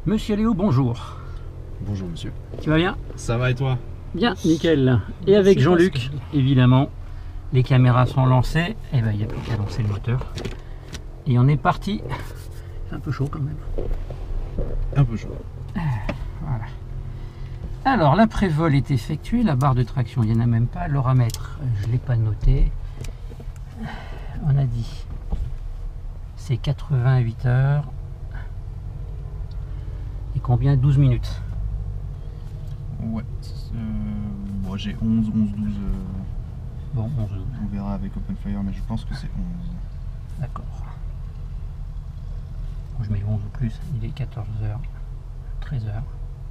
Monsieur Léo, bonjour. Bonjour monsieur. Tu vas bien? Ça va et toi? Bien, nickel. Et avec Jean-Luc, évidemment, les caméras sont lancées. Et ben il n'y a plus qu'à lancer le moteur. Et on est parti. C'est un peu chaud quand même. Un peu chaud. Voilà. Alors, l'après-vol est effectué. La barre de traction, il n'y en a même pas. L'oramètre, je ne l'ai pas noté. On a dit, c'est 88 heures. Et combien? 12 minutes. Ouais. Moi j'ai 11, 12. Bon, 11. On verra avec OpenFire, mais je pense que c'est 11. D'accord. Je mets 11 ou plus. Il est 14 heures. 13 heures.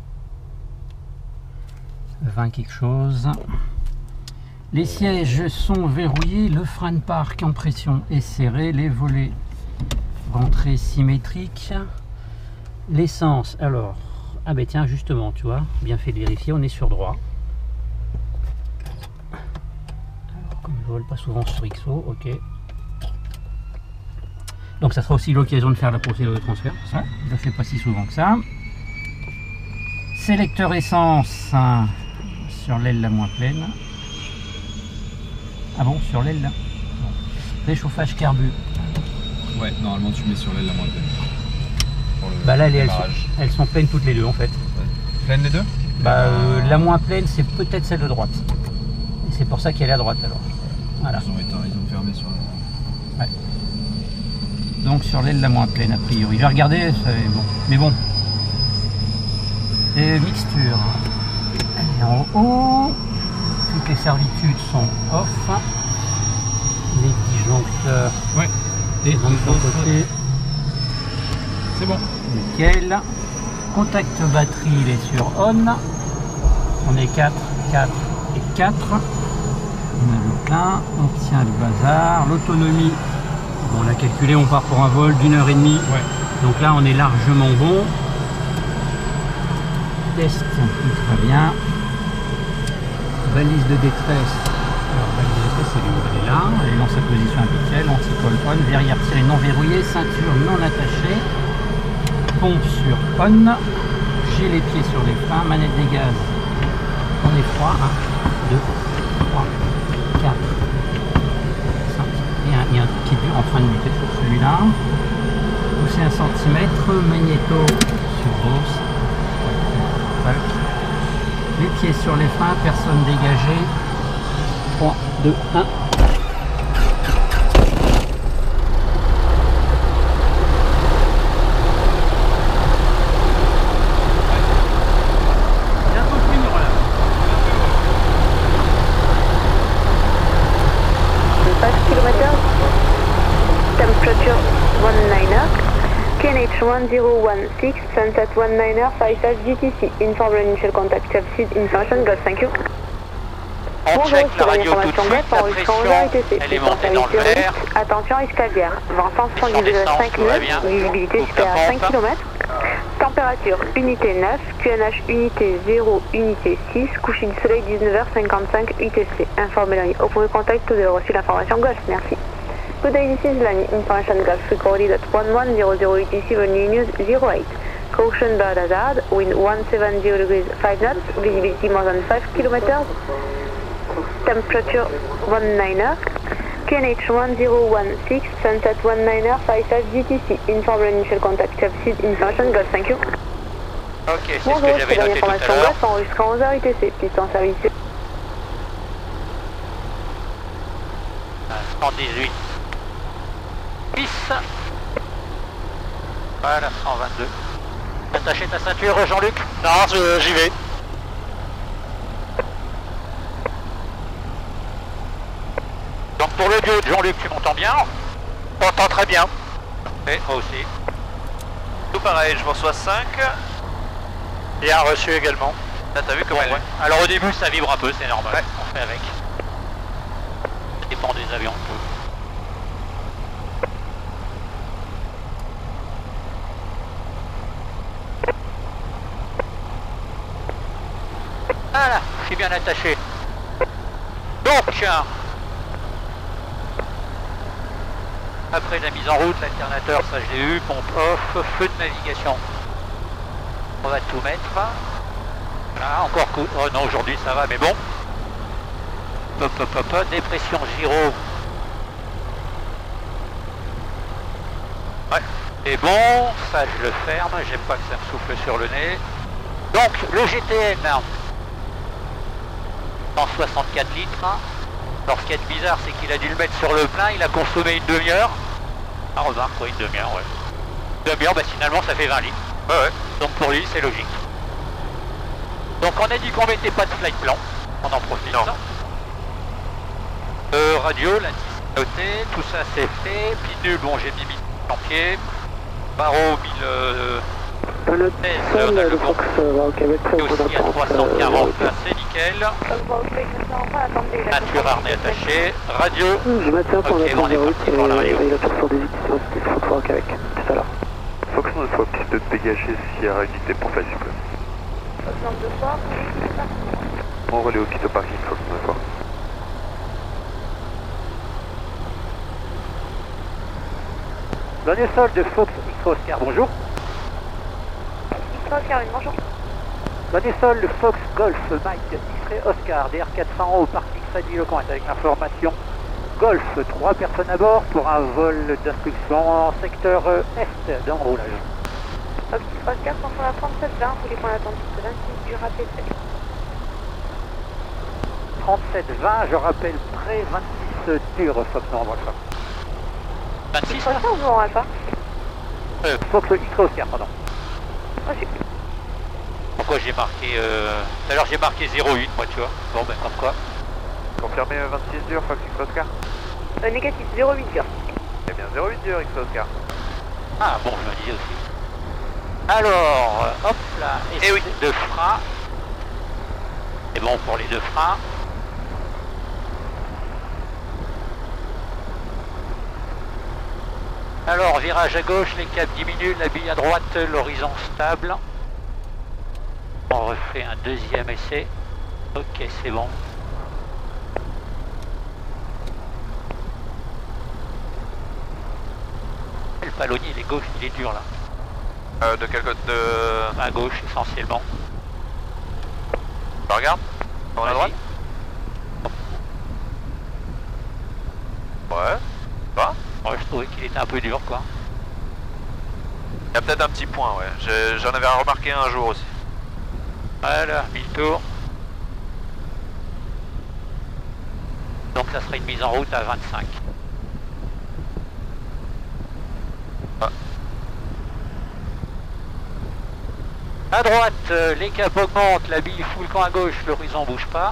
20 quelque chose. Les sièges sont verrouillés. Le frein de parc en pression est serré. Les volets rentrée symétrique. L'essence, alors, ah ben tiens, justement, tu vois, bien fait de vérifier, on est sur droit. Alors, comme je vole pas souvent sur XO, ok. Donc ça sera aussi l'occasion de faire la procédure de transfert, ça, je ne fais pas si souvent que ça. Sélecteur essence hein, sur l'aile la moins pleine. Ah bon, sur l'aile là bon. Réchauffage carbu. Ouais, normalement tu mets sur l'aile la moins pleine. Bah là, elles sont pleines toutes les deux en fait. Ouais. Pleines les deux? Bah, la moins pleine, c'est peut-être celle de droite. Et c'est pour ça qu'elle est à droite alors. Voilà. Ils ont fermé sur le... Ouais. Donc sur l'aile la moins pleine a priori. Je vais regarder, bon. Mais bon. Et mixture. Elle est en haut. Toutes les servitudes sont off. Les disjoncteurs. Ouais. Et de côté. C'est bon. Nickel. Contact batterie, il est sur on. On est 4, 4 et 4. On a le plein. On tient le bazar. L'autonomie, bon, on l'a calculé, on part pour un vol d'1h30. Ouais. Donc là, on est largement bon. Test, très bien. Balise de détresse. Alors, balise de détresse, elle est là. Elle est dans sa position habituelle. Anti-call on. Verrière tirée non verrouillée. Ceinture non attachée. Pompe sur on, j'ai les pieds sur les freins, manette des gaz, on est froid, 1, 2, 3, 4, 5, et il y a un truc qui dure en fin de lutte sur celui-là, pousser 1 cm, magnéto sur hausse, les pieds sur les freins, personne dégagée, 3, 2, 1. Temperature 19er, KNH 1016, Sunset 19er, 55 GTC, informe initial contact subside information, Golf, thank you. On check la radio tout de suite, la pression, elle est montée dans le vert. Attention, escalière, vent 170 degrés 5 nœuds, visibilité supérieure à 5 km. Température, unité 9, QNH unité 0, unité 6, coucher du soleil 19h55 UTC. Informez l'année au premier contact, vous avez reçu l'information Golf, merci. Good day, this is Lani, information Golf recorded at 1100 UTC, running news 08. Caution bird hazard, wind 170 degrees 5 knots, visibility more than 5 kilometers. Temperature 19er, KNH 1016, Sunset 19er, 55 GTC, informe initial contact subside information Golf, thank you. Ok, c'est ce Bonjour, que j'avais noté tout à information l'heure. Golf, enregistré à 11h UTC, piste en service. 118. 10. Voilà, 122. Attachez ta ceinture, Jean-Luc? Non, j'y vais. Donc pour le duo de Jean-Luc, tu m'entends bien? On t'entend très bien. Et moi aussi. Tout pareil, je vous reçois 5. Et un reçu également. Là, t'as vu comment elle est? Alors au début, ça vibre un peu, c'est normal. Ouais. On fait avec. Ça dépend des avions. Voilà, je suis bien attaché. Donc, après la mise en route, l'alternateur, ça je l'ai eu, pompe off, feu de navigation. On va tout mettre. Voilà, encore coup. Oh non, aujourd'hui ça va, mais bon. Hop, hop, hop, hop. Dépression gyro. Ouais. Et bon, ça je le ferme, j'aime pas que ça me souffle sur le nez. Donc le GTN, 164 litres. Alors ce qui est bizarre, c'est qu'il a dû le mettre sur le plein, il a consommé une demi-heure. Ah remarque, quoi, une demi-heure, ouais. Une demi-heure, bah finalement ça fait 20 litres. Ouais, ouais. Donc pour lui, c'est logique. Donc on a dit qu'on mettait pas de flight plan, on en profite. Non. Radio, l'indice noté, tout ça c'est fait. Pinule, bon j'ai mis 1000 chantier. Barreau 1016, on a le bon. Et aussi à 340, c'est nickel. Nature harnais attaché. Radio. Je maintiens pour ok, on est parti pour la radio. Il a toujours des dispositifs Foxtrot avec tout à l'heure. Fox 9 fois, piste de dégager Sierra unité pour flight supply. On relais au piste au parking Fox 9 fois. Donnez sol de Fox X Oscar, bonjour. X Oscar, bonjour. Donnez sol de Fox Golf Mike X-Ray Oscar, DR400 au parking Sadi Le Cointe avec l'information Golf, 3 personnes à bord pour un vol d'instruction en secteur est d'enroulage. Fox X Oscar, sur la 3720, vous voulez qu'on attende 26 du rappel 3720, je rappelle près 26 dur Fox Novembre Alpha. 26 X Oscar ou Novembre Alpha Fox X-Ray Oscar, pardon. Reçu. Pourquoi j'ai marqué tout à l'heure j'ai marqué 08 moi tu vois. Bon ben comme quoi. Confirmé 26 dur, Fox X Oscar. Négatif 08 dur. Eh bien 08 dur, X Oscar. Ah bon je me disais aussi. Alors, hop là, et oui. Deux freins. C'est bon pour les deux freins. Alors, virage à gauche, les caps diminuent, la bille à droite, l'horizon stable. On refait un deuxième essai. Ok, c'est bon. Le palonnier, il est gauche, il est dur là. De quel côté de... À gauche, essentiellement. Tu regardes? On a droite? Ouais. Pas? Moi, je trouvais qu'il était un peu dur, quoi. Il y a peut-être un petit point, ouais. J'en avais remarqué un jour aussi. Voilà, 1000 tours. Donc ça serait une mise en route à 25. Ah. À droite, les caps augmentent, la bille fout le camp à gauche, l'horizon bouge pas.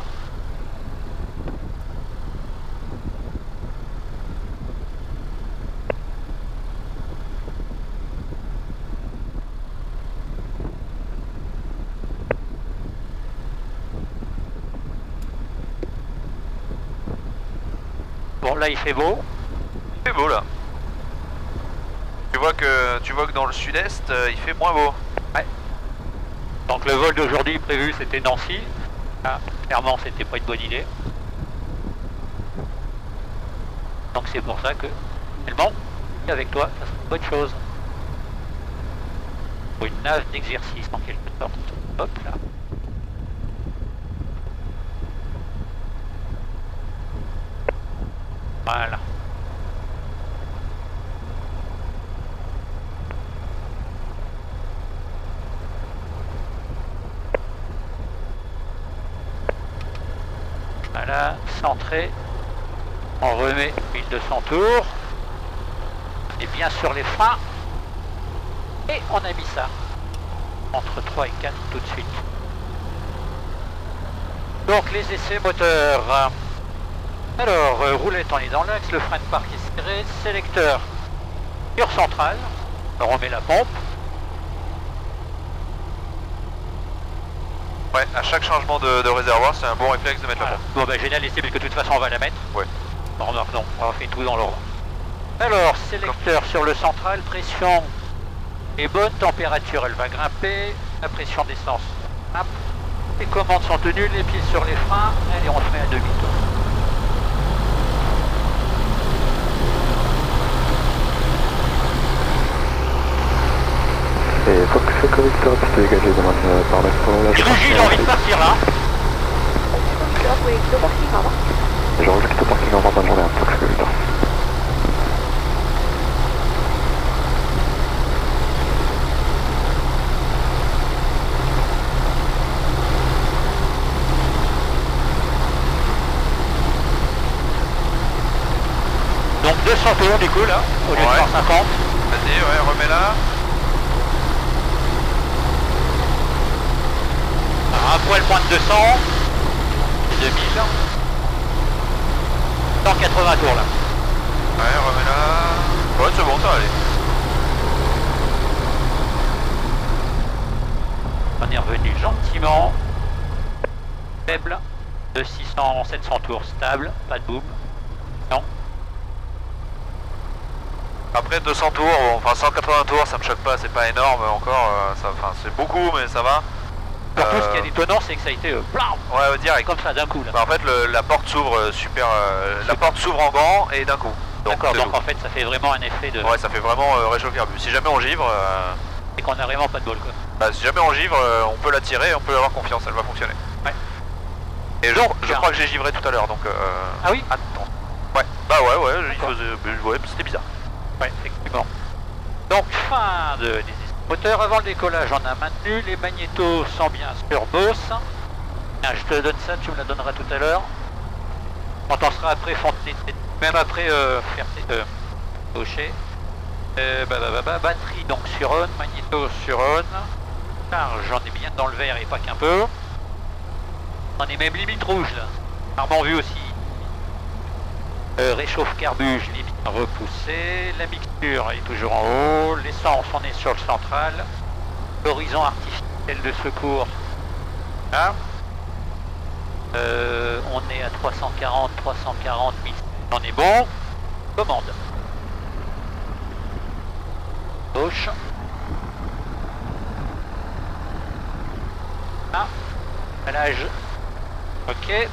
Bon là il fait beau. Il fait beau là. Tu vois que dans le sud-est, il fait moins beau. Ouais. Donc le vol d'aujourd'hui prévu c'était Nancy. Ah, clairement c'était pas une bonne idée. Donc c'est pour ça que bon, avec toi, ça serait une bonne chose. Pour une nave d'exercice en quelque sorte. Hop là. Voilà. Voilà, centré. On remet 1200 tours. On est bien sur les freins. Et on a mis ça. Entre 3 et 4 tout de suite. Donc les essais moteurs. Alors, roulette, on est dans l'axe, le frein de parc est serré, sélecteur, mur central, on remet la pompe. Ouais, à chaque changement de réservoir, c'est un bon réflexe de mettre la pompe. Bon bah génial, parce que de toute façon on va la mettre. Ouais. Bon, remarque non, on fait tout dans l'ordre. Alors, sélecteur sur le central, pression est bonne, température elle va grimper, la pression d'essence grimpe. Les commandes sont tenues, les pieds sur les freins, allez on fait un demi-tour. Et Fox, correcteur, piste dégagée, demain. Donc 200 tours du coup là, au lieu de 150. Vas-y, ouais, remets-la. Un poil moins de 200. Et 2000. 180 tours là. Ouais, remets-la. Ouais, c'est bon, ça va aller. On est revenu gentiment. Faible. De 600, 700 tours stable, pas de boom. Non. Après 200 tours, enfin 180 tours, ça me choque pas, c'est pas énorme encore, c'est beaucoup mais ça va. Surtout ce qui est étonnant, c'est que ça a été blam, ouais, direct. Comme ça d'un coup là. Bah, en fait la porte s'ouvre la porte s'ouvre en grand et d'un coup. D'accord, donc en fait ça fait vraiment un effet de... Ouais, ça fait vraiment réchauffer le but. Si jamais on givre... Et qu'on a vraiment pas de bol quoi. Bah, si jamais on givre, on peut la tirer et on peut avoir confiance, elle va fonctionner. Ouais. Et je crois que j'ai givré tout à l'heure donc... Ah oui. Attends. Ouais, bah ouais, c'était bizarre. Ouais, effectivement. Donc fin des moteurs. Avant le décollage, on a maintenu. Les magnétos sont bien sur Beauce. Je te donne ça, tu me la donneras tout à l'heure. Quand on sera après Fontenay, même après Gaucher. Batterie donc sur on, magnéto sur on. Charge, j'en ai bien dans le vert et pas qu'un peu. On est même limite rouge là. Rarement vu aussi. Réchauffe carbu, je l'ai bien repoussé. La mixture est toujours en haut. L'essence, on est sur le central. L'horizon artificiel de secours. Là. On est à 340, 1000. On est bon. Commande. Gauche. Ah. Calage. Ok.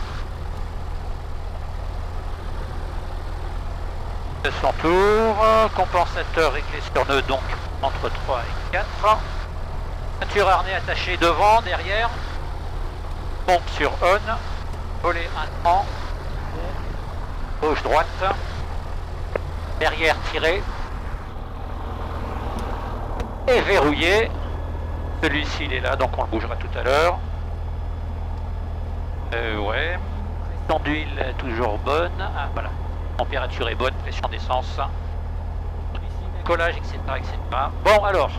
200 tours, compensateur réglé sur nœud donc entre 3 et 4. Ceinture harnais attachée devant, derrière. Pompe sur on. Volet intrant. Gauche droite. Derrière tiré. Et verrouillé. Celui-ci il est là donc on le bougera tout à l'heure. Ouais. Pression d'huile toujours bonne. Ah voilà. Température est bonne, pression d'essence, décollage, etc., etc. Bon alors,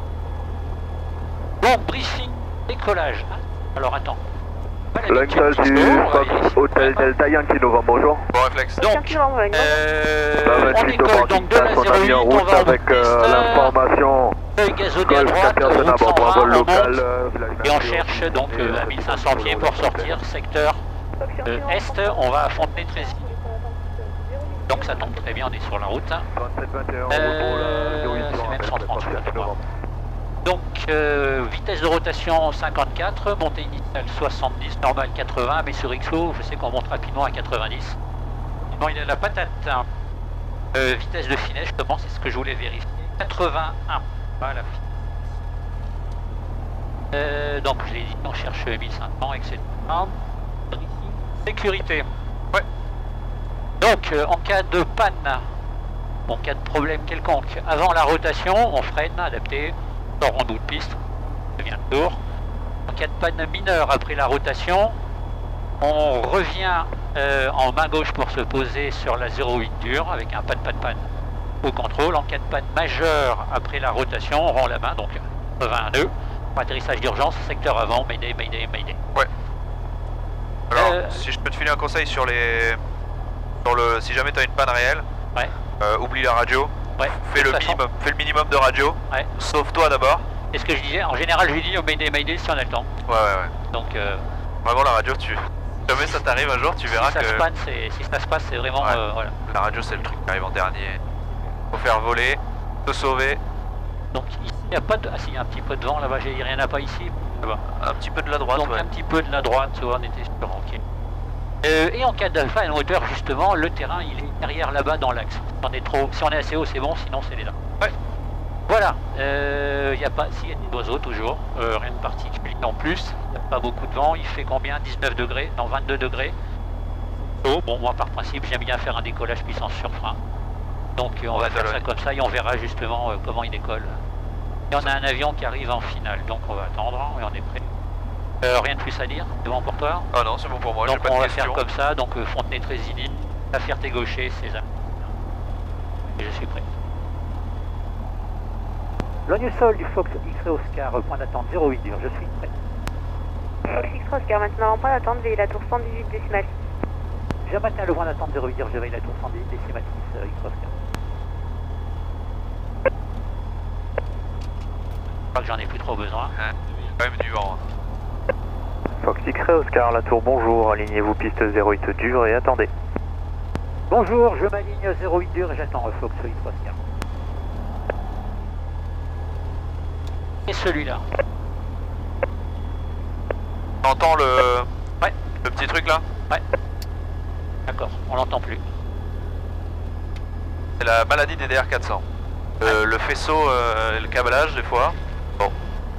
briefing, décollage. Alors attends. L'Axal du Hôtel Delta Yankee Novembre, bonjour. Bon réflexe. Donc, on décolle donc de la 08, on va avec l'information gazonné à droite, route 120, on monte, et on cherche donc à 1500 pieds pour sortir, secteur est, on va à Fontenay-Trézy. Donc ça tombe très bien, on est sur la route. C'est même 130 là, je crois. Donc vitesse de rotation 54, montée initiale 70, normale 80, mais sur XO, je sais qu'on monte rapidement à 90. Bon, il a la patate. Vitesse de finesse, justement, c'est ce que je voulais vérifier. 81. Voilà. Donc je l'ai dit, on cherche 1500, etc. Sécurité. Ouais. Donc, en cas de panne, en cas de problème quelconque, avant la rotation, on freine, adapté, sort en bout de piste, devient le tour. En cas de panne mineure après la rotation, on revient en main gauche pour se poser sur la 08 dure avec un panne au contrôle. En cas de panne majeure après la rotation, on rend la main, donc 80 nœuds. Atterrissage d'urgence, secteur avant, mayday, mayday, mayday. Ouais. Alors, si je peux te filer un conseil sur les... si jamais tu as une panne réelle, ouais. Oublie la radio, ouais. Fais le minimum de radio, ouais. Sauve-toi d'abord. C'est ce que je disais, en général je lui dis au mayday si on a le temps. Ouais. Donc vraiment la radio, si jamais ça t'arrive un jour, tu verras que... Si ça se passe, c'est vraiment... Ouais. Voilà. La radio c'est le truc qui arrive en dernier. Faut faire voler, te sauver. Donc ici il n'y a pas de... Ah si, il y a un petit peu de vent là-bas, il n'y en a pas ici. Là-bas. Un petit peu de la droite, donc, ouais. Un petit peu de la droite, on était sûr, ok. Et en cas d'alpha et hauteur, justement, le terrain il est derrière là-bas dans l'axe. Si on est assez haut, c'est bon, sinon c'est là. Ouais. Voilà. Il y a pas, s'il y a des oiseaux toujours, rien de particulier en plus. Il n'y a pas beaucoup de vent. Il fait combien? 19 degrés, non 22 degrés. Oh, bon, moi par principe, j'aime bien faire un décollage puissance sur frein. Donc on va faire ça comme ça et on verra justement comment il décolle. Et on a un avion qui arrive en finale, donc on va attendre et on est prêt. Rien de plus à dire, c'est bon pour toi? Ah non, c'est bon pour moi, donc j'ai pas de on va questions. faire comme ça, donc Fontenay-Trézy, La Ferté-Gaucher, c'est ça. Je suis prêt. Ligne sol du Fox X-Ray Oscar, point d'attente 08 dur, je suis prêt. Fox X-Ray Oscar, maintenant en point d'attente, veillez la tour 118 décimale 6. Je maintiens le point d'attente 08 dur, je veille la tour 118 décimale 6 X-Ray Oscar. Je crois que j'en ai plus trop besoin. Quand même du vent. Fox X-Ray Oscar, la tour, bonjour, alignez-vous piste 08 dur et attendez. Bonjour, je m'aligne 08 dur et j'attends Fox X-Ray Oscar. Et celui-là. On entend le... Ouais, le petit truc là. Ouais. D'accord, on l'entend plus. C'est la maladie des DR400. Le faisceau, le câblage des fois. Bon.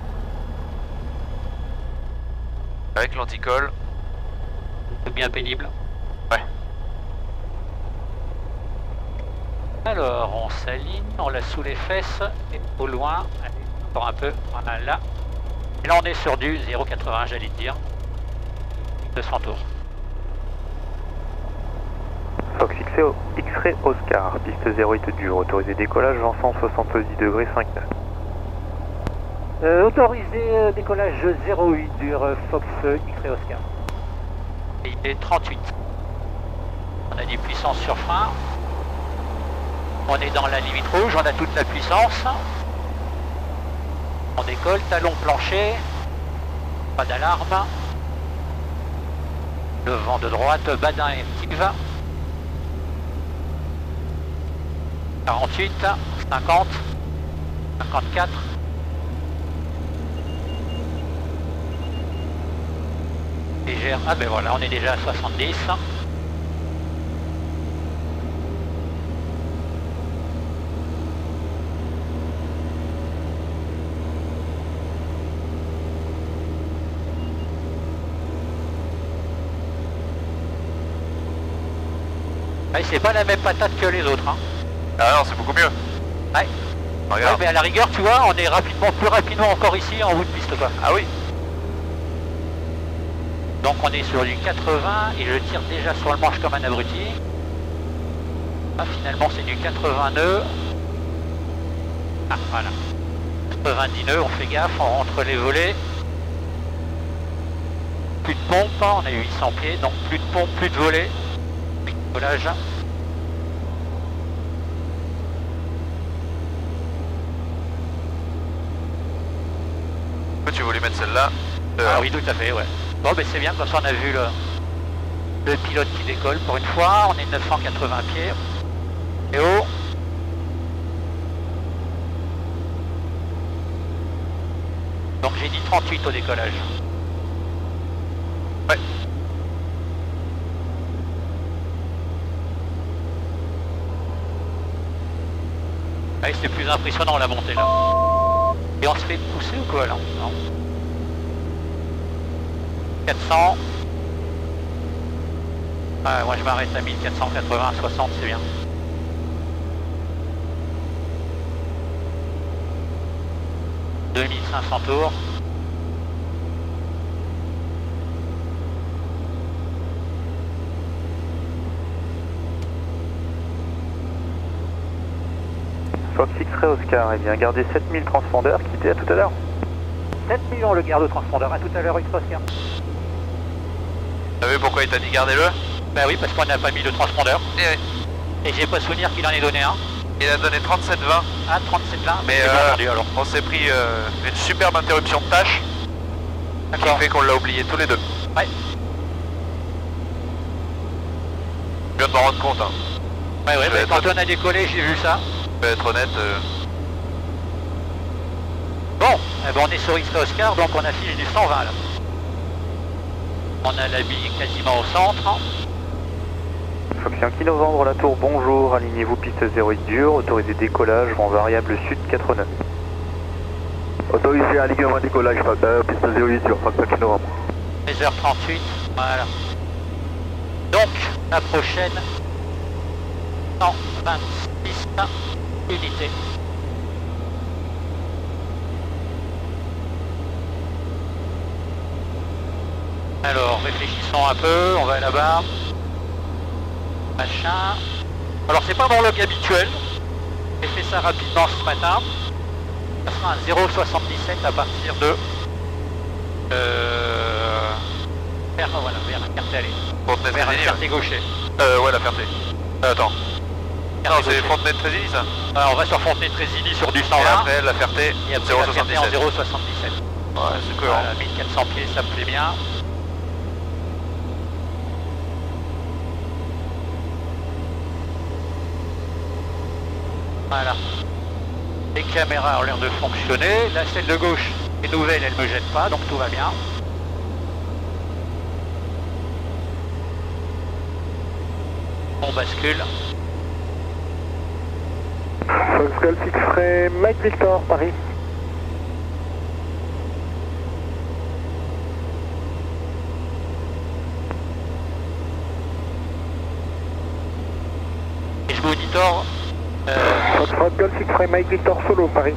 Avec l'anticolle. C'est bien pénible. Ouais. Alors, on s'aligne, on l'a sous les fesses, et au loin, allez, encore un peu, voilà, là. Et là, on est sur du 0,80, j'allais te dire. 200 tours. Fox X-Ray Oscar, piste 08 dur, autorisé décollage, vent 170 degrés 5 nœuds. Autorisé décollage 08 dur, Fox X-Ray Oscar. Et il est 38. On a des puissances sur frein. On est dans la limite rouge, on a toute la puissance. On décolle, talon plancher. Pas d'alarme. Le vent de droite, badin active. 48, 50, 54. Légère, ah ben voilà, on est déjà à 70. Ah, c'est pas la même patate que les autres, hein. Ah non, c'est beaucoup mieux. Ouais. Regarde. Ouais, mais à la rigueur, tu vois, on est rapidement, plus rapidement encore ici en bout de piste, quoi. Ah oui. Donc on est sur du 80 et je tire déjà sur le manche comme un abruti. Ah, finalement c'est du 80 nœuds. Ah voilà. 90 nœuds, on fait gaffe, on rentre les volets. Plus de pompe, on a 800 pieds, donc plus de pompe, plus de volets. Volage. Tu voulais mettre celle-là. Ah oui, tout à fait, ouais. Bon, ben c'est bien, comme ça on a vu le pilote qui décolle pour une fois. On est 980 pieds. Et haut. Donc j'ai dit 38 au décollage. Ouais. Ouais, c'est plus impressionnant la montée là. Et on se fait pousser ou quoi là? Non. 400. Ah, moi je m'arrête à 1480, 60, c'est bien. « 2500 tours. Fox X-Ray Oscar, et bien gardez 7000 transpondeurs, quittez à tout à l'heure. 7 millions le garde transpondeur, à tout à l'heure X-Ray Oscar. Vous savez pourquoi il t'a dit gardez-le? Bah oui, parce qu'on n'a pas mis de transpondeur. Et Et j'ai pas souvenir qu'il en ait donné un. il a donné 37-20. Ah, 37 là. Mais j'ai pas entendu alors. on s'est pris une superbe interruption de tâche qui D'accord. fait qu'on l'a oublié tous les deux. Ouais. Je viens de m'en rendre compte. Hein. Ouais, Je vais bah, être quand honnête. on a décollé, j'ai vu ça. Je vais être honnête. Bon, eh ben, on est sur X-Ray Oscar, donc on affiche du 120 là. On a la bille quasiment au centre. Fox Yankee Novembre, la tour, bonjour, alignez-vous piste 08 dur, autorisé décollage, vent variable sud 4 nœuds. Autorisé alignement décollage, piste 08 dur, Fox Yankee Novembre. 16h38, voilà. Donc, la prochaine, 126 unités. Alors, réfléchissons un peu, on va là-bas. Machin. Alors, c'est pas mon log habituel, J'ai fait ça rapidement ce matin. Ça sera un 0,77 à partir de... vers Carté-Allée. Vers Ferté-Gaucher. Ouais, la Ferté. Attends. Non, c'est Fontenay-Trésigny ça. Alors, on va sur Fontenay-Trésigny sur du 120. Et après la Ferté, et après la Ferté en 0,77. Ouais, c'est cohérent. Voilà, 1400 pieds, ça me plaît bien. Voilà. Les caméras ont l'air de fonctionner. La celle de gauche est nouvelle, elle ne me jette pas, donc tout va bien. On bascule. Fox Golf X-Ray, Mike Victor, Paris. Et je monitor. Fox Golf X-Ray, Mike Victor, Solo, Paris.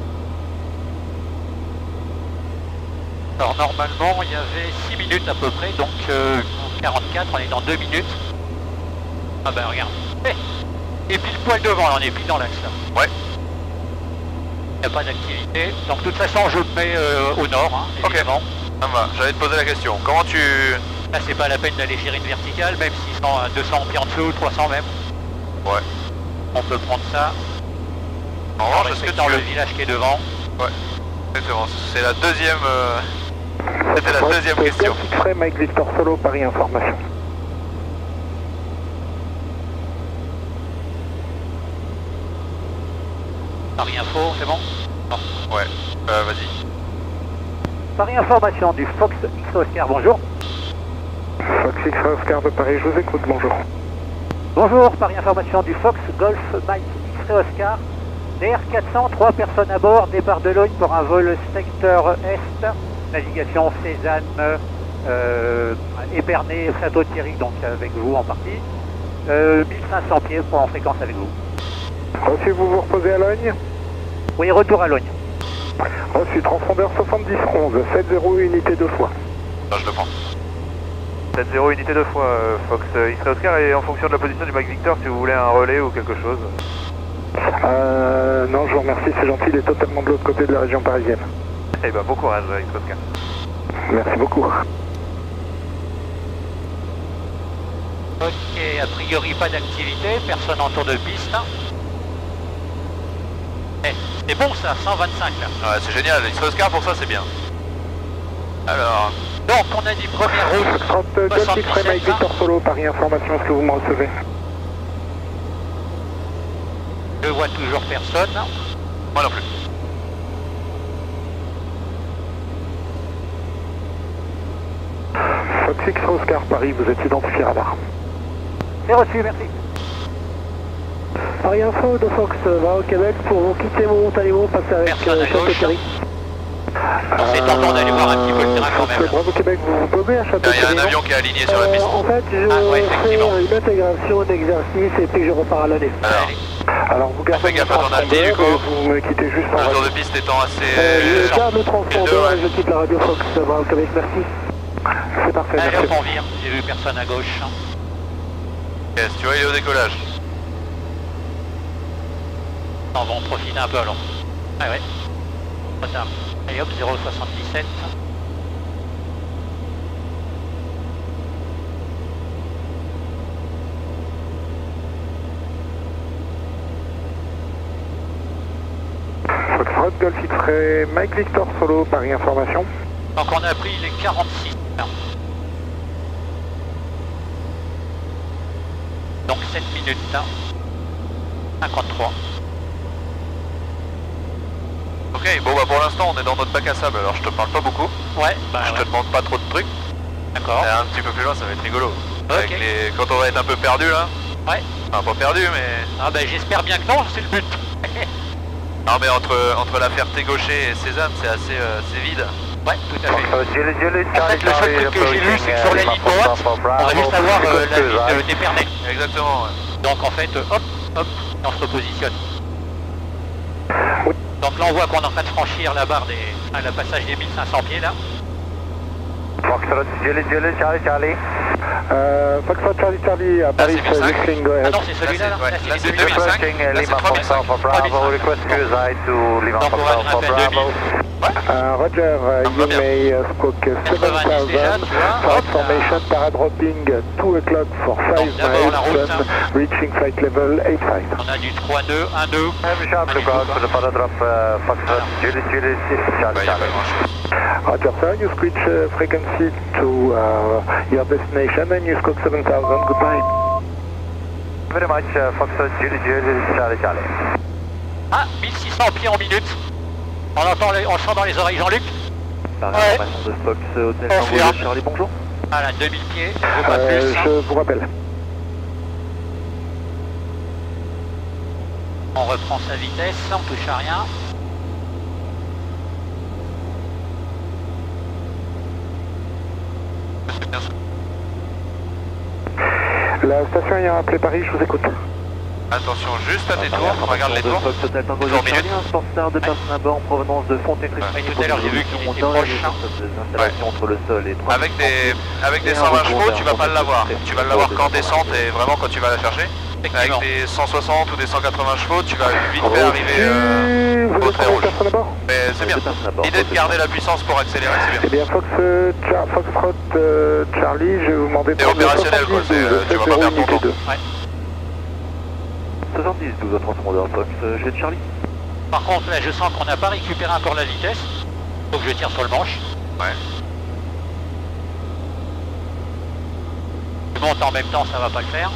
Alors normalement il y avait 6 minutes à peu près, donc en 44, on est dans 2 minutes. Ah ben regarde. Et pile poil devant, là, on est pile dans l'axe là. Ouais. Il n'y a pas d'activité, donc de toute façon je me mets au nord, hein, évidemment. Ok, ça va, j'allais te poser la question. Comment tu... Là c'est pas la peine d'aller gérer une verticale, même s'ils sont à 200 pieds en dessous, 300 même. Ouais. On peut prendre ça. En revanche, est-ce que dans le village qui est devant. Ouais. Exactement, c'est la deuxième... C'était la deuxième question. X-Ray, Mike Victor, Solo, Paris, information. Paris Info, c'est bon? Non. Ouais, vas-y. Paris Information du Fox X-Ray Oscar, bonjour. Fox X-Ray Oscar de Paris, je vous écoute, bonjour. Bonjour, Paris Information du Fox Golf Mike X-Ray Oscar. DR400, 3 personnes à bord, départ de Logne pour un vol secteur Est, navigation Cézanne, Épernay, Château-Thierry, donc avec vous en partie. 1500 pieds pour en fréquence avec vous. Reçu, vous vous reposez à Logne? Oui, retour à Logne. Reçu, transpondeur 7011, 70 unité 2 fois. Non, je le prends. 7-0 unité 2 fois, Fox X-Ray Oscar, et en fonction de la position du Mike Victor, si vous voulez un relais ou quelque chose. Non, je vous remercie, c'est gentil, il est totalement de l'autre côté de la région parisienne. Eh ben, bon courage, X-Ray Oscar. Merci beaucoup. Ok, a priori pas d'activité, personne en tour de piste. Eh, c'est bon ça, 125 là. Ouais, c'est génial, X-Ray Oscar pour ça c'est bien. Alors... Donc on a dit première route, Golf X-Ray, Mike Victor Solo, Paris Information, est-ce que vous me recevez? je vois toujours personne. Moi non plus. Fox X-Ray Oscar, Paris, vous êtes identifié radar. C'est reçu, merci. Paris Info de Fox va au Québec pour vous quitter Montalimo, passer avec Château-Thierry. C'est tentant d'aller voir un petit peu le terrain quand même. Bravo Québec, vous vous posez à Château-Thierry? Il y a un avion qui est aligné sur la piste. En fait, je fais une intégration d'exercice et puis je repars à l'année. Alors vous gardez fais gaffe à ton alti du coup. Vous me quittez juste en Le tour de piste étant assez... je garde le transpondeur et je quitte la radio Fox, va au Québec, merci. C'est parfait, Allez merci. hop, on vire, j'ai vu personne à gauche. Yes, tu vois, il est au décollage. On va en profiter un peu alors. Ah ouais, trop tard. Allez hop, 0,77. Foxtrot, Golf X-Ray, Mike Victor Solo, Paris Information. Donc on a pris les 46. Donc 7 minutes. 53. Ok, bon bah pour l'instant on est dans notre bac à sable, alors je te parle pas beaucoup. Ouais, bah je te demande pas trop de trucs. D'accord. Un petit peu plus loin ça va être rigolo. Ok. Avec quand on va être un peu perdu là. Ouais. Enfin pas perdu mais... Ah bah j'espère bien que non, c'est le but. Non mais entre la Ferté-Gaucher et Cézanne c'est assez vide. Ouais, tout à fait. En fait, le seul truc que j'ai lu, c'est que sur la ligne droite, on va juste avoir la ligne d'Épernay. Exactement, ouais. Donc en fait, hop, hop, et on se repositionne. Donc là, on voit qu'on est en train de franchir la barre la passage des 1500 pieds là. Foxtrot, Julie, Charlie, Charlie. Foxtrot, Charlie, à Paris, Whistling, go ahead. Ah non, c'est celui-là, là. Ouais, Là, là, c'est c'est 2005. Approaching Là, c'est Lima 3005. Foxtrot for Bravo, request cruise to Lima Donc, on va Foxtrot for grimper à Bravo. 2000. Roger, you may squawk 90 déjà, 7000, tu vois. flight formation, paradropping 2 o'clock for 5 d'abord, la route, miles, hein. reaching flight level 85. On a du 3-2, 1-2. Heavy sharp lookout for the paradrop Foxtrot, Julie, Charlie, Ouais, il y a pas Charlie. grand chose. Roger, sir, you switch frequency to your destination and you squawk 7000, goodbye. Very much, Foxtrot, Julie, Charlie, Charlie. Ah, 1600 pieds en minute. On entend, on le sent dans les oreilles, Jean-Luc. Par Ouais. information de Fox, Hôtel On Tango fait de Charlie, bonjour. Voilà, 2000 pieds, je veux pas plus. Je vous rappelle. On reprend sa vitesse, on touche à rien. La station ayant appelé Paris, je vous écoute. Attention juste à tes tours, regarde les tours. Fox, Hôtel Tango Tours de Charlie, minutes. un sportstar de personnes à bord en provenance de Fontenay-Trécy. Ouais, tout à l'heure, j'ai vu qu'il était proche, hein. Des installations entre le sol et 3 Avec des 120 chevaux, tu vas pas l'avoir. Tu vas l'avoir qu'en descente et vraiment quand tu vas la chercher. Avec des 160 ou des 180 chevaux, tu vas vite fait arriver Vous au êtes trait combien de rouge. personnes à bord? Mais c'est bien. L'idée de garder la puissance pour accélérer, c'est Eh bien. bien, Foxtrot Charlie, je vais vous demander C'est opérationnel, quoi, tu vas pas perdre ton temps. 70, 12 transpondeur Fox, j'ai Charlie. Par contre, là, je sens qu'on n'a pas récupéré encore la vitesse. Faut que je tire sur le manche. Ouais. Je monte en même temps, ça va pas le faire.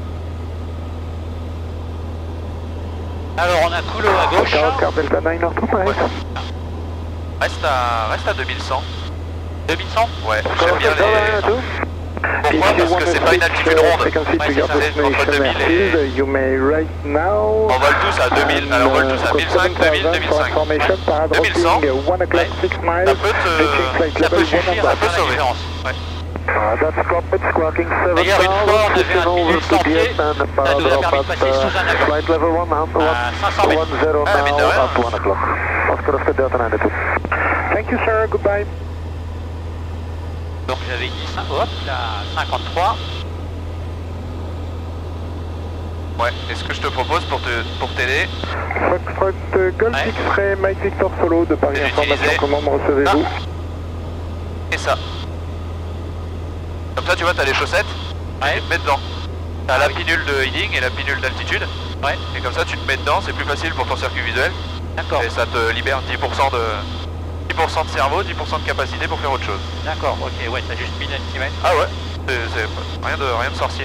Alors, on a Coulo à gauche. Oscar Delta 9 North, right. Reste à 2100. 2100. Ouais, j'aime bien les... Pourquoi? Parce que c'est pas une altitude ronde. Frequency to your c'est entre destination 2000 et... airfield, you may right now. On vole tous à 2000, alors on vole tous à 1005, 2000, 2005. 2100, 1 o'clock, 6 miles, ça peut reaching flight Ça peut level suffire 1 à peut faire la sauver. différence. Ouais. That's corporate squawking 7000, D'ailleurs, une fois, on avait un 1100 pieds, and ça nous a permis de passer sous un avion. flight level 1 À 500 mètres. 10 Ah, mine de now rien. at 1 o'clock. Oscar Delta 92. Thank you, sir. Goodbye. Donc j'avais dit, hop, là, 53. Ouais, et ce que je te propose pour t'aider, Foxtrot Golf Ouais. X-Ray Mike Victor Solo de Paris C'est Information, d'utiliser comment me recevez-vous? et ça. Comme ça, tu vois, t'as les chaussettes, Ouais. tu te mets dedans. T'as la pinule de heading et la pinule d'altitude. Ouais. Et comme ça, tu te mets dedans, c'est plus facile pour ton circuit visuel. D'accord. Et ça te libère 10% de cerveau, 10% de capacité pour faire autre chose. D'accord, ok, ouais, t'as juste 1000 cm. Ah ouais, c'est rien de sorcier.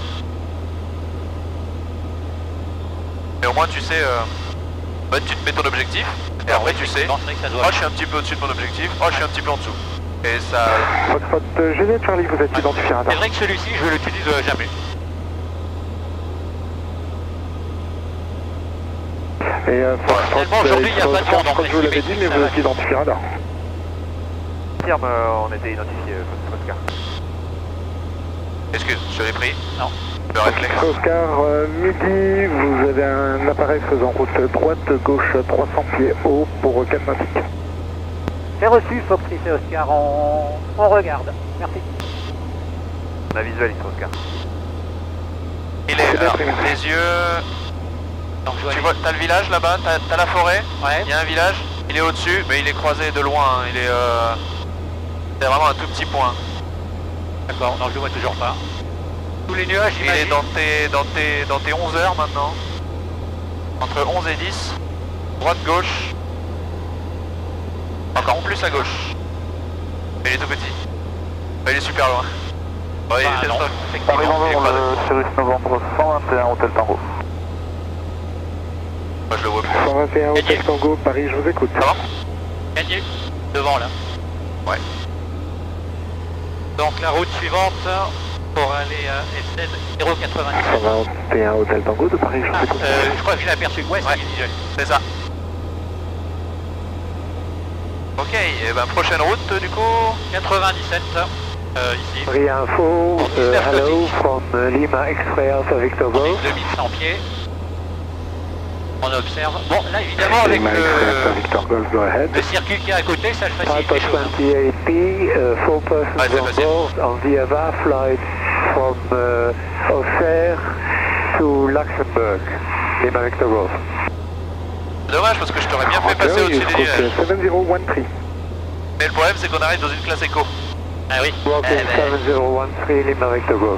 Mais au moins tu sais, bah, tu te mets ton objectif, et après tu sais, Non, c'est vrai que ça doit... oh je suis un petit peu au-dessus de mon objectif, oh je suis un petit peu en dessous. Et ça... Foxtrot Juliette Charlie, vous êtes identifié à C'est radar. vrai que celui-ci, je l'utilise jamais. Et Foxtrot, Finalement, aujourd'hui, il y a pas de monde, je crois que je vous l'avais dit, mais vous êtes identifié à radar. Confirme, on était identifié, Oscar. Excuse, je l'ai pris. Non. Le réflexe. Oscar, midi, vous avez un appareil faisant route droite, gauche 300 pieds haut pour Cannes Nautique. C'est reçu, Fox et Oscar, on regarde. Merci. On a visualisé, Oscar. Il est, alors, les yeux... Donc, je vois Tu les- vois, t'as le village là-bas, t'as la forêt, Ouais. il y a un village, il est au-dessus, mais il est croisé de loin, hein. Il est... c'est vraiment un tout petit point. D'accord, non, je le vois toujours pas. Tous les nuages, Il est j'imagine. dans tes 11 heures maintenant. Entre 11 et 10. Droite, gauche. Encore plus à gauche. Mais il est tout petit. Bah, il est super loin. Ouais, il est non, stop. effectivement. Il est pas de- Cirrus Novembre 121, Hôtel Tango. Moi je le vois plus. 121 Hôtel Tango, Paris, je vous écoute. Ça va? Gagné. Devant, là. Ouais. Donc, la route suivante pour aller à SN 097. 121 Hôtel Tango de Paris, je vous écoute. Je crois que je l'ai aperçu. Ouais, c'est visuel. C'est ça. Ok, et ben prochaine route du coup. 97, ici. Paris Info, 19 hello nautiques. from Lima X-Ray Alpha Victor On est Golf. 2100 pieds. On observe. Bon, là évidemment avec le circuit qui est à côté, ça le facilite les choses. 28P, 4 persons on board on the Ava flight from Auxerre to Luxembourg. Lima Victor Golf. Dommage parce que je t'aurais bien fait passer au-dessus des nuages. 7013. Mais le problème c'est qu'on arrive dans une classe éco. Ah oui. Walking 7013 Lima Victor Golf.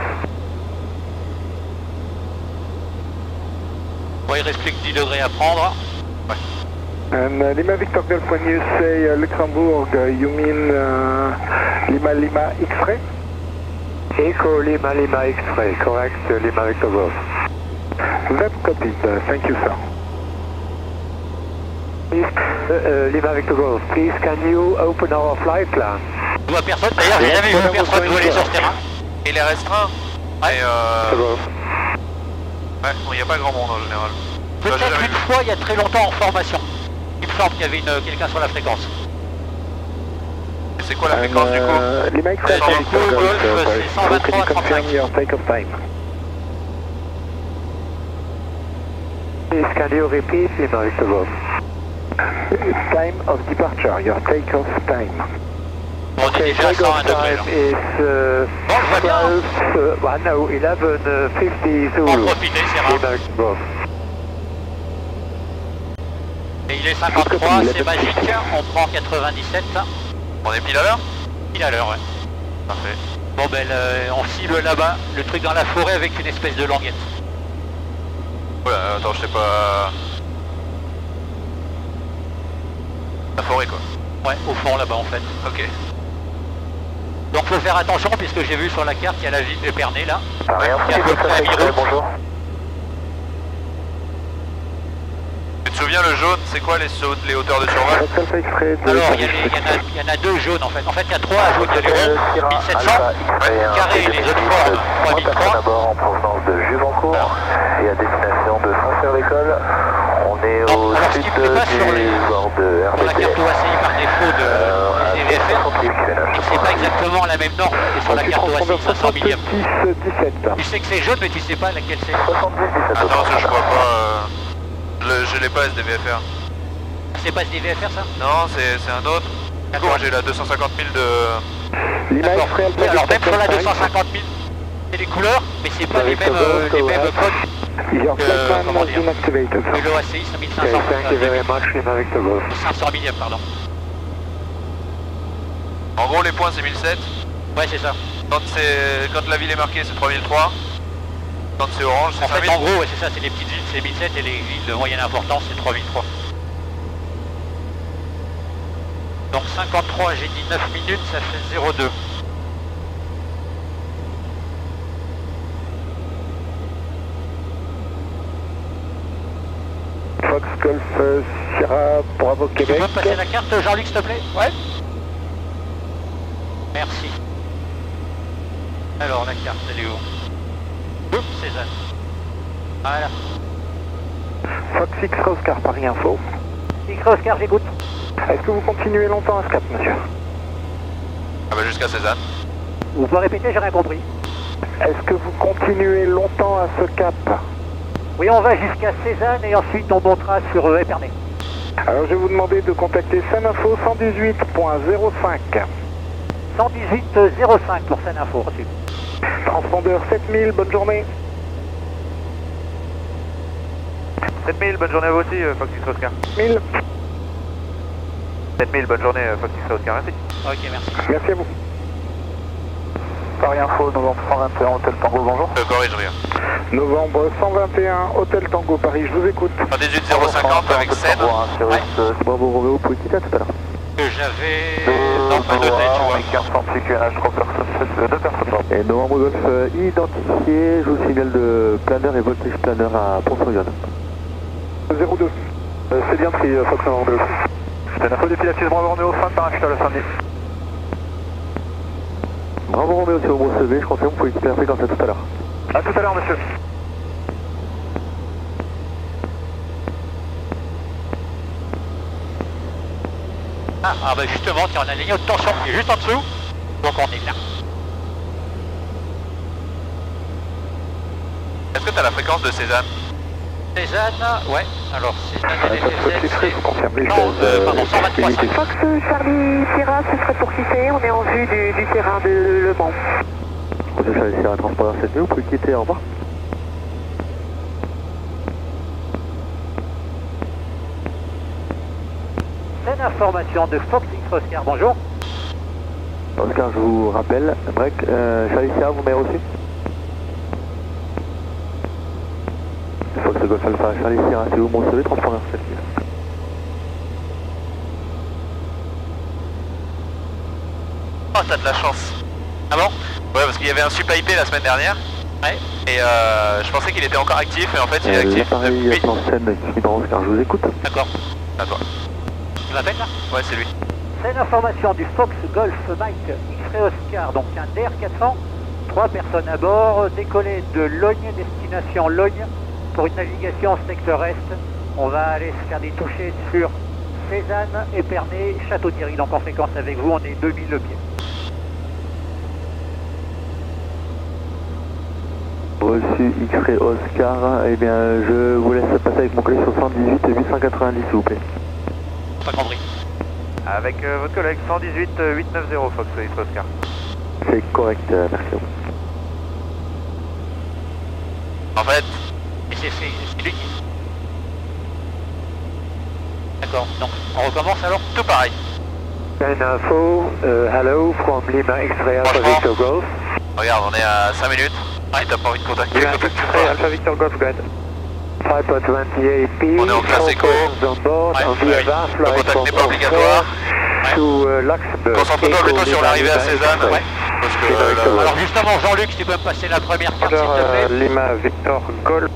Bon, il reste plus que 10 degrés à prendre. Ouais. And Lima Victor Golf, when you say Luxembourg, you mean Lima Lima X-ray? Echo Lima Lima X-ray, correct, Lima Victor Golf. That's copied, thank you sir. Please, Lima Victor Golf, please can you open our flight plan? Je vois personne, d'ailleurs j'ai jamais vu personne voler sur ce terrain. Il est restreint. Ouais. Et ouais, il n'y a pas grand monde en général. Peut-être une fois il y a très longtemps en formation. Il me semble qu'il y avait quelqu'un sur la fréquence. C'est quoi la fréquence du coup? Lima X-ray, c'est 123 à 35. Your take-off time. Please can you repeat Lima Victor Golf? Time of departure, your take-off time. Bon, on est déjà à 101 degrés là. Bon, je vois bien. No, 11:50 Zulu. On va en profiter, c'est rare. Et il est 53, c'est magique. On prend 97. On est pile à l'heure? Pile à l'heure, ouais. Parfait. Bon ben, on cible là-bas, le truc dans la forêt avec une espèce de languette. Oula, attends, je sais pas... La forêt quoi. Ouais, au fond là-bas en fait. Ok. Donc faut faire attention puisque j'ai vu sur la carte il y a la ville de Pernay là. Rien, qui est à peu près à mi-route. bonjour. Tu te souviens le jaune, c'est quoi les hauteurs de survol? Alors il y en a deux jaunes en fait. En fait il y a trois jaunes, il y a les ronds, 1700, carré et les autres formes, 3003. D'abord en provenance de Juvancourt et à destination de Saint-Cyr-l'École. On est au sud du bord de Sur la carte OACI par défaut des VFR, c'est pas exactement la même norme que sur la carte OACI 500 millième. Tu sais que c'est jaune mais tu sais pas laquelle c'est. Attends, ça, je crois pas... Je l'ai pas SDVFR. C'est pas des VFR ça? Non, c'est un autre. Moi j'ai la 250 000 de... D'accord. Oui, alors même sur la 250 000, c'est les couleurs, mais c'est pas les mêmes codes que l'OACI 5500. 500 millième, pardon. En gros les points c'est 1007. Ouais c'est ça. Quand la ville est marquée c'est 3003. Quand c'est orange c'est 5000. En gros ouais, c'est ça, c'est les petites villes c'est 1007 et les villes de moyenne importance c'est 3003. Donc 53 j'ai dit 9 minutes, ça fait 02. Fox Golf Sierra Bravo Québec. Tu peux me passer la carte Jean-Luc s'il te plaît? Ouais. Merci. Alors la carte elle est où? Oups, Cézanne. Voilà. Fox X Oscar, Paris Info. X Oscar, j'écoute. Est-ce que vous continuez longtemps à ce cap, monsieur? Ah bah jusqu'à Cézanne. Vous pouvez répéter, j'ai rien compris. Est-ce que vous continuez longtemps à ce cap? Oui, on va jusqu'à Cézanne et ensuite on montera sur Épernay. Alors je vais vous demander de contacter Seine-Info 118.05. 118.05 pour Seine-Info, reçu. Transpondeur 7000, bonne journée. 7000, bonne journée à vous aussi, Fox X Oscar. 1000. 7000, bonne journée, Fox X Oscar, merci. Ok, merci. Merci à vous. Paris Info, novembre 121, Hôtel Tango, bonjour. Corrige rien. Novembre 121, Hôtel Tango, Paris, je vous écoute. 18050 avec Seine. Ouais. Bravo Romeo, pour quitter tout à l'heure. Que j'avais... Non, pas noté, tu vois. 15 QNH, 3 personnes, 2 personnes. Et novembre Golf identifié, je vous signale de planeur et voltage planeur à Pont-sur-Yonne. 02. C'est bien pris, Fox Novembre. C'est l'info du pilotis Bravo Romeo, fin de parachute le samedi. Bravo Romeo, c'est au mot CV, je confirme, vous pouvez quitter la fréquence à tout à l'heure. A tout à l'heure, monsieur. Ah bah justement, tiens, on a une ligne de tension qui est juste en dessous, donc on est là. Est-ce que t'as la fréquence de Cézanne? Cézanne, ouais, alors Cézanne et Fox confirmé. Non, pardon, 123,5. Fox Charlie Sierra, ce serait pour quitter, on est en vue du terrain de Le Mans. Roger Charlie Sierra, transpondeur 7000, vous pouvez quitter, au revoir. C'est l'information de Fox X Oscar, bonjour. Oscar, je vous rappelle, break, Charlie Sierra, vous m'avez reçu? Fox Golf Alpha, Charlie Sierra, c'est vous mon CV, transpondeur 7000. Oh, t'as de la chance. Ah bon? Ouais, parce qu'il y avait un super IP la semaine dernière. Ouais. Et je pensais qu'il était encore actif, et en fait il est actif. L'appareil est en scène qui dans Oscar, je vous écoute. D'accord. À toi. Tu l'appelles là? Ouais, c'est lui. C'est l'information du Fox Golf Mike X-Ray Oscar, donc un DR400, 3 personnes à bord, décollé de Logne, destination Logne, pour une navigation en secteur est. On va aller se faire des touchés sur Cézanne, Épernay, Château-Thierry. Donc en fréquence avec vous, on est 2000 le pied. Reçu X-Ray Oscar, eh bien je vous laisse passer avec mon collègue 78 890 s'il vous plaît. Pas compris. Avec votre collègue 118 890 Fox X Oscar. C'est correct, merci à vous. En fait, C'est lui. D'accord, donc on recommence alors? tout pareil. Info, hello from Lima X-Ray Alpha Franchement. Victor Golf. Regarde, on est à 5 minutes. Ouais. Si t'as pas envie de contacter, Lima contacte X-Ray pas. Alpha Victor Golf, go ahead. 5.28 p. On est en classe éco. On board, Ouais, on oui. VFA, Le flight contact from n'est pas obligatoire. to Luxembourg. Concentre-toi plutôt sur l'arrivée à Cézanne. Ouais. Parce que là, Alors justement, Jean-Luc, tu peux me passer la première carte s'il te plaît? Lima Victor Golf.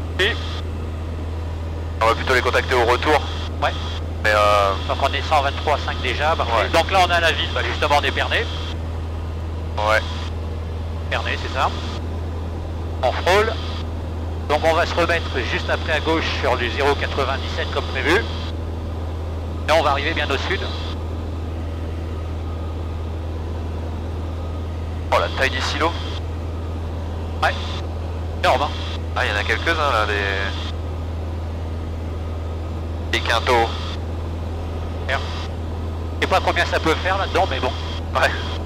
on va plutôt les contacter au retour. Ouais. Mais Donc on est 123,5 déjà, parfait. Ouais. Donc là on a la ville, bah, justement on est Épernay. ouais. Épernay, c'est ça. On frôle. Donc on va se remettre juste après à gauche sur le 0,97 comme prévu. Et on va arriver bien au sud. Oh, la taille des silos. Ouais. Énorme, hein. Ah, il y en a quelques-uns là, des quintos. Je sais pas combien ça peut faire là-dedans, mais bon. Ouais.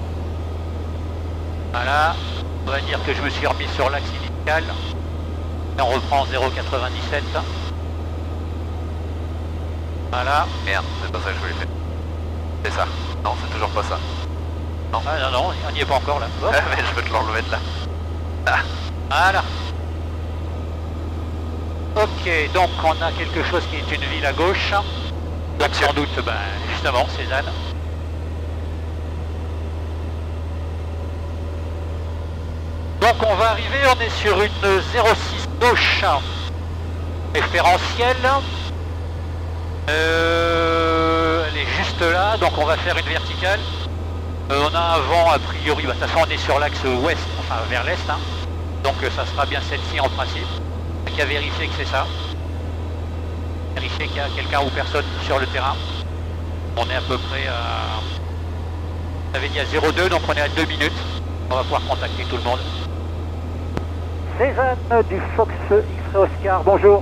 Voilà. On va dire que je me suis remis sur l'axe initial. Et on reprend 0,97. Voilà. Merde, c'est pas ça que je voulais faire. C'est ça. Non, c'est toujours pas ça. Ah, non, on n'y est pas encore là. Hop. Mais je peux te l'enlever de là. Ah. Voilà. Ok, donc on a quelque chose qui est une ville à gauche. Donc sans doute, ben, justement, Cézanne. Donc on va arriver, on est sur une 06 gauche référentielle. Elle est juste là, donc on va faire une verticale. On a un vent a priori, de toute façon on est sur l'axe ouest, enfin vers l'est, hein. Donc ça sera bien celle-ci en principe. Il n'y a qu'à vérifier que c'est ça. Vérifier qu'il y a quelqu'un ou personne sur le terrain. On est à peu près à... On avait dit à 0,2, donc on est à 2 minutes. On va pouvoir contacter tout le monde. Cézanne du Fox X-Ray Oscar, bonjour.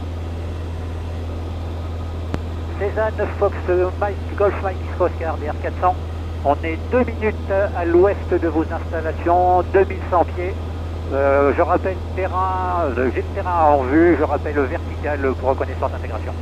Cézanne Fox Mike Golf Mike X-Ray Oscar, DR400. On est 2 minutes à l'ouest de vos installations, 2100 pieds. Je rappelle terrain, j'ai le terrain en vue, je rappelle vertical pour reconnaissance d'intégration.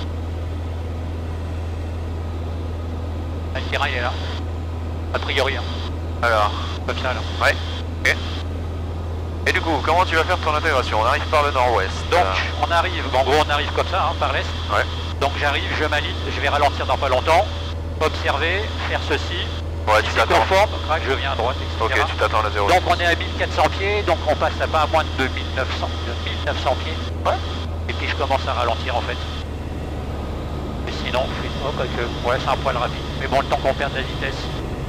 Le terrain il est là. A priori. Hein. Alors, Comme ça là. ouais. Ok. Et du coup, comment tu vas faire ton intégration? On arrive par le nord-ouest. Donc on arrive, en gros on arrive comme ça, hein, par l'est. Ouais. Donc j'arrive, je m'aligne, je vais ralentir dans pas longtemps. Observer, faire ceci. Ouais, tu Si t'attends. conforme, crac, je viens à droite, etc. Ok, tu t'attends à la 0. Donc on est à 1400 pieds, donc on passe à pas moins de 1900 pieds. Ouais. Et puis je commence à ralentir en fait. Et sinon, oh, quoique, ouais, c'est un poil rapide. Mais bon, le temps qu'on perd de la vitesse.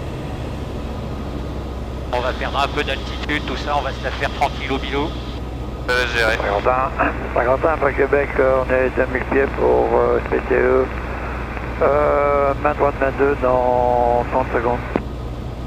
On va perdre un peu d'altitude, tout ça, on va se la faire tranquille au bilou. Ça va gérer. 51 après Québec, on est 2000 pieds pour SPTE. Main droite, main 2 dans 30 secondes.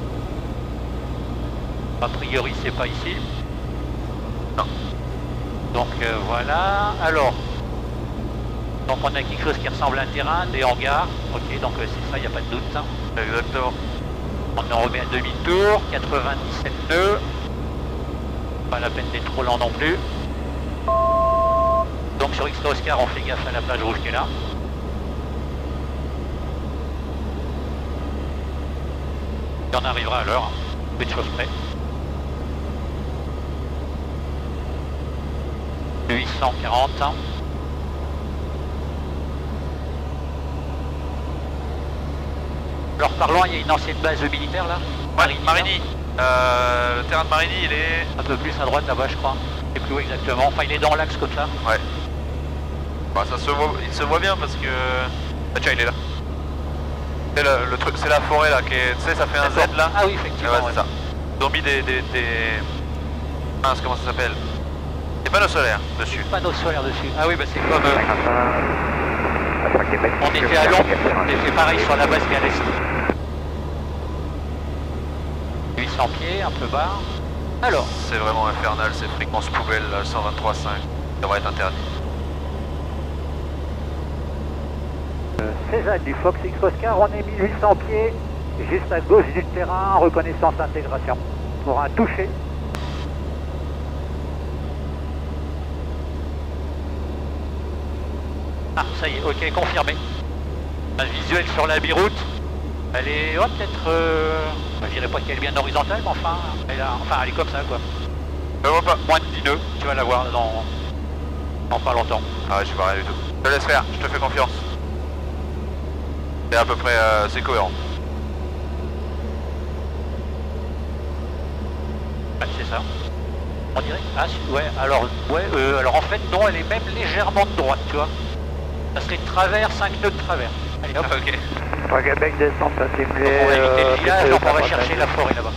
A priori, c'est pas ici. Non. Donc voilà, alors, donc on a quelque chose qui ressemble à un terrain, des hangars, ok, donc c'est ça, il n'y a pas de doute. Hein. Exactement. On en remet un demi-tour, 97 nœuds, pas la peine d'être trop lent non plus. Donc sur X Oscar, on fait gaffe à la plage rouge qui est là. Et on arrivera à l'heure, peu de choses près. 840. Alors par loin, il y a une ancienne base militaire là. Marigny. Le terrain de Marigny, il est... Un peu plus à droite là-bas, je crois. Je sais plus où exactement. Enfin, il est dans l'axe comme ça. Ouais. Bah, ça se voit, il se voit bien parce que... Ah tiens, il est là. C'est le truc, c'est la forêt là qui est... Tu sais, ça fait un Z là. Ah oui, effectivement. Ouais, c'est ça. Ils ont mis des... Ah, comment ça s'appelle? Des panneaux solaires dessus. Panneaux solaires dessus. Ah oui, bah c'est comme... on était à Londres, on était pareil sur la base qui est à l'est. 800 pieds, un peu bas. Alors. C'est vraiment infernal, ces fréquences poubelles là, 123.5. Ça devrait être interdit. Cézanne du Fox X Oscar, on est 1800 pieds, juste à gauche du terrain, reconnaissance intégration. Pour un toucher. Ah, ça y est, ok, confirmé. Un visuel sur la biroute. Elle est, oh, peut-être, je dirais pas qu'elle est bien horizontale, mais enfin, elle est comme ça, quoi. Je vois pas. Moins de 10 nœuds, tu vas la voir dans pas longtemps. Ah ouais, je vois rien du tout. Je te laisse faire, je te fais confiance. C'est à peu près, c'est cohérent. Ouais, c'est ça. On dirait. Ah, ouais, alors en fait, non, elle est même légèrement de droite, tu vois. Ça serait de travers, 5 nœuds de travers. Allez, hop. Ok. Québec descente à Simlé. On va éviter le village, donc on va chercher la forêt là-bas.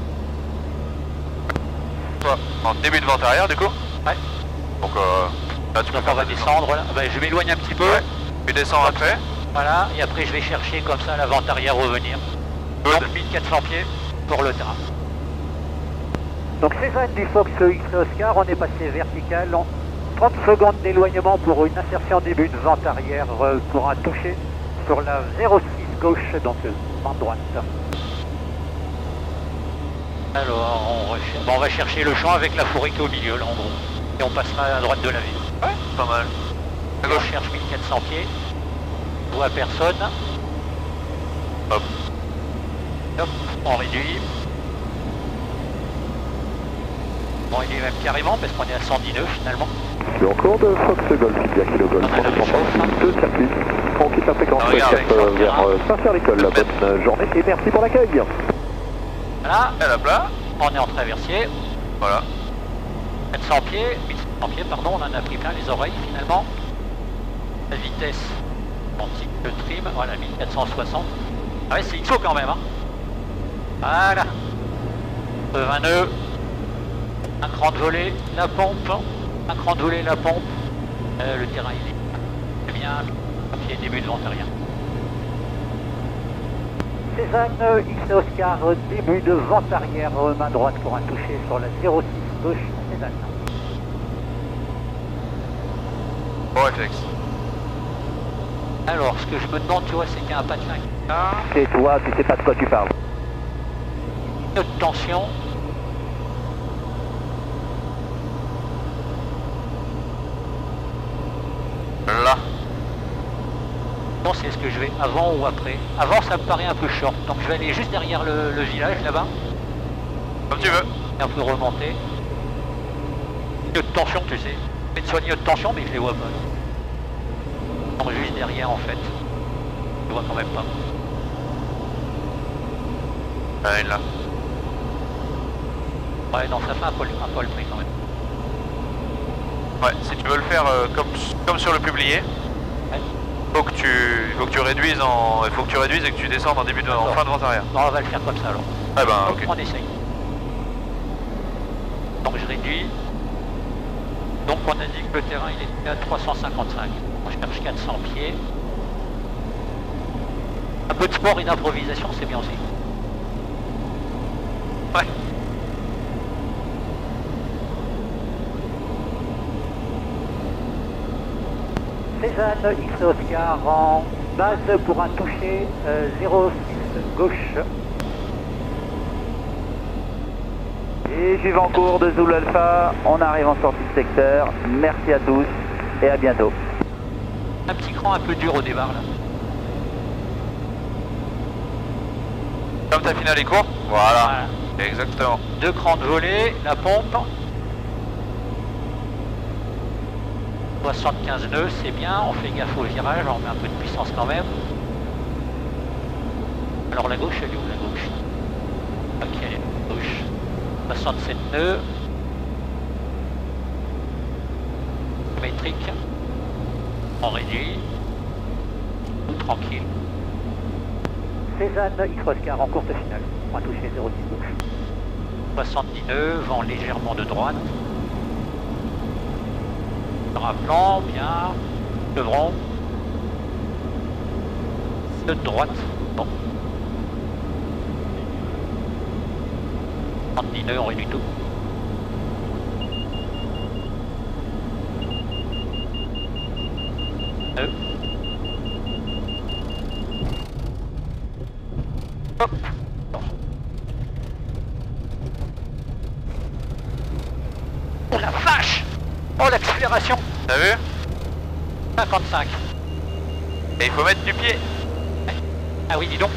Toi, en début de vente arrière du coup? Ouais. Donc là tu peux Donc faire on va descendre, là. Bah, je m'éloigne un petit peu. Ouais. Tu descends après. Voilà, et après je vais chercher comme ça la vente arrière revenir. Good. Donc 1400 pieds pour le terrain. Donc Cézanne du Fox X Oscar, on est passé vertical. 30 secondes d'éloignement pour une insertion début de vente arrière pour un toucher sur la 06 gauche, donc en droite. Alors on va chercher le champ avec la forêt qui est au milieu là en gros. Et on passera à droite de la ville. Ouais, pas mal. À gauche, je cherche 1400 pieds. Je vois personne. Hop. Hop, on réduit. Bon, il est même carrément parce qu'on est à 110 nœuds finalement. Je suis en cours de Fox Golf, India Kilo Golf, On a la même chose, deux circuits. On quitte la fréquence regarde, 4 vers Saint-Pierre-l'École. Bonne journée et merci pour l'accueil. Voilà, Elle a plat. on est en traversier. Voilà. 400 pieds, 1100 pieds, pardon, on en a pris plein les oreilles finalement. La vitesse, antique le trim, voilà, 1460. Ah ouais, c'est XO quand même, hein. Voilà. 20 nœuds. Un cran de volée, la pompe. Un cran de volée, la pompe. Le terrain, il est bien. Pied début de vente arrière. Cézanne X Oscar, début de vente arrière, main droite pour un toucher sur la 06 gauche, Cézanne. Bon réflexe. Alors, ce que je me demande, tu vois, c'est qu'il y a un patelin qui est là. C'est toi, tu sais pas de quoi tu parles. Nœud de tension. Là. Bon, c'est ce que je vais avant ou après. Avant, ça me paraît un peu short, donc je vais aller juste derrière le village là-bas. Comme tu veux. Et un peu remonter. Nœud de tension, tu sais. Je vais te soigner de tension, mais je les vois pas. Non, juste derrière en fait. Je vois quand même pas. Allez, là. Ouais, non, ça fait un poil près quand même. Ouais, si tu veux le faire comme sur le publié, Ouais. faut que tu réduises et que tu descendes en fin de vente arrière. Non, on va le faire comme ça alors. Ah ben ok. On essaye. Donc je réduis. Donc on a dit que le terrain il était à 355. On cherche 400 pieds. Un peu de sport et d'improvisation, c'est bien aussi. Ouais. Cézanne X Oscar en base pour un toucher 06 gauche. Et Juvancourt de Zulu Alpha, on arrive en sortie de secteur. Merci à tous et à bientôt. Un petit cran un peu dur au départ là. Comme ta finale est courte. Voilà. Exactement. 2 crans de volée, la pompe. 75 nœuds, c'est bien, on fait gaffe au virage, on met un peu de puissance quand même. Alors la gauche, elle est où la gauche? Ok, elle est à gauche. 67 nœuds. Métrique. On réduit. Tranquille. Cézanne X Oscar en courte finale. On va toucher 0,10 gauche. 70 nœuds, vent légèrement de droite. Plan, bien. Chevron. De droite. Bon. 70 nœuds, on réduit tout. Nœud. Hop. Oh la vache! Oh l'accélération! T'as vu? 55. Et il faut mettre du pied. Ah oui, dis donc.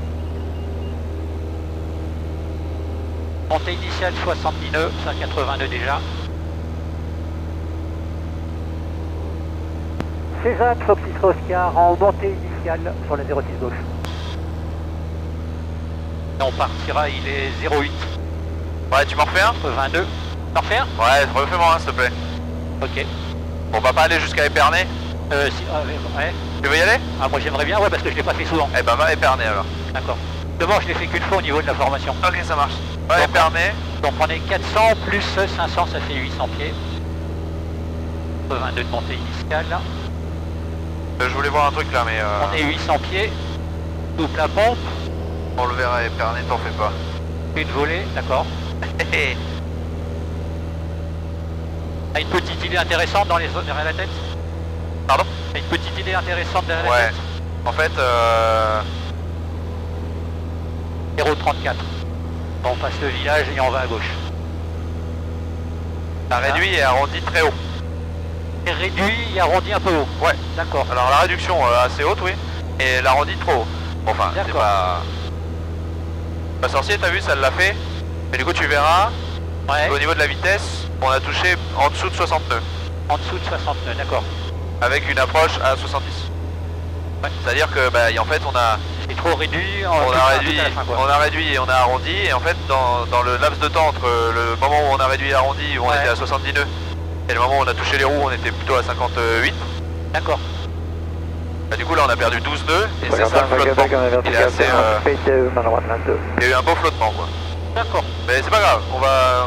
Montée initiale 70 nœuds, 180 nœuds déjà. Cézanne Fox X Oscar en montée initiale sur la 06 gauche. Et on partira, il est 08. Ouais, tu m'en refais un? 22. T'en refais un? Ouais, refais-moi un s'il te plaît. Ok. On va pas aller jusqu'à Épernay? Si, ouais. Tu veux y aller? Ah, moi j'aimerais bien, ouais, parce que je l'ai pas fait souvent. Eh ben va à Épernay alors. D'accord. Devant, je l'ai fait qu'une fois au niveau de la formation. Ok, ça marche. Ouais, Épernay. Donc on est 400 plus 500, ça fait 800 pieds. 22 de montée initiale. Je voulais voir un truc là, mais On est 800 pieds. Double la pompe. on le verra à Épernay, t'en fais pas. Une volée, d'accord. T'as une petite idée intéressante dans les zones derrière la tête? Pardon? T'as une petite idée intéressante derrière la Ouais. tête? En fait, 0,34. On passe le village et on va à gauche. t'as réduit et arrondi très haut. Et réduit et arrondi un peu haut. Ouais. D'accord. Alors la réduction assez haute, oui. Et l'arrondi trop haut. Bon, enfin, c'est D'accord. pas sorcier, t'as vu, ça l'a fait. Mais du coup, tu verras, Ouais. au niveau de la vitesse, on a touché en dessous de 60 nœuds. En dessous de 69, d'accord. Avec une approche à 70. Ouais. C'est-à-dire que, bah, en fait, on a trop réduit, on a réduit et on a arrondi, et en fait dans le laps de temps entre le moment où on a réduit et arrondi, où on était à 70 nœuds, et le moment où on a touché les roues, on était plutôt à 58. D'accord. Bah, du coup là on a perdu 12 nœuds, et c'est ça le flottement. Il est assez, il y a eu un beau flottement quoi. D'accord. Mais c'est pas grave, on va...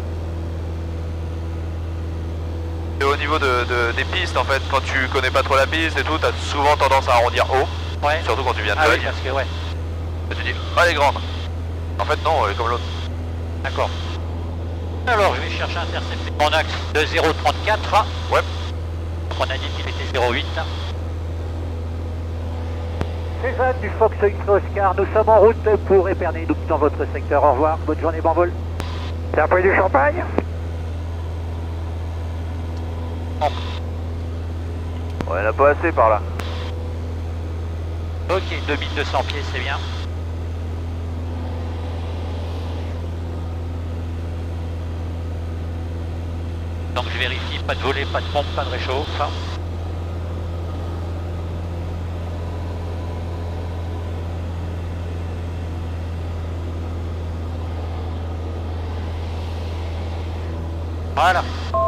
Et au niveau des pistes en fait, quand tu connais pas trop la piste et tout, t'as souvent tendance à arrondir haut. Ouais. Surtout quand tu viens de Ah oui, Deuil. parce que ouais. Et tu dis, ah elle est grande. En fait non, elle est comme l'autre. D'accord. Alors je vais chercher à intercepter mon axe de 0,34. Ouais. Donc on a dit qu'il était 0,8. Cézanne du Fox X Oscar, nous sommes en route pour Épernay, donc dans votre secteur. Au revoir, bonne journée, bon vol. C'est un peu du champagne? Bon. Ouais, il en a pas assez par là. Ok, 2200 pieds, c'est bien. Donc je vérifie, pas de volet, pas de pompe, pas de réchauffe. Voilà.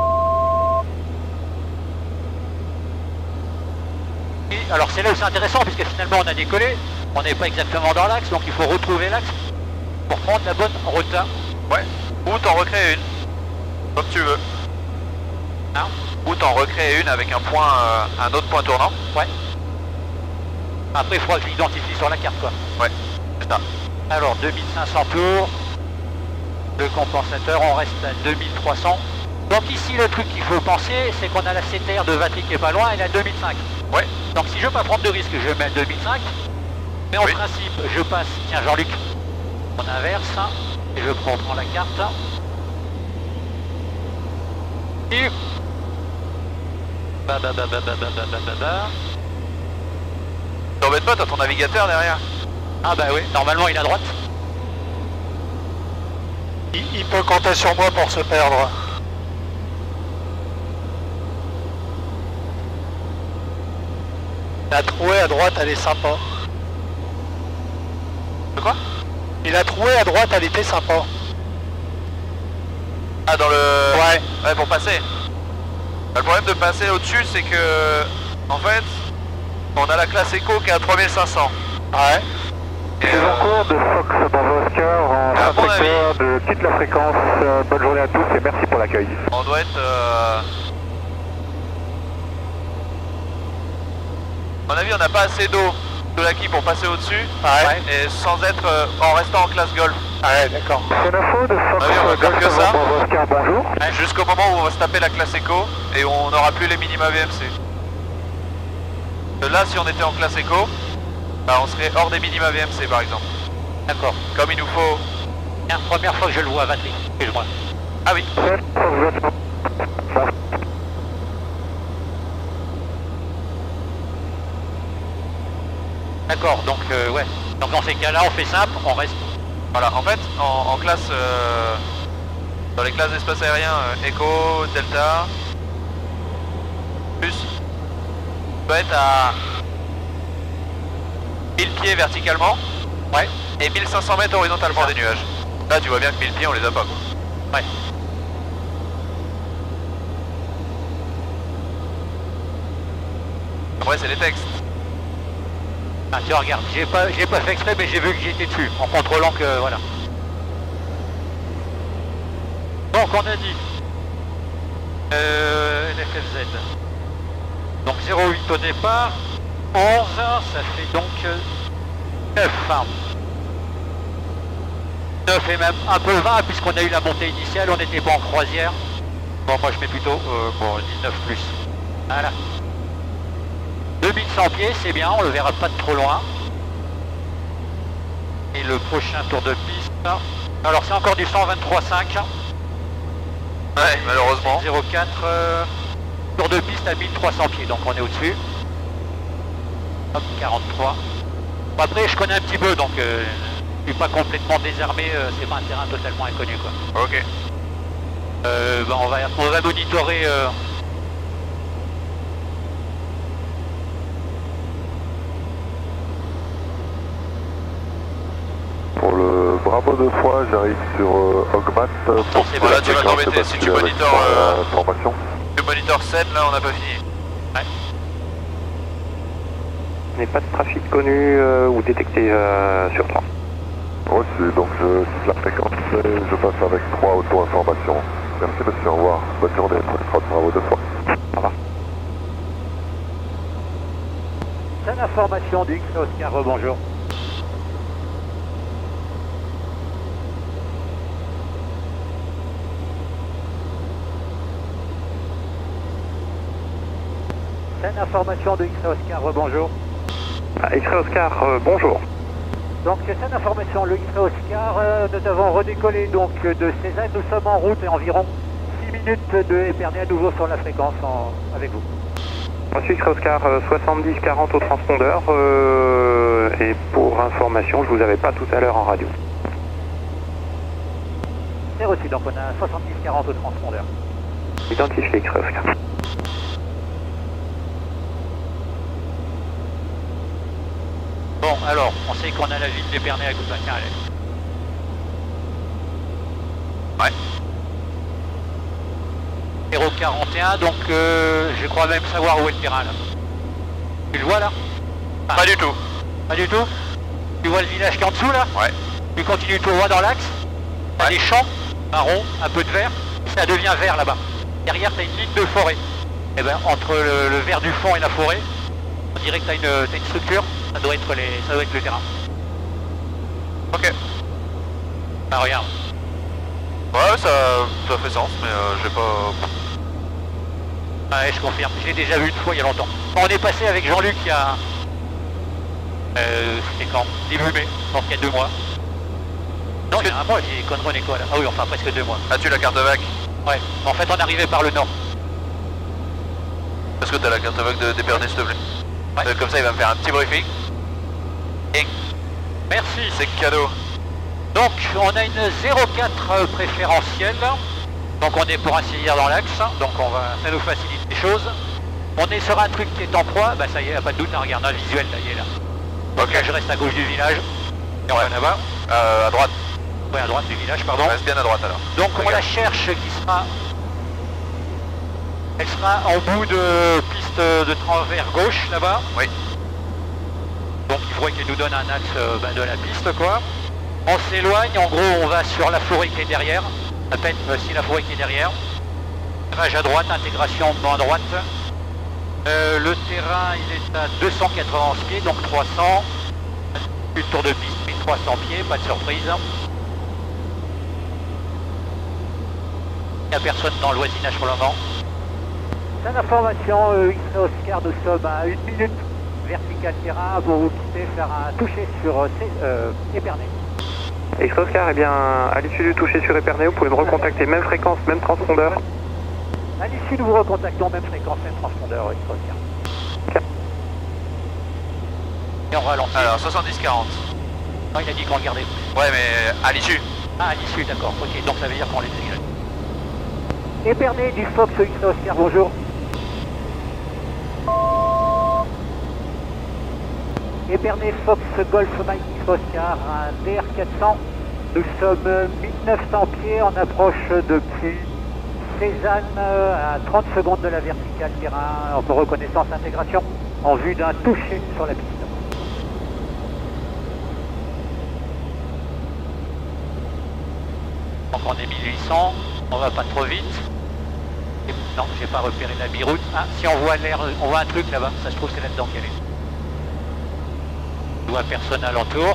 Et alors c'est là où c'est intéressant puisque finalement on a décollé, on n'est pas exactement dans l'axe, donc il faut retrouver l'axe pour prendre la bonne route. Ouais. Ou t'en recréer une. Comme tu veux. Hein? Ou t'en recréer une avec un point, un autre point tournant. Ouais. Après il faudra que je l'identifie sur la carte quoi. Ouais, c'est ça. Alors 2500 tours. Le compensateur, on reste à 2300. Donc ici, le truc qu'il faut penser, c'est qu'on a la CTR de Vatry qui est pas loin, elle est à 2005. Ouais. Donc si je veux pas prendre de risque, je mets à 2005. Mais en principe, je passe, tiens Jean-Luc, on inverse, et je prends la carte. Et... T'embête pas, t'as ton navigateur derrière. Ah bah oui, normalement il est à droite. Il peut compter sur moi pour se perdre. La trouée à droite, elle est sympa. De quoi? Et la trouée à droite, elle était sympa. Ah, dans le... Ouais. Ouais, pour passer. Le problème de passer au-dessus, c'est que... En fait, on a la classe Eco qui est à 3500. Ouais. Et C'est en cours de Fox Bravo Oscar en à fin mon de secteur de quitte la fréquence. Bonne journée à tous et merci pour l'accueil. on doit être... À mon avis, on n'a pas assez d'eau de l'acquis pour passer au-dessus. Ouais. Et sans être... en restant en classe Golf. Ouais, d'accord. C'est l'info de Fox Ah oui, on va faire que ça. Bravo Oscar, bonjour. Jusqu'au moment où on va se taper la classe Eco et on n'aura plus les minima VMC. Là, si on était en classe Eco, bah, on serait hors des minima VMC par exemple. D'accord. Comme il nous faut... La première fois que je le vois à Vatry, excuse-moi. Ah oui. D'accord, donc ouais. Donc dans ces cas-là, on fait simple, on reste. Voilà, en fait, en classe... dans les classes d'espace aérien, Eco, Delta... Plus... On peut être à... 1000 pieds verticalement. Ouais. Et 1500 mètres horizontalement des nuages. Là, tu vois bien que 1000 pieds, on les a pas, quoi. Ouais. Après, c'est les textes. Ah, tu regardes, j'ai pas fait exprès, mais j'ai vu que j'étais dessus, en contrôlant que, voilà. Donc, on a dit LFFZ. Donc 0,8 au départ, 11, ça fait donc 9. 9 et même un peu 20, puisqu'on a eu la montée initiale, on n'était pas en croisière. Bon, moi je mets plutôt 19 plus. Voilà. 2100 pieds, c'est bien, on le verra pas de trop loin. Et le prochain tour de piste, alors c'est encore du 123,5. Ouais, malheureusement. 0,4, tour de piste à 1300 pieds, donc on est au-dessus. Hop, 43. Bon, après, je connais un petit peu, donc je suis pas complètement désarmé, c'est pas un terrain totalement inconnu, quoi. Ok. Bah, on va monitorer... Pour le Bravo 2 fois, j'arrive sur Augmat. C'est bon, là tu vas t'embêter si tu monitores... formation. Tu monitores 7, là on n'a pas fini. Ouais. Il n'y a pas de trafic connu ou détecté sur 3. Reçu, donc je quitte la fréquence et je passe avec 3 auto-informations. Merci monsieur, au revoir. Bonne journée, Bravo 2 fois. Au revoir. C'est l'information du X Oscar, bonjour. C'est l'information de X-Ray Oscar, bonjour. X-Ray Oscar, bonjour. Donc c'est une information, le X-Ray Oscar, nous avons redécollé donc de Cézanne, nous sommes en route et environ 6 minutes de Épernay à nouveau sur la fréquence avec vous. Monsieur X-Ray Oscar, 70-40 au transpondeur et pour information, je vous avais pas tout à l'heure en radio. C'est reçu, donc on a 70-40 au transpondeur. Identifié X-Ray Oscar. Bon, alors, on sait qu'on a la ville d'Épernay à Goutin. Ouais. 041, donc je crois même savoir où est le terrain là. Tu le vois là? Pas du tout. Pas du tout? Tu vois le village qui est en dessous là? Ouais. Tu continues tout droit dans l'axe. T'as Ouais. des champs, marron, un peu de vert, ça devient vert là-bas. Derrière t'as une ligne de forêt. Et ben entre le vert du fond et la forêt, on dirait que t'as une structure, ça doit être le terrain. Ok. Ah regarde. Ouais, ça fait sens, mais j'ai pas... Ouais, je confirme, j'ai déjà vu une fois il y a longtemps. On est passé avec Jean-Luc il y a... c'était quand? Début mai, donc il y a 2 mois. Non, il y a un mois, j'ai connerie quoi là. Ah oui, enfin presque 2 mois. As-tu la carte VAC? Ouais, en fait on arrivait par le nord. Est-ce que t'as la carte VAC d'Épernay, s'il te plaît? Ouais. Comme ça, il va me faire un petit briefing. Et... Merci. C'est cadeau. Donc, on a une 04 préférentielle. Donc on est pour ainsi dire dans l'axe, donc ça nous facilite les choses. On est sur un truc qui est en proie, bah ça y est, pas de doute, hein, regarde un visuel, là il est là. Donc là je reste à gauche du village, et on va là-bas. À droite. Ouais, à droite du village, pardon. Reste bien à droite alors. Donc on la cherche qui sera... Elle sera en bout de piste de travers gauche, là-bas. Oui. Donc il faudrait qu'elle nous donne un axe de la piste, quoi. On s'éloigne, en gros on va sur la forêt qui est derrière. À peine si la forêt qui est derrière. Virage à droite, intégration à droite. Le terrain il est à 291 pieds, donc 300. Plus de tour de piste, 1300 pieds, pas de surprise. Il n'y a personne dans le voisinage pour le moment. C'est l'information, X-Ray Oscar, nous sommes à 1 minute vertical terrain pour vous quitter, faire un toucher sur Épernay. X-Ray Oscar, eh bien, à l'issue du toucher sur Épernay, vous pouvez me recontacter, même fréquence, même transpondeur. À l'issue, nous vous recontactons, même fréquence, même transpondeur, X-Ray Oscar. Et on ralentit. Alors, 70-40. Non, il a dit qu'on regardait. Ouais, mais à l'issue. Ah, à l'issue, d'accord. Ok, donc ça veut dire qu'on les dégage. Épernay du Fox X-Ray Oscar, bonjour. Épernay Fox Golf Mike X-Ray Oscar, un DR400. Nous sommes 1900 pieds en approche depuis Cézanne à 30 secondes de la verticale terrain pour reconnaissance intégration en vue d'un toucher sur la piste. Donc on est 1800, on va pas trop vite. Et non, j'ai pas repéré la biroute. Ah, si on voit l'air, on voit un truc là-bas, ça se trouve c'est là-dedans qu'elle est. Je vois personne alentour.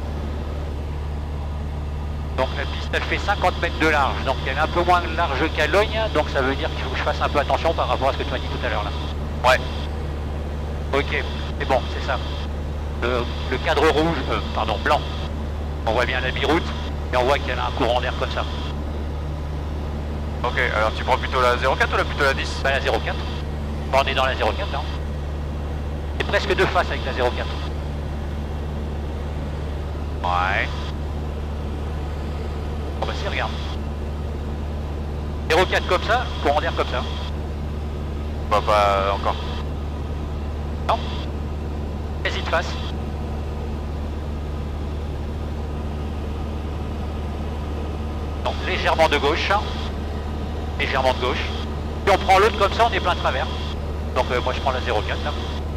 Donc la piste elle fait 50 mètres de large, donc elle est un peu moins large qu'à Logne, donc ça veut dire qu'il faut que je fasse un peu attention par rapport à ce que tu m'as dit tout à l'heure là. Ouais. Ok, c'est bon, c'est ça. Le cadre rouge, pardon, blanc, on voit bien la biroute et on voit qu'elle a un courant d'air comme ça. Ok, alors tu prends plutôt la 04 ou plutôt la 10? Bah la 04. Bon, on est dans la 04 là. C'est presque de face avec la 04. Ouais. Oh bah si, regarde. 04 comme ça, courant d'air comme ça. Bah pas encore. Non. Quasi de face. Donc légèrement de gauche. Légèrement de gauche. Puis on prend l'autre comme ça, on est plein travers. Donc moi je prends la 04 là.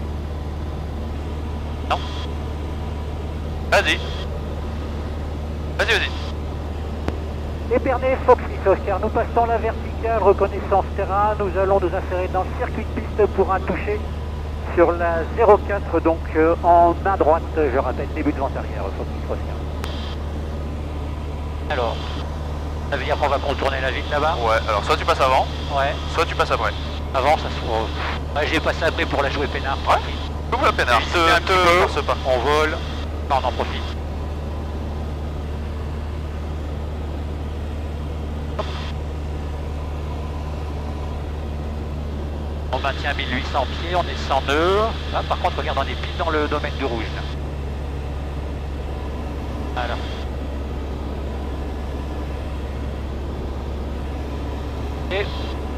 Non. Vas-y. Vas-y. Épernay, Fox X-Ray Oscar, nous passons la verticale, reconnaissance terrain, nous allons nous insérer dans le circuit de piste pour un toucher sur la 04, donc en main droite, je rappelle, début de vente arrière, Fox X-Ray Oscar. Alors, ça veut dire qu'on va contourner la ville là-bas? Ouais, alors soit tu passes avant, ouais. Soit tu passes après. Avant, ça se trouve... Ouais, j'ai passé après pour la jouer peinard. Ouais, ouvre la peinard, te force pas. On vole, on en profite. On maintient 1800 pieds, on est sans nœud. Là, par contre, regarde, on est pile dans le domaine du rouge. Là. Voilà. Et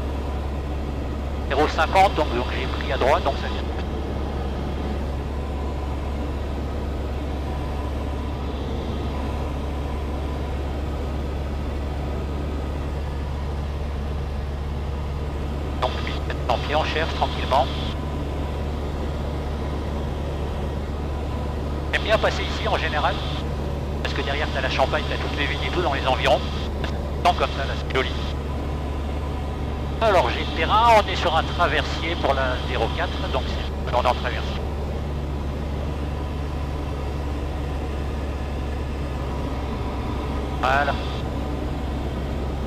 0,50, donc j'ai pris à droite, donc ça vient. Donc 1700 pieds, on cherche tranquillement. J'aime bien passer ici en général, parce que derrière tu as la Champagne, tu as toutes les vignes et tout dans les environs. Tant comme ça, là c'est joli. Alors j'ai le terrain, on est sur un traversier pour la 04, donc on est en traversier. Voilà.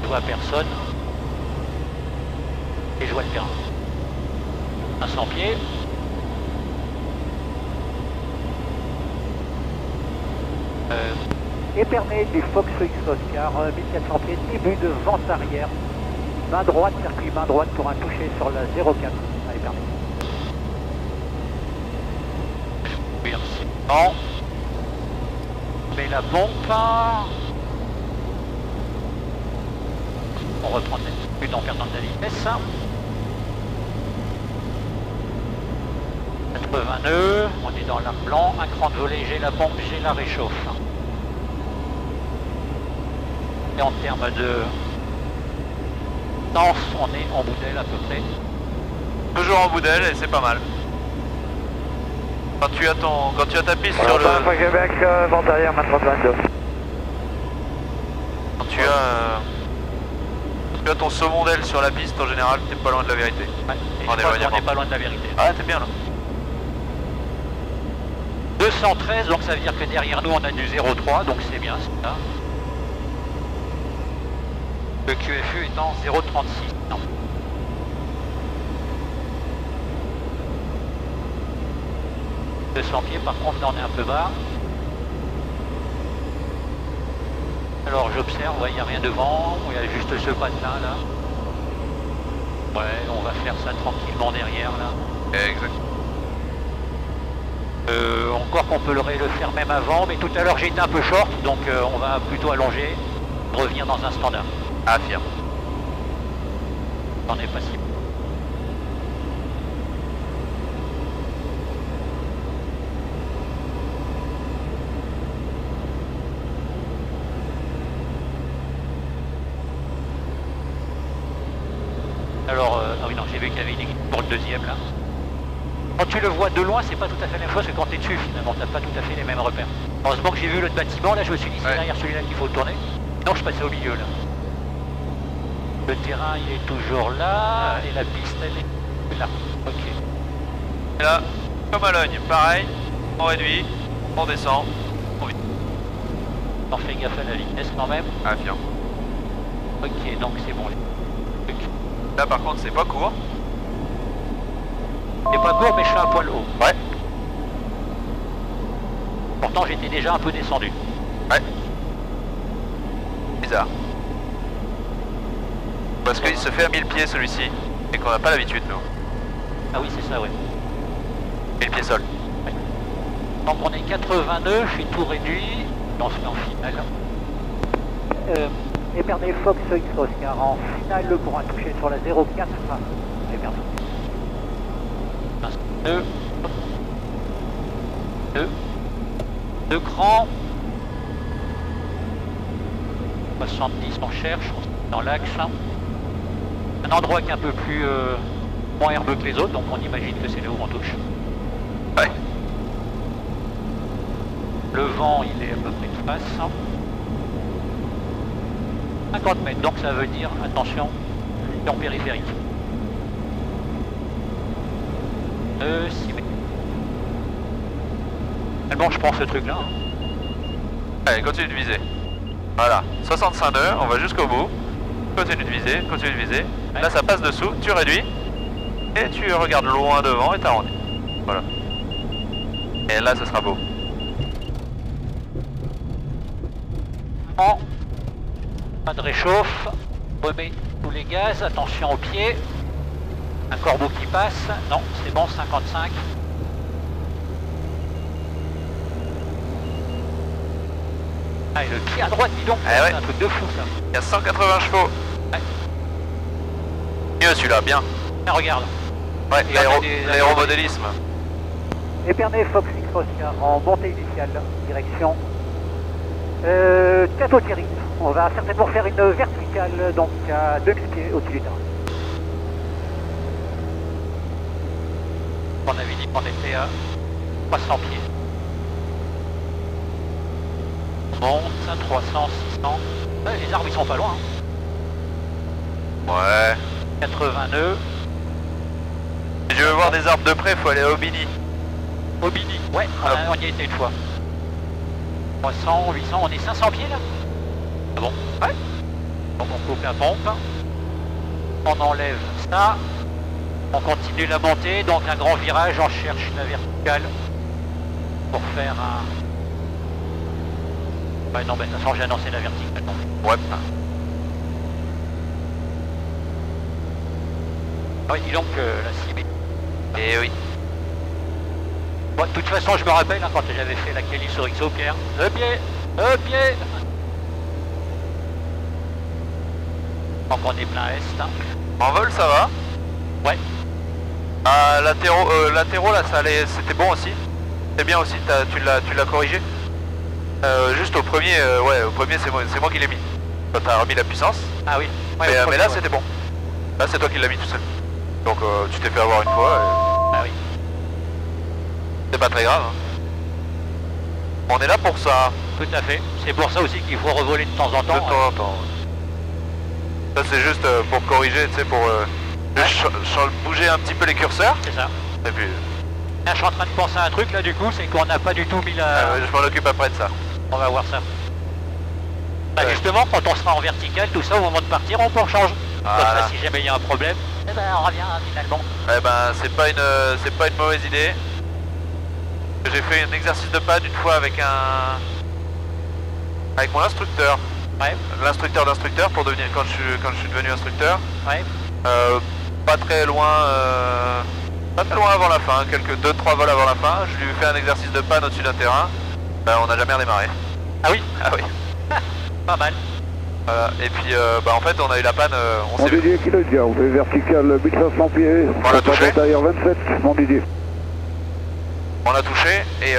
je vois personne. Et je vois le terrain. 500 pieds. Épernay du Fox X Oscar, 1400 pieds, début de vente arrière. Main droite, circuit main droite pour un toucher sur la 04 à Épernay. Merci. Bon. Mais la pompe. On reprend l'altitude en perdant de la vitesse. 80 nœuds, on est dans l'arc blanc, un cran de volet, j'ai la pompe, j'ai la réchauffe. Et en termes de distance, on est en boudelle à peu près. Toujours en boudelle et c'est pas mal. Quand tu as ta piste sur le... Québec, vente arrière, main 30-22. Quand tu as ton saumon d'aile sur la piste, en général, t'es pas loin de la vérité. Ouais, et on n'est pas loin de la vérité. Ah, t'es bien là. 213, donc ça veut dire que derrière nous on a du 0,3, donc c'est bien ça. Le QFU est en 0,36. Non. « 200 pieds, par contre là on est un peu bas. Alors j'observe, il n'y a rien devant, il y a juste ce patelin là. Ouais, on va faire ça tranquillement derrière là. Exact. Encore qu'on peut le faire même avant, mais tout à l'heure j'ai été un peu short, donc on va plutôt allonger, revenir dans un standard. Affirme. On est pas si... Alors, ah oui non, j'ai vu qu'il y avait une équipe pour le deuxième là. Quand tu le vois de loin, c'est pas tout à fait la même chose que quand tu es dessus finalement, t'as pas tout à fait les mêmes repères. Heureusement que j'ai vu l'autre bâtiment, là je me suis dit c'est derrière celui-là qu'il faut tourner. Non, je passais au milieu là. Le terrain il est toujours là, et la piste elle est là. Ok. Et là, comme à Logne, pareil, on réduit, on descend, on vit. On fait gaffe à la vitesse quand même. Affirme. Ok, donc c'est bon. Là par contre c'est pas court. C'est pas court mais je suis un poil haut. Ouais. Pourtant j'étais déjà un peu descendu. Ouais. Bizarre. Parce qu'il se fait à 1000 pieds celui-ci, et qu'on n'a pas l'habitude nous. Ah oui c'est ça, oui. 1000 pieds sol. Ouais. Donc on est 80 nœuds, je suis tout réduit. On se met en finale. Épernay Fox X Oscar en finale pour un toucher sur la 04. Épernay. 2 crans. 70 on cherche, dans l'axe. Un endroit qui est un peu plus moins herbeux que les autres, donc on imagine que c'est là où on touche. Ouais. Le vent il est à peu près de face. 50 mètres, donc ça veut dire, attention, en périphérique. 6 mètres. Bon, je prends ce truc là. Allez, continue de viser. Voilà, 65 nœuds, on va jusqu'au bout. Continue de viser, continue de viser. Ouais. Là ça passe dessous, tu réduis. Et tu regardes loin devant et t'arrondis. Voilà. Et là ce sera beau. Pas de réchauffe. Remets tous les gaz, attention aux pieds. Un corbeau qui passe. Non, c'est bon, 55. Ah, et le pied à droite, dis donc, ouais. C'est un truc de fou ça. Il y a 180 chevaux. Ouais. Mieux celui-là, bien. Tiens, regarde. Ouais, l'aéromodélisme. Épernay Fox X Oscar en montée initiale, direction Cateau-Thierry. On va certainement faire une verticale, donc à 2000 pieds au-dessus du terrain. On avait dit qu'on était à 300 pieds. Monte, 300, 600. Ouais, les arbres ils sont pas loin. Hein. Ouais. 80 nœuds. Si je veux voir des arbres de près, faut aller à Aubigny. Aubigny, ouais, on y a été une fois. 300, 800, on est 500 pieds là. Ah bon? Ouais. Donc on coupe la pompe. On enlève ça. On continue la montée, donc un grand virage, on cherche la verticale pour faire un... Ouais non, mais de toute façon j'ai annoncé la verticale. Donc. Ouais. Oui, dis donc la cible. Et oui. Bon, de toute façon, je me rappelle hein, quand j'avais fait la qualif sur XO, Pierre. Le pied. Donc on est plein est. Hein. En vol, ça va? Ouais. Latéraux, là, ça allait, c'était bon aussi. C'est bien aussi, tu l'as corrigé. Juste au premier, au premier, c'est moi qui l'ai mis. Quand t'as remis la puissance. Ah oui. Ouais, mais là, c'était bon. Là, c'est toi qui l'as mis tout seul. Donc, tu t'es fait avoir une fois. Ah oui. C'est pas très grave. Hein. On est là pour ça. Tout à fait. C'est pour ça aussi qu'il faut revoler de temps en temps. De temps en temps. Ça, c'est juste pour corriger, tu sais, pour bouger un petit peu les curseurs. C'est ça. Et puis... Là, je suis en train de penser à un truc là du coup, c'est qu'on n'a pas du tout mis la... je m'en occupe après de ça. On va voir ça. Bah, justement, quand on sera en vertical, tout ça, au moment de partir, on peut en changer. Voilà. Comme ça, si jamais il y a un problème, eh ben, on revient finalement. Eh ben, c'est pas une mauvaise idée. J'ai fait un exercice de pad une fois avec mon instructeur. Ouais. L'instructeur d'instructeur pour devenir quand je suis devenu instructeur. Ouais. Pas très loin avant la fin, quelques 2-3 vols avant la fin, je lui ai fait un exercice de panne au-dessus d'un terrain. On n'a jamais redémarré. Ah oui? Ah oui. Pas mal. Et puis en fait on a eu la panne, Mon Didier qui le dit, on fait vertical 1500 pieds, on l'a touché. Derrière 27, mon Didier. On l'a touché et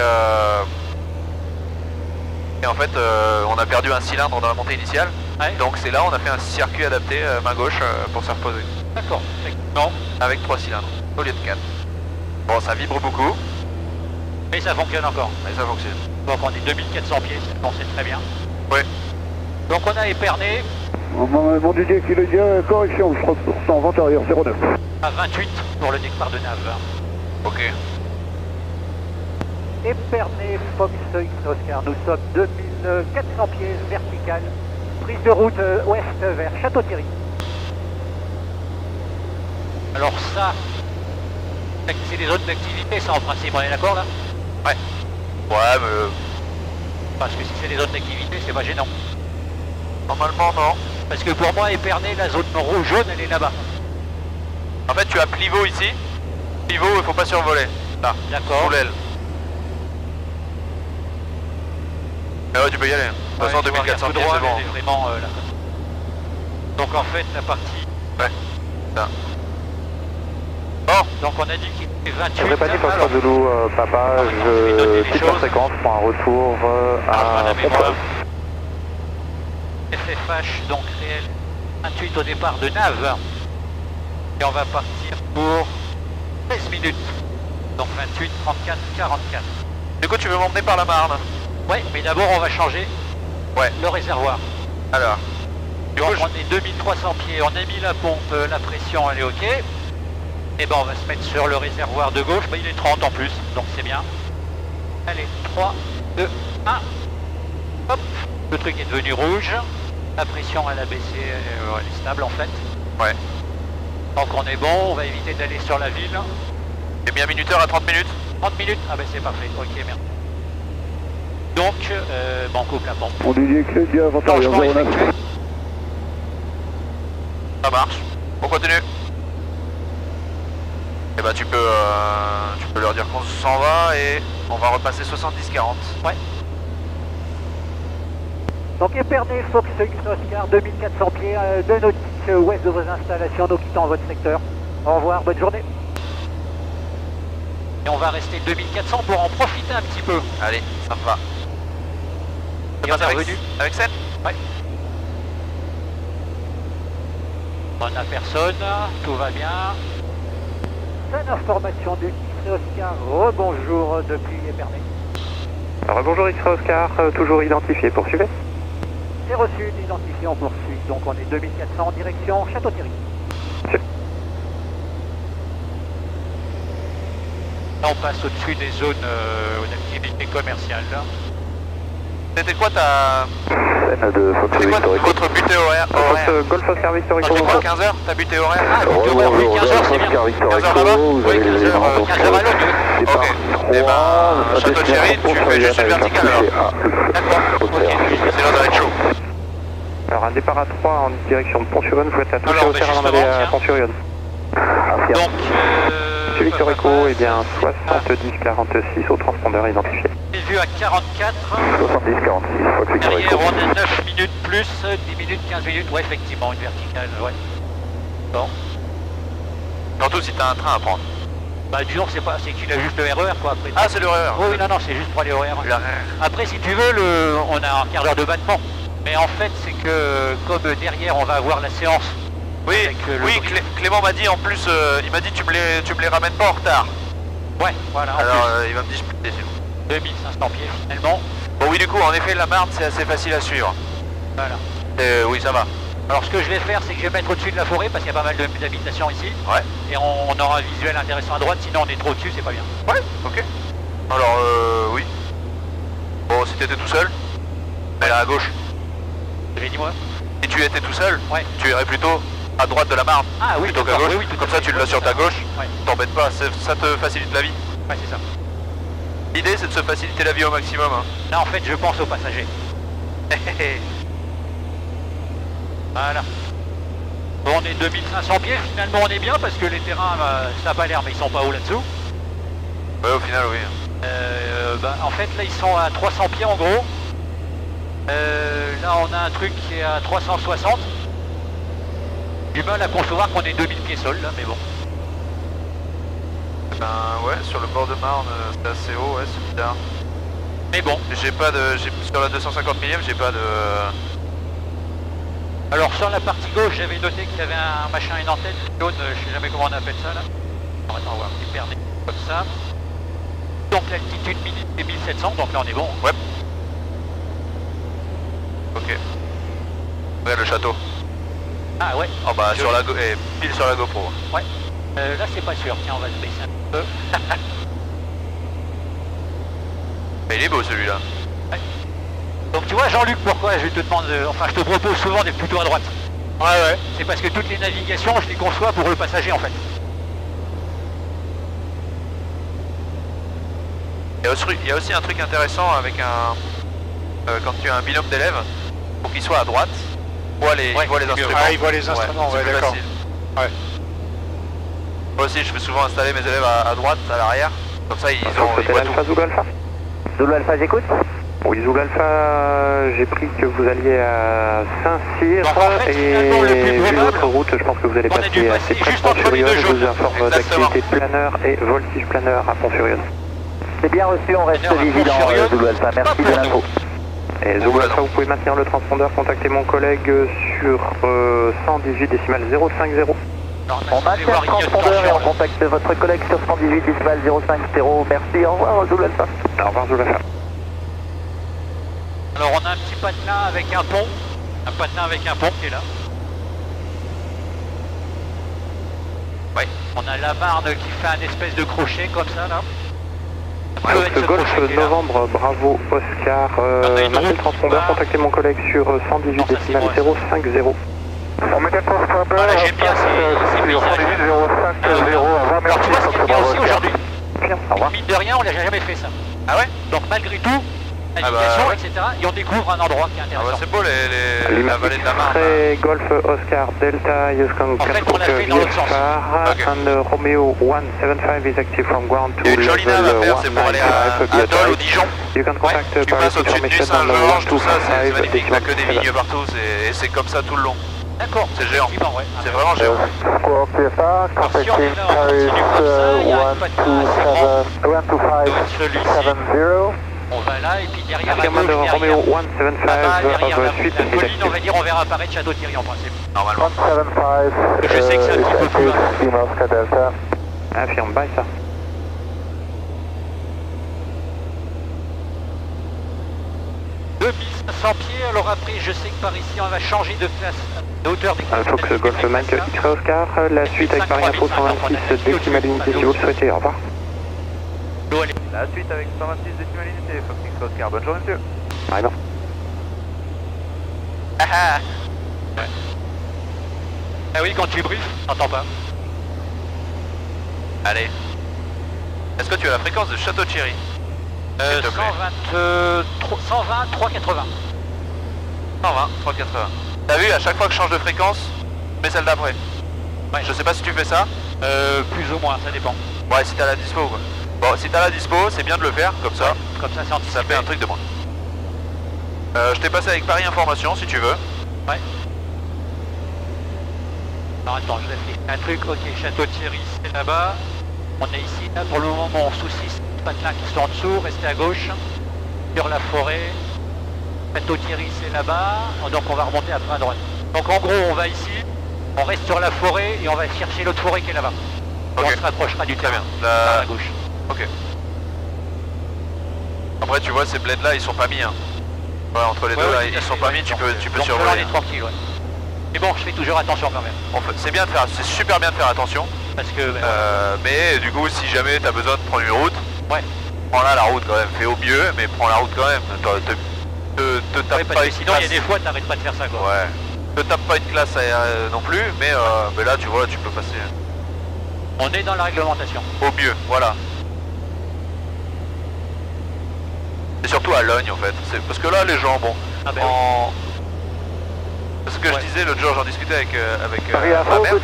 en fait on a perdu un cylindre dans la montée initiale. Ouais. Donc c'est là on a fait un circuit adapté main gauche pour se reposer. D'accord. Non. Avec 3 cylindres au lieu de 4. Bon, ça vibre beaucoup. Mais ça fonctionne encore. Mais ça fonctionne. Donc on est 2400 pieds, c'est très bien. Oui. Donc on a éperné. Mon Didier qui le dit, correction, je crois que c'est en vente arrière 09. À 28 pour le départ de Nave. Ok. Épernay, Fox, Oscar, nous sommes 2400 pieds vertical. Prise de route ouest vers Château-Thierry. Alors ça, c'est des zones d'activité ça en principe, on est d'accord là? Ouais. Ouais mais... Parce que si c'est des zones d'activité, c'est pas gênant. Normalement non. Parce que pour moi, Épernay, la zone rouge jaune, elle est là-bas. En fait tu as Plivo ici. Plivo, il faut pas survoler. Là, d'accord. Sous l'aile. Ah ouais, tu peux y aller. De toute façon, 2400 pieds, c'est bon. Vraiment, là. Donc en fait, la partie... Ouais, ça. Bon. Donc on a dit qu'il était 28. Répani, Fox Zulu, papa, je quitte la séquence pour un retour à... FFH, donc réel 28 au départ de Nave. Et on va partir pour 16 minutes. Donc 28, 34, 44. Du coup, tu veux m'emmener par la Marne? Ouais, mais d'abord on va changer le réservoir. Alors, donc on est 2300 pieds, on a mis la pompe, la pression elle est ok. Et ben on va se mettre sur le réservoir de gauche, il est 30 en plus, donc c'est bien. Allez, 3, 2, 1. Hop, le truc est devenu rouge. La pression elle a baissé, elle est stable en fait. Ouais. Donc on est bon, on va éviter d'aller sur la ville. J'ai mis un minuteur à 30 minutes. 30 minutes? Ah ben c'est parfait, ok merde. Donc, on coupe la pompe. On dit que c'est bien, Changement effectué. Ça marche. On continue. Et bah tu peux leur dire qu'on s'en va et on va repasser 70-40. Ouais. Donc Épernay, Fox, Oscar, 2400 pieds, 2 nautiques ouest de vos installations, nous quittons votre secteur. Au revoir, bonne journée. Et on va rester 2400 pour en profiter un petit peu. Allez, ça me va. Et on est revenu. Avec Seine? Ouais. On n'a personne, tout va bien. Seine information du X-Ray Oscar, rebonjour depuis Épernay. Rebonjour X-Ray Oscar, toujours identifié, poursuivez. C'est reçu, identifié, on poursuit. Donc on est 2400 en direction Château-Thierry. Là on passe au-dessus des zones d'activité commerciale. C'était quoi ta N de Fox C'est quoi Victorico. votre butée horaire? Fox Golf Oscar Victorico. C'est quoi, 15h? Ta butée horaire? Ah, butée horaire, oui, 15h, c'est bien. 15h là-bas? Oui, 15h à l'heure, oui. Ok. Et ben, Château-Thierry, tu fais juste une verticale alors. D'accord, ok. Sinon ça va être chaud. Alors un départ à 3 en direction de Pont-sur-Yonne, vous êtes à toucher Alors, au terrain avant d'aller à Pont-sur-Yonne. Donc, Monsieur Victorico, eh bien 70-46 au transpondeur identifié. J'ai vu à 44. 70-46, Fox Derrière, Victorico. on a 9 minutes plus 10 minutes, 15 minutes. Ouais, effectivement, une verticale, ouais. Bon. surtout si t'as un train à prendre. Bah, disons que c'est qu'il a juste le RER, quoi. Après. Ah, c'est le RER. Oui, non, c'est juste pour aller au RER. Après, si tu veux, on a un quart d'heure de battement. Mais en fait, c'est que comme derrière, on va avoir la séance. Oui, oui, Clément m'a dit en plus, il m'a dit tu me les ramènes pas en retard. Ouais, voilà. Alors il va me disputer sinon. 2500 pieds finalement. Bon oui, du coup, en effet, la Marne c'est assez facile à suivre. Voilà. Oui, ça va. Alors ce que je vais faire, c'est que je vais mettre au-dessus de la forêt parce qu'il y a pas mal d'habitations ici. Ouais. Et on aura un visuel intéressant à droite, sinon on est trop au-dessus, c'est pas bien. Ouais, ok. Alors oui. Bon, si t'étais tout seul, mais là à gauche. J'ai dit moi. Si tu étais tout seul, ouais, tu irais plutôt à droite de la Marne. Ah oui, plutôt qu'à gauche. Oui, comme ça tu l'as sur ta gauche. Ouais. T'embêtes pas, ça te facilite la vie. Ouais, c'est ça. L'idée c'est de se faciliter la vie au maximum. Hein. Là en fait je pense aux passagers. Voilà. Bon, on est 2500 pieds, finalement on est bien parce que les terrains, ça n'a pas l'air mais ils sont pas hauts là-dessous. Ouais, au final oui. En fait là ils sont à 300 pieds en gros. Là on a un truc qui est à 360. Du mal à concevoir qu'on est 2000 pieds sol là, mais bon. Ben ouais, sur le bord de Marne, c'est assez haut, ouais, c'est bizarre. Mais bon. J'ai pas de. Sur la 250 millième, j'ai pas de. Alors sur la partie gauche, j'avais noté qu'il y avait un machin, une antenne jaune, je sais jamais comment on appelle ça là. On va voir, hyper né comme ça. Donc l'altitude minute est 1700, donc là on est bon. Ouais. Ok. Regarde le château. Ah ouais. Oh bah sur la pile sur la GoPro. Ouais. Là c'est pas sûr, tiens on va se baisser un peu. Mais il est beau celui-là. Ouais. Donc tu vois Jean-Luc, pourquoi je te demande, enfin je te propose souvent d'être plutôt à droite. Ouais ouais. C'est parce que toutes les navigations je les conçois pour le passager en fait. Il y a aussi un truc intéressant avec quand tu as un binôme d'élèves, pour qu'il soit à droite, il voit les instruments. Ah, il voit les instruments, ouais, d'accord. Ouais. Moi aussi je fais souvent installer mes élèves à droite, à l'arrière, comme ça ils voient tout. Alpha, Zulu Alpha. Zulu Alpha, j'écoute. Oui, Zulu Alpha, j'ai pris que vous alliez à Saint-Cyr et vu votre route, je pense que vous allez passer assez près de Pont-sur-Yonne. Je vous informe d'activité planeur et voltige planeur à Pont-sur-Yonne. C'est bien reçu, on reste vigilant, Zulu Alpha, merci de l'info. Et Zulu Alpha, vous pouvez maintenir le transpondeur, contactez mon collègue sur 118 décimal 050. On maintient le transpondeur et on contacte votre collègue sur 118 décimal 050. Merci, au revoir Zulu Alpha. Au revoir Zulu Alpha. Alors on a un petit patelin avec un pont. Un patelin avec un pont qui est là. Ouais. On a la Marne qui fait un espèce de crochet comme ça là. Golf novembre, bravo Oscar, maintenez le transpondeur, contactez mon collègue sur 118 décimal 050. On met le transpondeur, voilà, j'aime bien ces paysages. Alors tu vois ce qu'il y a bien aussi aujourd'hui. Mine de rien, on n'a jamais fait ça. Ah ouais? Donc malgré tout, navigation, etc. Et on découvre un endroit qui est intéressant. Ah bah c'est beau la vallée de la Marne. Golf Oscar Delta, Yoskan on l'a fait dans l'autre sens. And Romeo 175 is active from ground to level 195. Il y a une jolie nave à faire, c'est pour aller à Dole ou Dijon. You can contact tu passes au-dessus de Saint-Georges, tout ça, c'est magnifique, il n'y a que des lignes partout, et c'est comme ça tout le long. D'accord. C'est géant. C'est vraiment géant. Alors si on est là, on continue comme ça, il y a un patelin assez grand. Celui-ci. On va là et puis derrière à gauche, derrière la colline, on va dire, on verra apparaître Château-Thierry en principe. Normalement. Je sais que c'est un petit peu plus bas. Affirme, bye ça. Pieds, alors après je sais que par ici on va changer de place de hauteur des Fox Golf Mike X-Ray Oscar, la suite avec Paris Info 126 décimal unité si vous le souhaitez, au revoir. La suite avec 126 décimal unité, Fox X-Ray Oscar, bonne journée monsieur. Arrivant. Ouais. Ah oui, quand tu briefes, t'entends pas. Allez. Est-ce que tu as la fréquence de Château-Thierry? 120, 380. 120, 380. T'as vu, à chaque fois que je change de fréquence, je mets celle d'après. Ouais. Je sais pas si tu fais ça. Plus ou moins, ça dépend. Ouais, si t'as la dispo quoi. Bon, si t'as la dispo, c'est bien de le faire, comme ça. Comme ça, c'est anticipé. Ça fait un truc de moins. Je t'ai passé avec Paris Information, si tu veux. Ouais. Alors attends, je réfléchis. Un truc, ok, Château-Thierry, c'est là-bas. On est ici, là, pour le moment, on soucie ces patelins qui sont en dessous, restez à gauche. Sur la forêt. Château-Thierry, c'est là-bas. Donc on va remonter à droite. Donc en gros, on va ici, on reste sur la forêt et on va chercher l'autre forêt qui est là-bas. Okay. On se rapprochera du terrain. La... À gauche. Ok. Après, tu vois, ces bleds là, ils sont pas mis. Hein. Ouais, entre les deux, là, ils sont pas mis, tu peux survoler. On est tranquille, ouais. Mais bon, je fais toujours attention quand même. C'est bien de faire, c'est super bien de faire attention. Parce que. Mais du coup, si jamais t'as besoin de prendre une route, ouais. Prends là la route quand même. Fais au mieux, mais prends la route quand même. Te tape pas une sinon, il y a des fois, t'arrêtes pas de faire ça, quoi. Ouais. Te tape pas une classe non plus, mais là, tu vois, tu peux passer. On est dans la réglementation. Au mieux, voilà. Et surtout à Logne en fait. Parce que là les gens, bon, ce que je disais l'autre jour, j'en discutais avec ma mère. Et à Logne,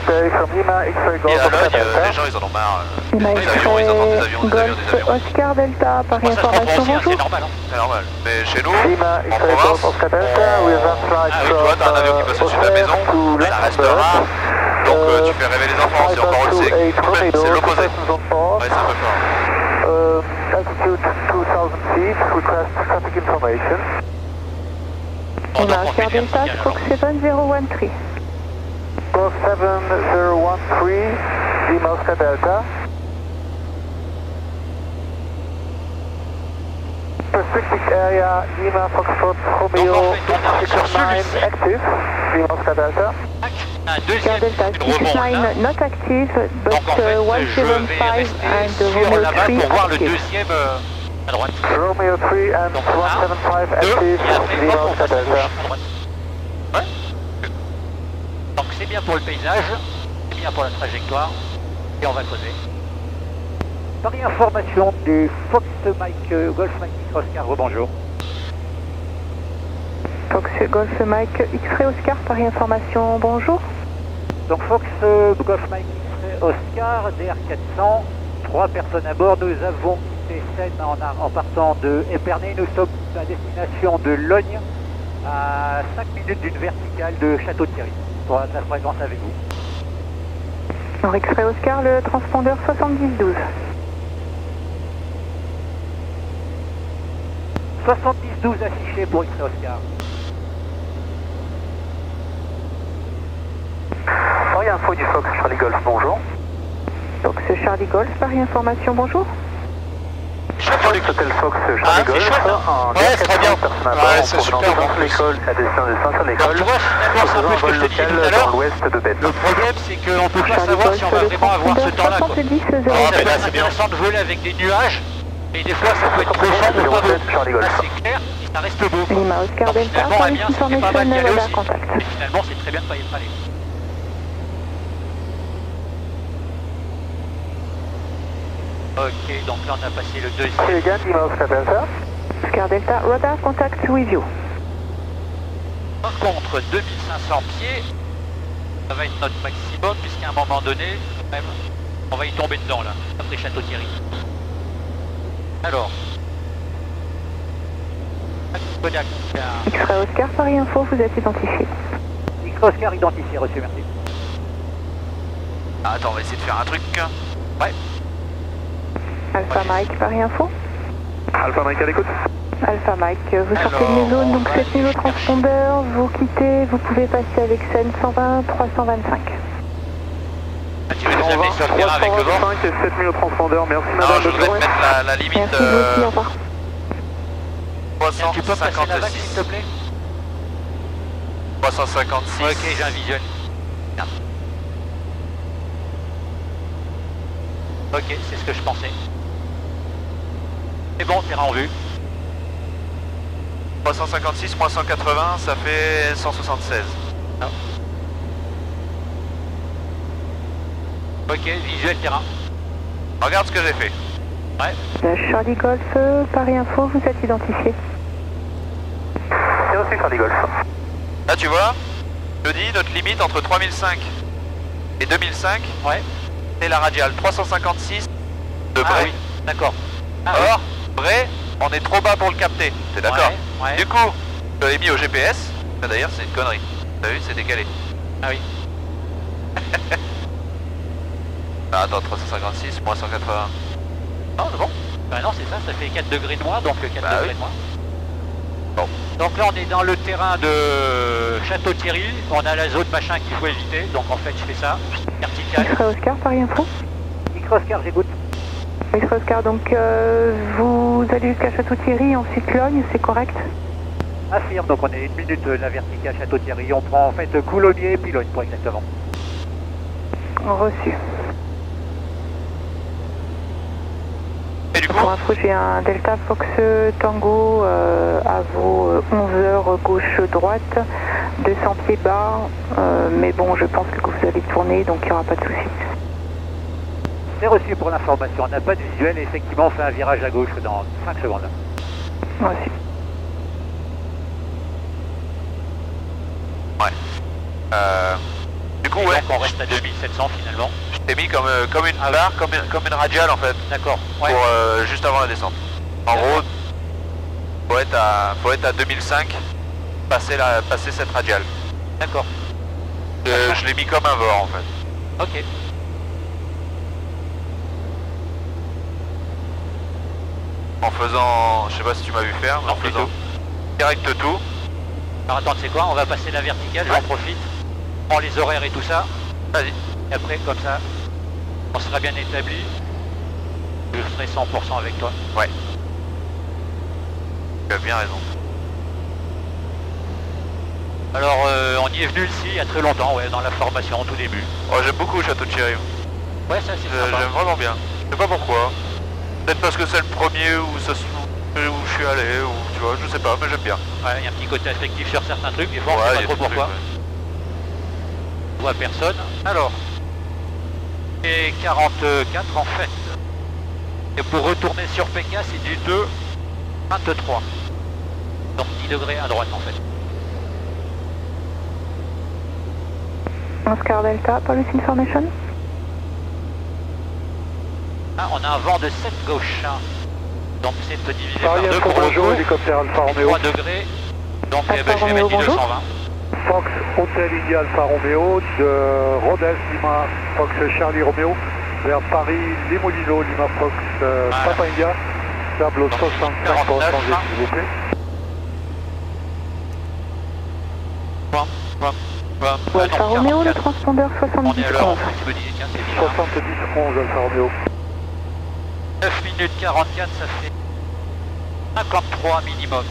les gens ils en ont marre. Les avions, ils entendent des avions, des avions, des avions. Oscar Delta, Paris Information, bonjour. C'est normal, hein. C'est normal. Mais chez nous, en province, tu vois, t'as un avion qui passe au-dessus de la maison, ça reste rare. Donc tu fais rêver les enfants, c'est encore le c'est l'opposé. Ouais, c'est un peu fort. Altitude 2000 feet, request traffic information. Lima Oscar Delta, Fox 7013. Fox 7013, Lima Oscar Delta. Restricted area, Lima Foxtrot Romeo 669 active, Lima Oscar Delta. Un deuxième Delta 669 not active, but donc en fait, 175 and sur Romeo là-bas 3 pour voir le active. deuxième à droite. Romeo 3 and Donc 175 deux, active, et après Lima hop, on Oscar passe à Delta. gauche, à droite. Ouais. Donc c'est bien pour le paysage, c'est bien pour la trajectoire, et on va causer. Paris Information des Fox Mike Golf Mike Oscar, rebonjour. Fox Golf Mike X-Ray Oscar, Paris Information, bonjour. Donc Fox Golf Mike X-Ray Oscar, DR400, 3 personnes à bord. Nous avons quitté Seine en partant de Épernay. Nous sommes à destination de Logne, à 5 minutes d'une verticale de Château-Thierry, pour la fréquence avec vous. Alors X-Ray Oscar, le transpondeur 7012. 7012 affiché pour X-Ray Oscar. Paris Info du Fox Charlie Golf, bonjour. Donc c'est Charlie Golf, Paris Information, bonjour. Charlie Hotel Fox Charlie Golf, en ouais, c'est très bien. Ouais, c'est super bon. L'école, à destination de Saint-L'école. Tu vois, finalement, c'est un peu ce que je te disais tout à l'heure. Dans l'ouest de Bête. Le problème, c'est qu'on ne peut pas savoir si on va vraiment avoir ce temps-là. Ça peut être intéressant de voler avec des nuages, mais des fois, ça peut être trop sombre ou pas beau. Là, c'est clair, et ça reste beau. Lima Oscar Delta, Paris Information, radar contact. Mais finalement, c'est très bien de ne pas y être allé. Ok, donc là on a passé le deuxième. Oscar Delta, radar contact with you. Par contre, 2500 pieds, ça va être notre maximum, puisqu'à un moment donné, quand même, on va y tomber dedans là, après Château-Thierry. Alors. X-Ray Oscar, Paris Info, vous êtes identifié. X-Ray Oscar identifié, reçu, merci. Ah, attends, on va essayer de faire un truc. Ouais. Alpha Mike, Paris Info. Alpha Mike à l'écoute. Alpha Mike, vous sortez de mes zones, donc 7000 transpondeur, vous quittez, vous pouvez passer avec Seine 120, 325. Ah, tu veux nous amener sur le terrain avec le vent? Et 7000 au transpondeur, merci Non, madame. je voudrais te mettre la limite Merci vous aussi, au revoir. 356. Tu peux passer la vague s'il te plaît? 356. Ok, j'ai un visuel. Bien. Ok, c'est ce que je pensais. C'est bon, terrain en vue. 356 moins 180, ça fait 176. Ah. Ok, visuel terrain. Regarde ce que j'ai fait. Ouais. Charlie Golf, Paris Info, vous êtes identifié. C'est aussi Charlie Golf. Là tu vois, je dis notre limite entre 3005 et 2005, Ouais. c'est la radiale 356 de Bray. Ah oui, d'accord. Ah, Or, Bray, on est trop bas pour le capter, t'es d'accord? Ouais. Du coup, je l'ai mis au GPS, ça, d'ailleurs c'est une connerie, t'as vu, c'est décalé. Ah oui. Ah, attends, 356 moins 180. Non, c'est bon. Bah non, c'est ça, ça fait 4 degrés de moins, donc 4 Bah degrés oui. de moins. Bon. Donc là, on est dans le terrain de Château-Thierry, on a la zone machin qu'il faut éviter, donc en fait, je fais ça, vertical. X-Ray Oscar, Paris Info. X-Ray Oscar, j'écoute. X-Ray Oscar, donc vous allez jusqu'à Château-Thierry, ensuite Logne, c'est correct? Affirme, donc on est 1 minute la verticale Château-Thierry, on prend en fait Coulommiers et Pilogne pour exactement. Reçu. Et du coup, Pour info, j'ai un Delta Fox Tango à vos 11h gauche-droite, 200 pieds bas, mais bon, je pense que vous allez tourner, donc il n'y aura pas de souci. C'est reçu pour l'information, on n'a pas de visuel et effectivement on fait un virage à gauche dans 5 secondes. Reçu. du coup, Et ouais, donc on reste à 2700 finalement. je t'ai mis comme une barre, comme une radiale en fait, D'accord, ouais. pour juste avant la descente. En gros, faut être à 2005, passer cette radiale. D'accord, Je l'ai mis comme un VOR en fait. ok. En faisant, je sais pas si tu m'as vu faire, mais en Non, plutôt. faisant direct tout. Alors attends, c'est quoi? On va passer la verticale, j'en profite. On prend les horaires et tout ça. Vas-y. Et après, comme ça, on sera bien établi. Je serai 100% avec toi. Ouais. Tu as bien raison. Alors, on y est venu ici il y a très longtemps, ouais, dans la formation, au tout début. Oh, j'aime beaucoup Château-Thierry. Ouais, ça c'est sympa. J'aime vraiment bien. Je sais pas pourquoi. Peut-être parce que c'est le premier où je suis allé, ou tu vois, je sais pas, mais j'aime bien. Ouais, il y a un petit côté affectif sur certains trucs, des fois on Ouais, sait y pas a trop des trucs, pourquoi. ouais. On voit personne. Alors, et 44 en fait. Et pour retourner sur PK, c'est du 2, 23. Donc 10 degrés à droite en fait. Oscar Delta, Police Information. Ah, on a un vent de 7 gauche. Donc c'est divisé par Paris 2 Info, pour le bonjour, coup. hélicoptère Alpha Et Romeo. 3 degrés. Donc Alpha je vais Romeo, mettre du bonjour. 220. Fox Hotel India Alpha Romeo de Rodez Lima Fox Charlie Romeo vers Paris Limolino Lima Fox Papa India. Tableau 65 pour changer s'il vous plaît. Alpha Romeo, le transpondeur On est à l'heure en 70 fait, je me disais tiens c'est bizarre. 70 11 Alpha Romeo. 9 minutes 44, ça fait 53 minimum.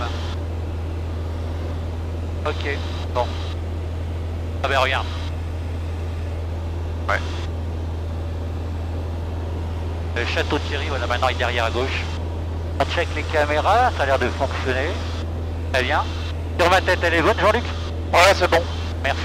Ok, bon. Ah ben regarde. Ouais. Le château de Thierry, voilà, maintenant il est derrière à gauche. On check les caméras, ça a l'air de fonctionner. Très bien. Sur ma tête, elle est bonne, Jean-Luc? Ouais, c'est bon. Merci.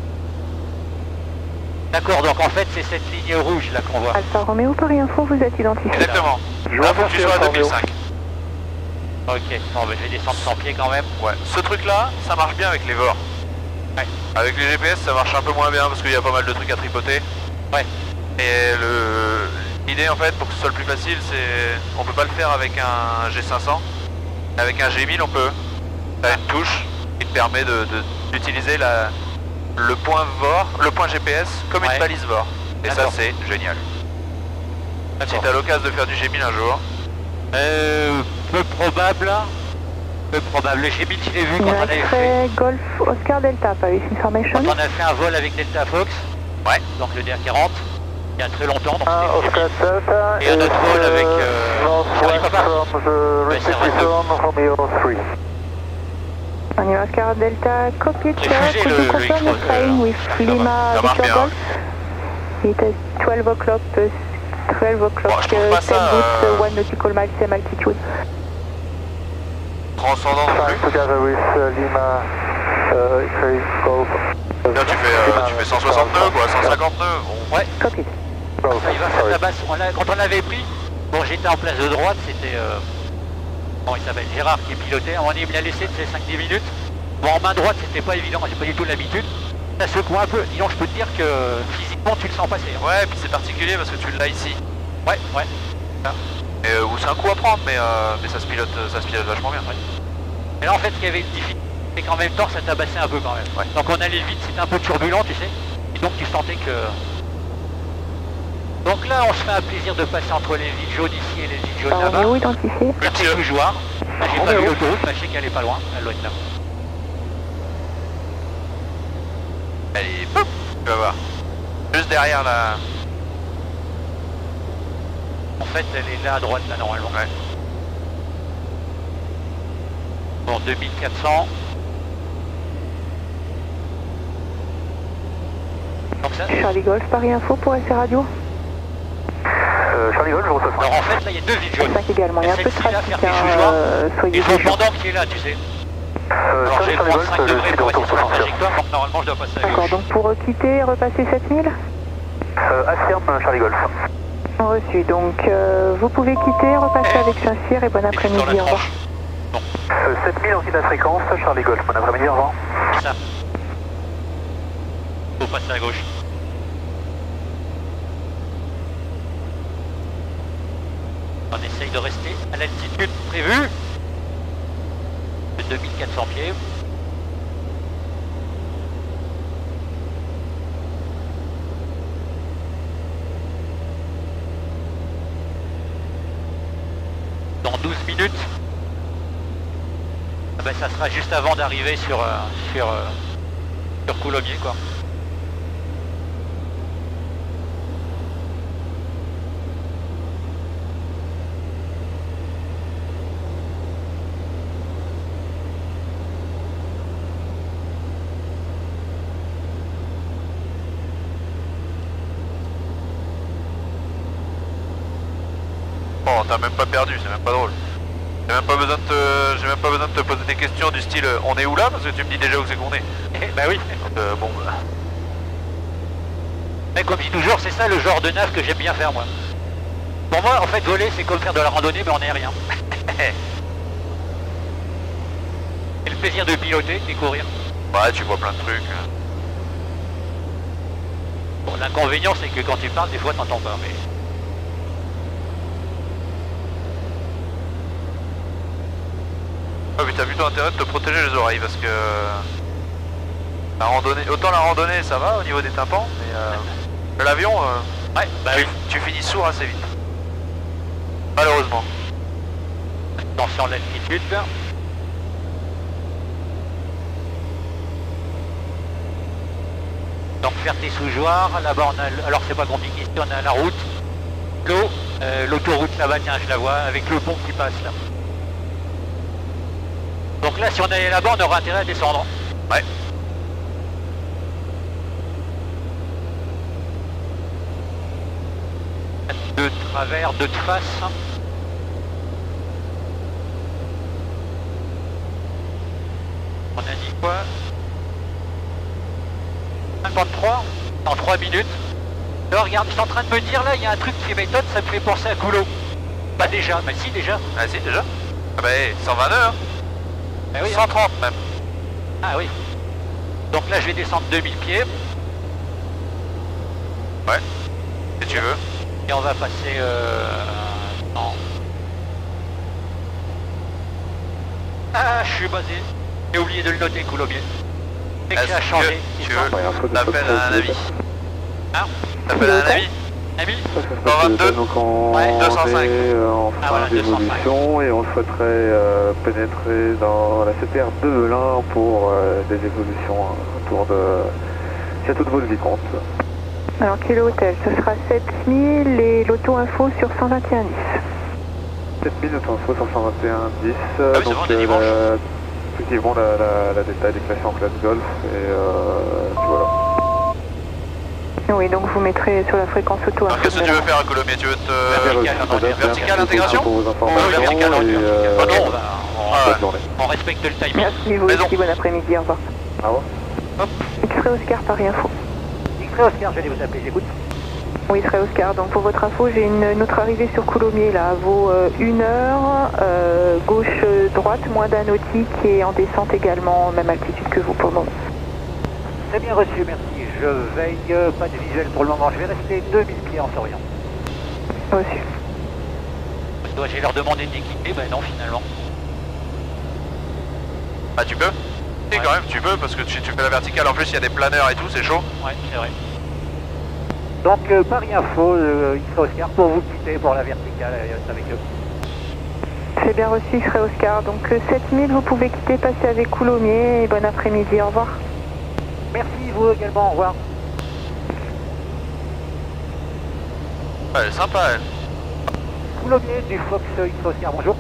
D'accord, donc en fait c'est cette ligne rouge là qu'on voit. Alpha Romeo, Paris Info, vous êtes identifié. Exactement. Je Là, vous faut que tu remercie sois à Alpha Romeo. 2005. Ok, bon ben je vais descendre 100 pieds quand même. Ouais. Ce truc-là, ça marche bien avec les VOR. Ouais. Avec les GPS, ça marche un peu moins bien parce qu'il y a pas mal de trucs à tripoter. Ouais. Et l'idée en fait, pour que ce soit le plus facile, c'est on peut pas le faire avec un G500. Avec un G1000, on peut. T'as une touche qui te permet d'utiliser le point VOR, le point GPS comme une Ouais. balise VOR. Et ça, D'accord. c'est génial. Si D'accord. t'as l'occasion de faire du G1000 un jour, Peu probable. Peu probable. Le G1000, je l'ai vu quand on avait fait. X-Ray Golf Oscar Delta, Police Information. Quand on a fait un vol avec Delta Fox. Ouais. Donc le DA40. Il y a très longtemps. Donc Ah, c'était Oscar Delta Et un autre vol avec, Charlie northwest Papa. from the restricted SR22. zone Romeo 3. On y va, Oscar Delta, copy it, J'ai sir. fusé Could le you confirm your X-Ray, flying with ça Lima marche Victor bien. Golf? It is 12 o'clock, 12 o'clock, Bon, je trouve pas 10 ça, boots, 1 nautical mile, same altitude. transcendant non plus. Together with Lima, X-ray Golf. Là, tu fais 160 nœuds, quoi, 150 nœuds. Bon. Ouais. Copy. Golf. Ça, il va faire la basse. Quand on l'avait pris, bon, j'étais en place de droite, c'était. Bon, il s'appelle Gérard qui pilotait. On il me l'a laissé de ces 5-10 minutes. Bon, en main droite, c'était pas évident, j'ai pas du tout l'habitude. Ça secoue un peu. Disons, je peux te dire que physiquement, tu le sens passer. Hein. Ouais, puis c'est particulier parce que tu l'as ici. Ouais. Et c'est un coup à prendre, mais ça se pilote vachement bien. Ouais. Mais là, en fait, ce qui avait une difficulté, c'est qu'en même temps, ça tabassait un peu quand même. Ouais. Donc, on allait vite, c'était un peu turbulent, tu sais. Et donc, tu sentais que. Donc là, on se fait un plaisir de passer entre les villes jaunes ici et les villes jaunes là-bas. Où identifié? Petit bougeoir. Là, j'ai pas vu l'autoroute, mais je sais qu'elle est pas loin. Elle doit être là. Allez, pop, tu vas voir. Juste derrière la... En fait, elle est là à droite, là, normalement. Ouais. Bon, 2400. Donc ça... Charlie Golf, Paris Info pour SR Radio. Charlie Golf, je reçois. Alors en fait, là, il y a deux villes jaunes. 5 également, il y a un peu de Celle-ci, là, trafic, faire des joueurs. soyez Il faut le vigilants. pendant qui est là, tu sais. Alors j'ai le moins de 5 degrés pour rester sur la trajectoire, donc normalement je dois passer à D'accord, gauche. donc pour quitter et repasser 7000. Affirme Charlie Golf. Reçu, donc vous pouvez quitter, repasser avec Saint-Cyr et bon Et sur après-midi, la au revoir. tranche. Bon, 7000 en quitte la fréquence, Charlie Golf. Bon après-midi, au revoir. c'est ça. Faut passer à gauche. On essaye de rester à l'altitude prévue. De 2400 pieds. Dans 12 minutes, ah ben, ça sera juste avant d'arriver sur Coulommiers, quoi. Bon, t'as même pas perdu, c'est même pas drôle. J'ai même pas besoin de te poser des questions du style on est où là, parce que tu me dis déjà où c'est qu'on est. Bah oui. Bon, bah. Mais comme je dis toujours, c'est ça le genre de nav que j'aime bien faire moi. Pour moi, en fait, voler, c'est comme faire de la randonnée, mais en aérien. C'est le plaisir de piloter et courir. Ouais, tu vois plein de trucs. Bon, l'inconvénient, c'est que quand tu parles, des fois, t'entends pas, mais... Ah, mais t'as plutôt intérêt de te protéger les oreilles, parce que... La randonnée, autant la randonnée, ça va au niveau des tympans, mais l'avion, Ouais, bah oui. tu finis sourd assez vite. Malheureusement. Attention à l'altitude. Donc faire tes sous-joueurs, là-bas on a... Alors c'est pas compliqué, ici on a la route, l'eau, l'autoroute là-bas, tiens je la vois, avec le pont qui passe là. Donc là si on allait là-bas on aurait intérêt à descendre. Ouais. De travers, de face. On a dit quoi? 53 en 3 minutes. Alors regarde, je suis en train de me dire là, il y a un truc qui m'étonne, ça me fait penser à Coulot. Pas déjà, mais si déjà. Ah si, déjà. Ah bah 129, hein. Ah oui, 130 même. Ah oui. Donc là je vais descendre 2000 pieds. Ouais. Si tu veux. Et on va passer non. Ah, je suis basé. J'ai oublié de le noter, Coulommiers. Et que ça a changé. Tu veux t'appelles à un ami? Hein? T'appelles à un ami? Ami? 122. Donc on Ouais, 205. est en Ah, fin voilà, d'évolution et on souhaiterait pénétrer dans la CPR de Melun pour des évolutions autour de Château de Vaux-le-Vicomte. Alors Kilo Hotel, ce sera 7000 et l'auto-info sur 121 10. 7000 auto-info sur 121 10. Ah oui, c'est bon, on est dimanche. Effectivement, la détail est classée en classe golf et puis voilà. Oui, donc vous mettrez sur la fréquence auto-info. Alors qu'est-ce que tu veux faire à Coulommiers? Tu veux te... Vertical, vertical intégration? Pour vos Oh, informations vertical, et, oh non, bonne journée. on respecte le timing. Merci, vous aussi, bon après-midi, au revoir. Au revoir. Hop. X-Ray Oscar, Paris Info. X-Ray Oscar, j'allais vous appeler, j'écoute. Oui, X-Ray Oscar, donc pour votre info, j'ai une autre arrivée sur Coulommiers, là, vaut 1 heure, gauche-droite, moins d'un nautique et en descente également, même altitude que vous pour le moment. C'est bien reçu, merci. Je veille, pas de visuel pour le moment. Je vais rester 2000 pieds en s'orientant. Reçu. Dois-je leur demander d'équiper? Ben non, finalement. Ah, tu peux? Oui, quand même, tu peux, parce que tu fais la verticale. En plus, il y a des planeurs et tout, c'est chaud. Ouais, c'est vrai. Donc, Paris Info, X-Ray Oscar, pour vous quitter pour la verticale, avec eux. C'est bien reçu, X-Ray Oscar. Donc 7000, vous pouvez quitter, passer avec Coulommiers et bon après-midi, au revoir. Merci, vous également, au revoir. Ouais, elle est sympa, elle. Coulommiers du Fox X-Ray Oscar, bonjour.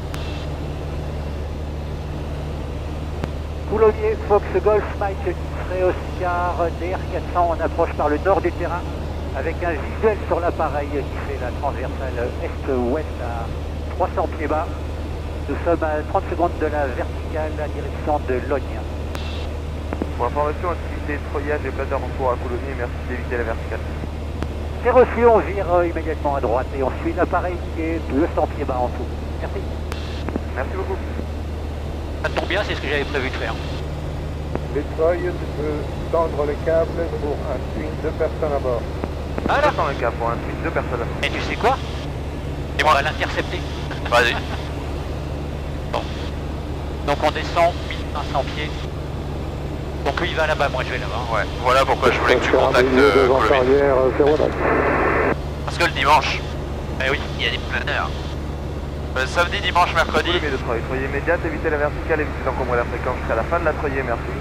Coulommiers, Fox Golf, Mike X-Ray Oscar, DR400, on approche par le nord du terrain avec un visuel sur l'appareil qui fait la transversale est-ouest à 300 pieds bas. Nous sommes à 30 secondes de la verticale à direction de Logne. Pour information, activité de feuillage et planeur en cours à Coulommiers, merci d'éviter la verticale. C'est reçu, on vire immédiatement à droite et on suit l'appareil qui est 200 pieds bas en tout. Merci. Merci beaucoup. Ça tombe bien, c'est ce que j'avais prévu de faire. Destroyer peut tendre le câble pour un twin, 2 personnes à bord. Ah là. Dans le cas pour un twin, 2 personnes. Et tu sais quoi? Et on va l'intercepter. Vas-y. Bon. Donc on descend 1500 pieds. Donc lui il va là-bas, moi je vais là-bas. Ouais, voilà pourquoi je voulais que tu contactes Coulommiers. Parce que le dimanche, Eh oui. il y a des planeurs. Samedi, dimanche, mercredi. Mais de travail, treuille immédiate, éviter la verticale, éviter d'encombrer la fréquence jusqu'à la fin de la treuille, merci.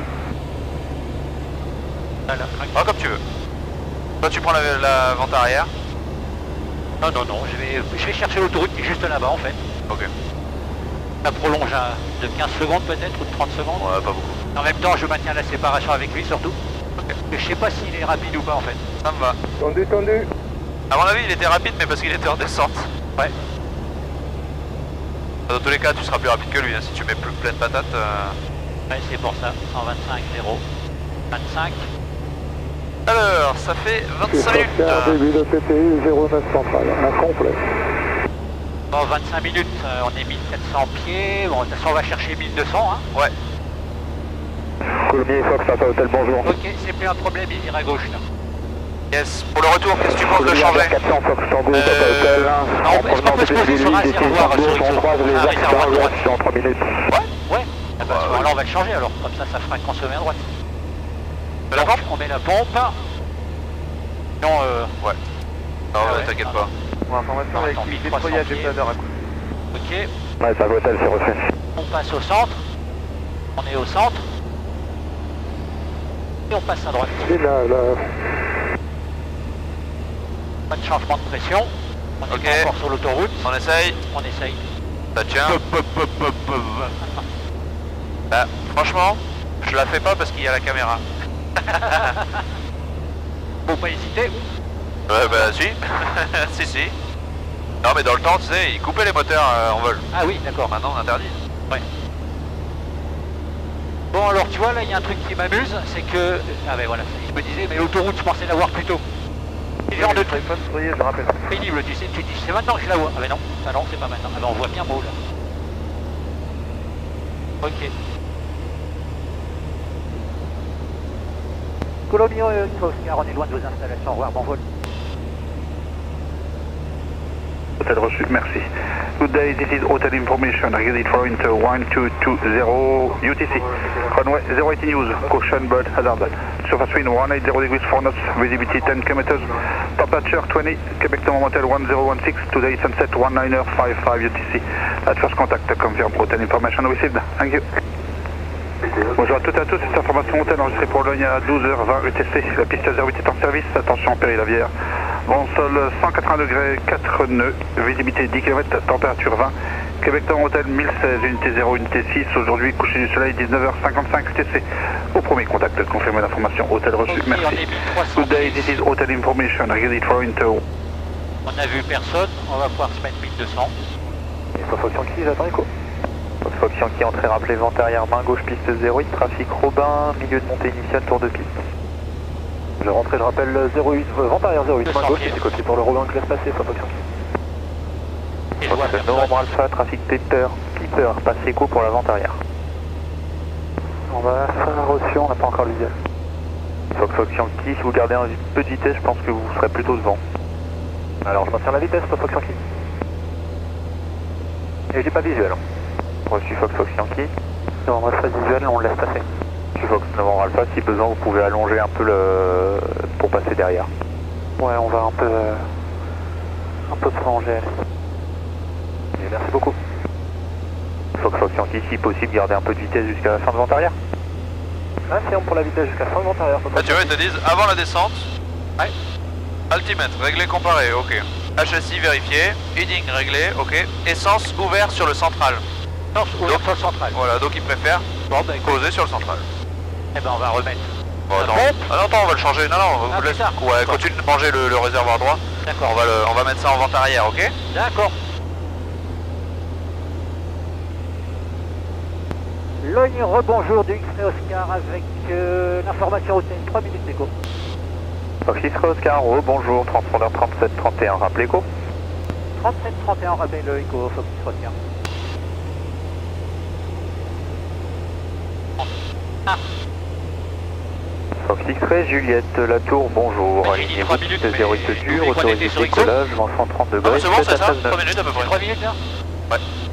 Voilà. Ah, comme tu veux. Toi, tu prends la vente arrière. Non, non, non, je vais chercher l'autoroute qui est juste là-bas en fait. Ok. Ça prolonge de 15 secondes peut-être ou de 30 secondes. Ouais, pas beaucoup. En même temps, je maintiens la séparation avec lui surtout. Okay. Je sais pas s'il est rapide ou pas en fait. Ça me va. Tendu, tendu. À mon avis, il était rapide, mais parce qu'il était en descente. Ouais. Dans tous les cas, tu seras plus rapide que lui, hein, si tu mets plus plein de patates. Ouais, c'est pour ça. 125, 0. 25. Alors, ça fait 25 minutes. Début de PTU 09 central, incomplet. Bon, 25 minutes, on est 1400 pieds. Bon, de toute façon, on va chercher 1200, hein. Ouais. Coulommiers, Fox, Alpha Hotel, bonjour. Ok, c'est plus un problème, il vire à gauche là. Yes. Pour le retour, qu'est-ce que tu penses de changer? 400, Fox, Tango, Papa Hotel. Non, est-ce qu'on peut se poser sur un réservoir un réservoir à droite dans 3 minutes. Ouais. Ouais. Ah bah, à ce moment-là, on va le changer alors. Comme ça fera consommer à droite. De la pompe? On met la pompe. Non, Ouais. Non, Ah ouais. t'inquiète pas. Pour information, Non, l'activité de 300 feuillage et pieds. planeur à Coulommiers. ok. Ouais, Papa Hotel, c'est reçu. On passe au centre. On est au centre. Et on passe à droite. Final. Pas de changement de pression. On est Ok. pas encore sur l'autoroute. On essaye. On essaye. Ça tient. Bah, franchement, je la fais pas parce qu'il y a la caméra. Faut pas hésiter. Ouais, bah si. si. Non, mais dans le temps, tu sais, ils coupaient les moteurs en vol. Ah oui, d'accord. Maintenant, on interdit. Ouais. Bon alors tu vois là il y a un truc qui m'amuse, c'est que... Ah ben voilà, je me disais mais l'autoroute je pensais l'avoir plus tôt. C'est le genre de truc je rappelle. pénible, tu sais, tu dis c'est maintenant que je la vois. Ah ben non, ah non c'est pas maintenant, ah ben on voit bien beau là. Ok. Coulommiers, Oscar, on est loin de vos installations, au revoir, bon vol. Hotel reçu, merci. Good day, this is Hotel Information. I get it for Inter 1220 UTC. Runway 080 news, caution bird hazard. Surface wind 180 degrees 4 knots, visibility 10 km. Temperature 20, Quebec Tom Hotel 1016, today sunset 1955 UTC. At first contact, confirm Hotel Information received. Thank you. Bonjour à toutes et à tous, cette information hôtel enregistrée pour Logne à 12h20 UTC. La piste 08 est en service, attention péril aviaire. Vent sol 180 degrés, 4 nœuds, visibilité 10 km, température 20. Québec Town Hotel 1016, unité 0, unité 6. Aujourd'hui, coucher du soleil 19h55 UTC. Au premier contact, confirmez l'information. Hôtel reçu, Okay, merci. Good day, this is Hotel Information. I get it for Inter. On a vu personne, on va pouvoir se mettre 1200. Et 66, j'attends écho. Fox Yankee, entrée rappelée, vente arrière, main gauche, piste 08, trafic Robin, milieu de montée initiale, tour de piste. Je rentre et je rappelle 08, vente arrière 08, main gauche, c'est copié pour le Robin que je laisse passer, Fox Yankee. Novembre Alpha, trafic Piper, passe écho pour la vente arrière. On va faire un reçu, on n'a pas encore le visuel. Fox Yankee, si vous gardez un peu de vitesse, je pense que vous serez plutôt devant. Alors je maintiens la vitesse, Fox Yankee. Et j'ai pas visuel. Reçu Fox Yankee. Novembre Alpha visuel, on le laisse passer. Reçu Fox Novembre Alpha, si besoin vous pouvez allonger un peu pour passer derrière. Ouais, on va un peu prolonger. Et merci beaucoup. Fox Yankee, si possible, garder un peu de vitesse jusqu'à la fin de vente arrière. Ah, c'est bon pour la vitesse jusqu'à la fin de vente arrière. Là, tu vois, ils te disent avant la descente. Ouais. Altimètre, réglé, comparé, ok. HSI vérifié, heading réglé, ok. Essence ouvert sur le central. Essence ouvert sur le central. Voilà, donc ils préfèrent poser sur le central. Eh ben on va remettre. Bon, attends, on va le changer. Non, vous laisse. Ouais, continue de manger le réservoir droit. D'accord. On va mettre ça en vente arrière, ok? D'accord. Logne, rebonjour du X-Ray Oscar avec l'information au 3 minutes d'écho. Fox X-Ray Oscar, rebonjour, transpondeur 3731, rappelez écho. 3731, rappelez le écho, Fox X-Ray Oscar. Ah. Fox X-Ray, Juliette, la tour, bonjour. Alignez 3 minutes, 08 dur, autorisé décollage, vent 130 degrés. Ah, c'est bon, c'est ça? 3 minutes à peu près. 3 minutes là? Ouais.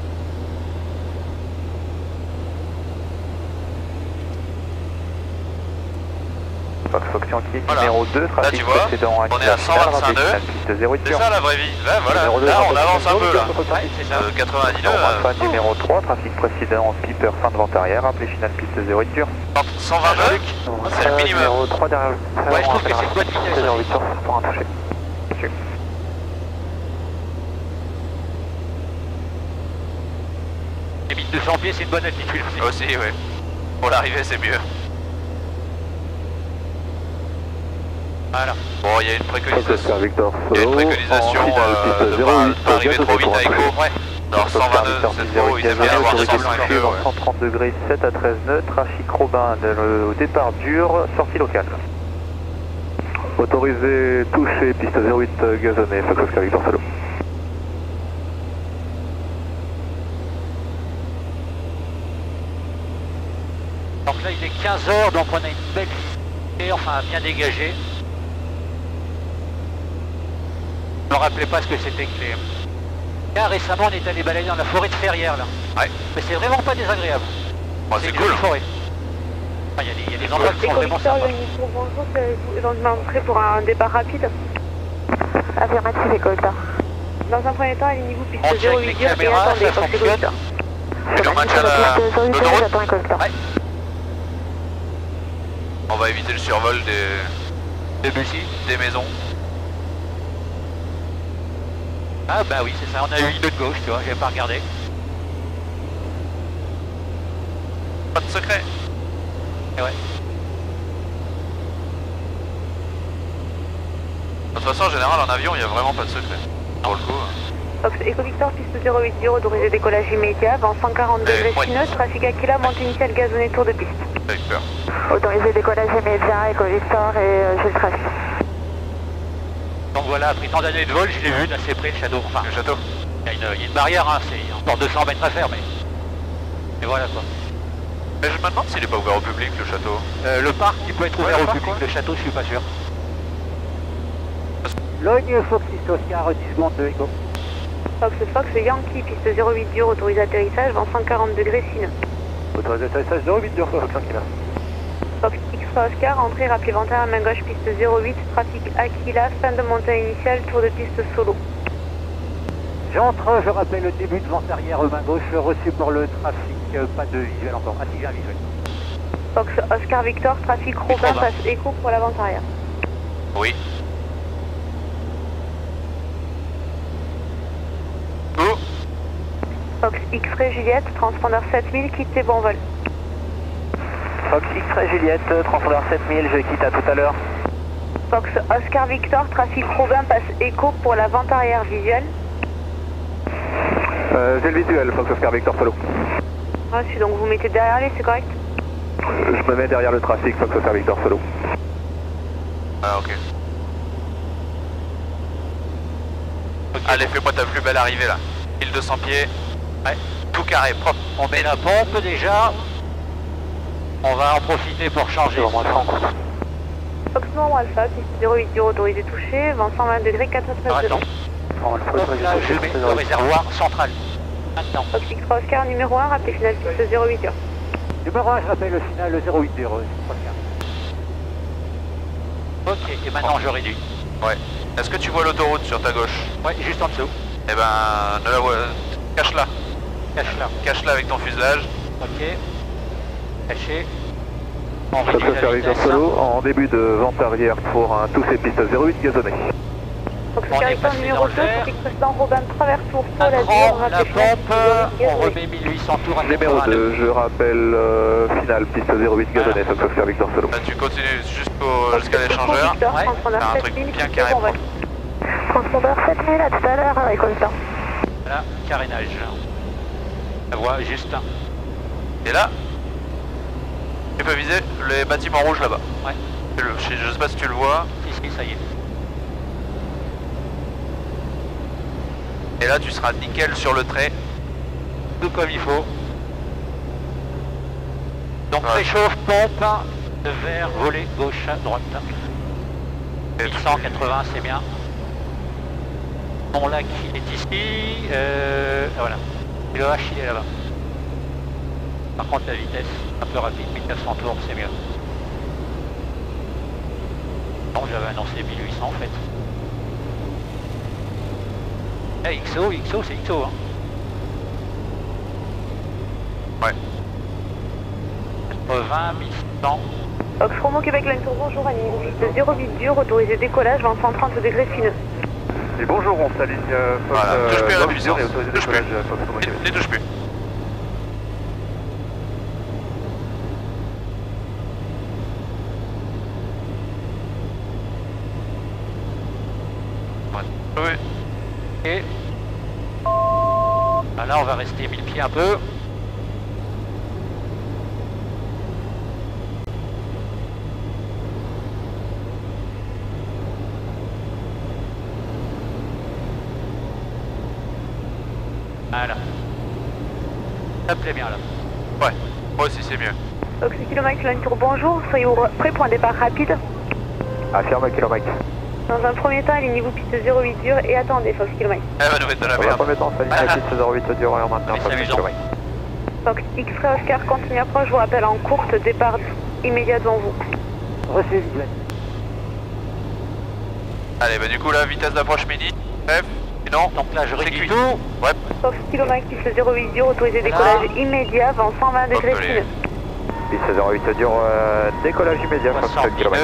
Fox Yankee, voilà. Numéro 2, trafic là, tu vois, précédent on est à 125 nœuds. C'est ça la vraie vie. Là, voilà. Là, on avance un peu là. Ouais, c'est ça. 90 nœuds. Alpha numéro 3, trafic précédent, Piper, fin de vente arrière, appelé final piste 08 dur. 120 nœuds, c'est le minimum. Numéro 3 derrière le. Ouais, je trouve que c'est une bonne vitesse. 08 dur, ça pour un toucher. Dessus. Les 1200 pieds, c'est une bonne altitude aussi. Aussi, oui. Pour l'arrivée, c'est mieux. Voilà. Bon, il y a une préconisation. Il y a une préconisation de pas arriver trop vite à Echo. Ouais. Alors 122, c'est trop, ils aiment bien avoir 152. 130 degrés, 7 à 13 nœuds, trafic Robin au départ dur, sortie locale. Autorisé toucher, piste 08 gazonnée, Fox Oscar Victor Solo. Donc là il est 15h, donc on a une belle visibilité, enfin bien dégagée. Je ne me rappelais pas ce que c'était que les... Là, récemment on est allé balader dans la forêt de Ferrières là. Ouais. Mais c'est vraiment pas désagréable. Bon, c'est cool. Forêt. Enfin, il y a des endroits qui sont vraiment sympas. Bonjour, c'est éventuellement prêt pour un départ rapide. Affirmatif, Écolta. Dans un premier temps, alignez-vous piste 08 dur et attendez, Fox Écolta. Tu maintiens l'autoroute. J'attends Écolta. Ouais. On va éviter le survol des des maisons. Ah bah oui, c'est ça, on a eu une de gauche, tu vois, j'avais pas regardé. Pas de secret. Et ouais. De toute façon, en général, en avion, il n'y a vraiment pas de secret. Pour le coup. Fox Echo Victor, piste 08 dur, autorisé décollage immédiat, vent 140 degrés sinus, trafic Aquila, montée initiale gazonnée, tour de piste. Avec peur. Autorisé décollage immédiat, Echo Victor et j'ai le trafic. Donc voilà, après tant d'années de vol, je l'ai vu d'assez près le château. Enfin, le château. Il y a une barrière, hein, c'est encore 200 mètres à faire, mais... Et voilà quoi. Mais je me demande s'il n'est pas ouvert au public, le château. Le parc, il peut être ouvert au public, le château, je suis pas sûr. Logne, Fox Oscar, 10 secondes de Echo. Fox Yankee, piste 08 dur, autorisé atterrissage, vent 140 degrés sinus. Autorisé atterrissage 08 dur, Fox Yankee là. Fox X-Ray Oscar, entrée rappelée ventaire à main gauche, piste 08, trafic Aquila, fin de montée initiale, tour de piste solo. J'entre, je rappelle le début de vente arrière main gauche, reçu pour le trafic, pas de visuel encore. Ah si, j'ai un visuel. Fox Oscar Victor, trafic Robin, passe écho pour la vente arrière. Oui. Fox X-Ray Juliette, transpondeur 7000, quittez bon vol. Fox X-Ray Juliette, transpondeur 7000, je quitte à tout à l'heure. Fox Oscar Victor, trafic Robin, passe écho pour la vente arrière visuelle. J'ai le visuel, Fox Oscar Victor solo. Reçu, donc vous mettez derrière les, c'est correct? Je me mets derrière le trafic, Fox Oscar Victor Solo. Ah ok. Allez, fais-moi ta plus belle arrivée là. 1200 pieds. Ouais. Tout carré, propre. On met la pompe déjà. On va en profiter pour changer. Fox Nord Alpha, piste 08 autorisé touché, vent 120 degrés, 4 Alors, degrés. attends. Là, je mets le réservoir central. Maintenant. Fox X3 Oscar numéro 1, rappelez final piste 08. Numéro 1, je rappelle le final 08 Ok, et maintenant je réduis. Ouais. Est-ce que tu vois l'autoroute sur ta gauche? Ouais, juste en dessous. Eh ben, ne la vois. Cache-la. Cache-la. Cache-la avec ton fuselage. Ok. Caché. On Fox réduit Oscar la Victor vitesse. Solo, en début de vente arrière pour un touché piste 08 gazonné. Fox On Oscar est Victor passé numéro dans 2, le vert. Fox précédent Robin Traverse tour Un Paul Azur, cran, la rappelez final pompe, piste 08 on remet 1800 tours à Numéro 82. 2, je rappelle finale piste 08 gazonné, Fox Oscar Victor Solo. Là, tu continues jusqu'à l'échangeur. Victor, Ouais. transpondeur T'as un truc 7000, bien carré. propre. Transpondeur 7000 à tout à l'heure avec Olta. Voilà, carénage. La voie juste. Et là, tu peux viser les bâtiments rouges là-bas. Ouais. Je sais pas si tu le vois. Si, ça y est. Et là, tu seras nickel sur le trait. Tout comme il faut. Donc Ouais. préchauffe, pompe, de verre, volet, gauche, droite. Et 1180, c'est bien. Mon lac, il est ici. Voilà. Et le H, il est là-bas. Par contre, la vitesse, un peu rapide, 1900 tours, c'est mieux. Non, j'avais annoncé 1800 en fait. Eh, XO, c'est XO, hein. Ouais. 80, 1100. Fox Romo Québec Line Tour, bonjour, aligne piste 08 dur, autorisé décollage, vent 130 degrés sineux. Et bonjour, on s'aligne Fox Voilà, touche plus à la puissance. et autorisé Touche décollage plus. Fox Romo Québec. Ne touche plus. Oui. Et là, on va rester 1000 pieds un peu. Voilà. Ça me plaît bien là. Ouais, moi aussi c'est mieux. Fox Kilo-Mike Line Tour, bonjour, soyez prêts pour un départ rapide. Affirme Kilo-Mike. Dans un premier temps, alignez-vous piste 08 dur et attendez Fox Kilo-Mike. Elle va nous mettre de la Dans un merde. premier temps, on s'aligne piste 08 dur et maintenant Mais Fox c'est amusant. Kilo-Mike. Fox X-Ray Oscar, continue approche, je vous rappelle en courte, départ immédiat devant vous. Reçu, Allez, bah du coup là, vitesse d'approche mini. F. Et non. donc là, je C'est réduis cuit. tout. Ouais. Fox Kilo-Mike piste 08 dur, autorisé décollage immédiat, vent 120 degrés Hop, allez. sineux. Piste 08 dur, décollage immédiat, Fox 62, Kilo-Mike.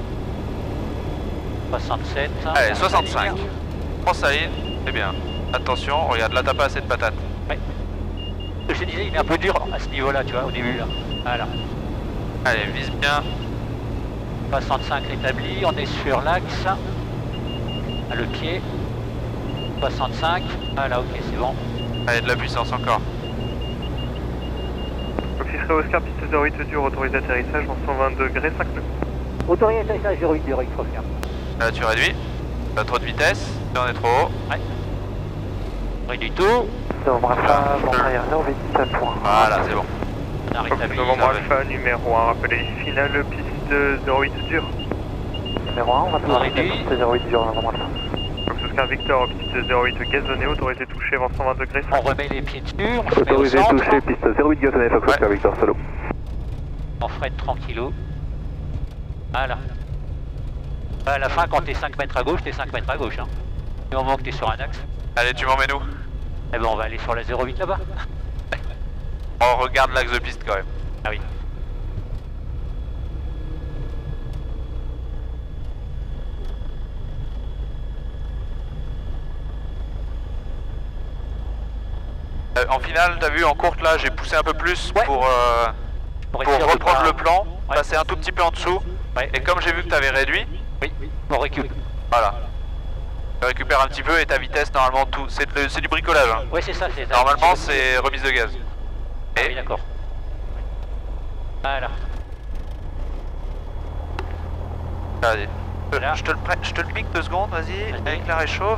67. Allez, 65. Prends sa ligne, c'est bien. Attention, regarde, là t'as pas assez de patates. Je te disais, il est un peu dur à ce niveau-là, tu vois, au début là. Voilà. Allez, vise bien. 65 établi, on est sur l'axe. À le pied. 65. Voilà, ok, c'est bon. Allez, de la puissance encore. Fox X-Ray Oscar, piste 08 dur, autorisé atterrissage, en 120 degrés, 5 nœuds. Autorisé atterrissage 08 dur, X-Oscar. Là tu réduis. T'as trop de vitesse. Là on est trop haut. Ouais. Réduit tout. Novembre Alpha, vent arrière 08 points. Voilà, c'est bon. On a Fox rétabli. Novembre Alpha, numéro 1, rappelez, finale piste 08 dur. Numéro 1, on va On réduit. piste 08 dur, Novembre Alpha. Fox Oscar Victor, piste 08 gazonné, autorisé touché, vent 120 degrés, On 5 remet les pieds dessus, on se met au Autorisé centre. touché, piste 08 gazonné, Fox Oscar Victor Solo. On freine tranquillou. Voilà. À la fin, quand t'es 5 mètres à gauche, t'es 5 mètres à gauche. Hein. Du moment que t'es sur un axe, Allez, tu m'emmènes où? eh ben on va aller sur la 08 là-bas. On regarde l'axe de piste quand même. Ah oui. En finale, t'as vu, en courte là, j'ai poussé un peu plus Ouais. pour Essayer de reprendre pas- le plan, Ouais. passer un tout petit peu en dessous. Ouais. Et comme j'ai vu que t'avais réduit, Oui, on récupère. voilà. Tu récupères un petit peu et ta vitesse, normalement, tout. C'est du bricolage. Hein. Ouais, c'est ça, c'est ça. Normalement, c'est remise de gaz. Ah oui, d'accord. Voilà. Allez, je te le pique 2 secondes, vas-y, avec la réchauffe.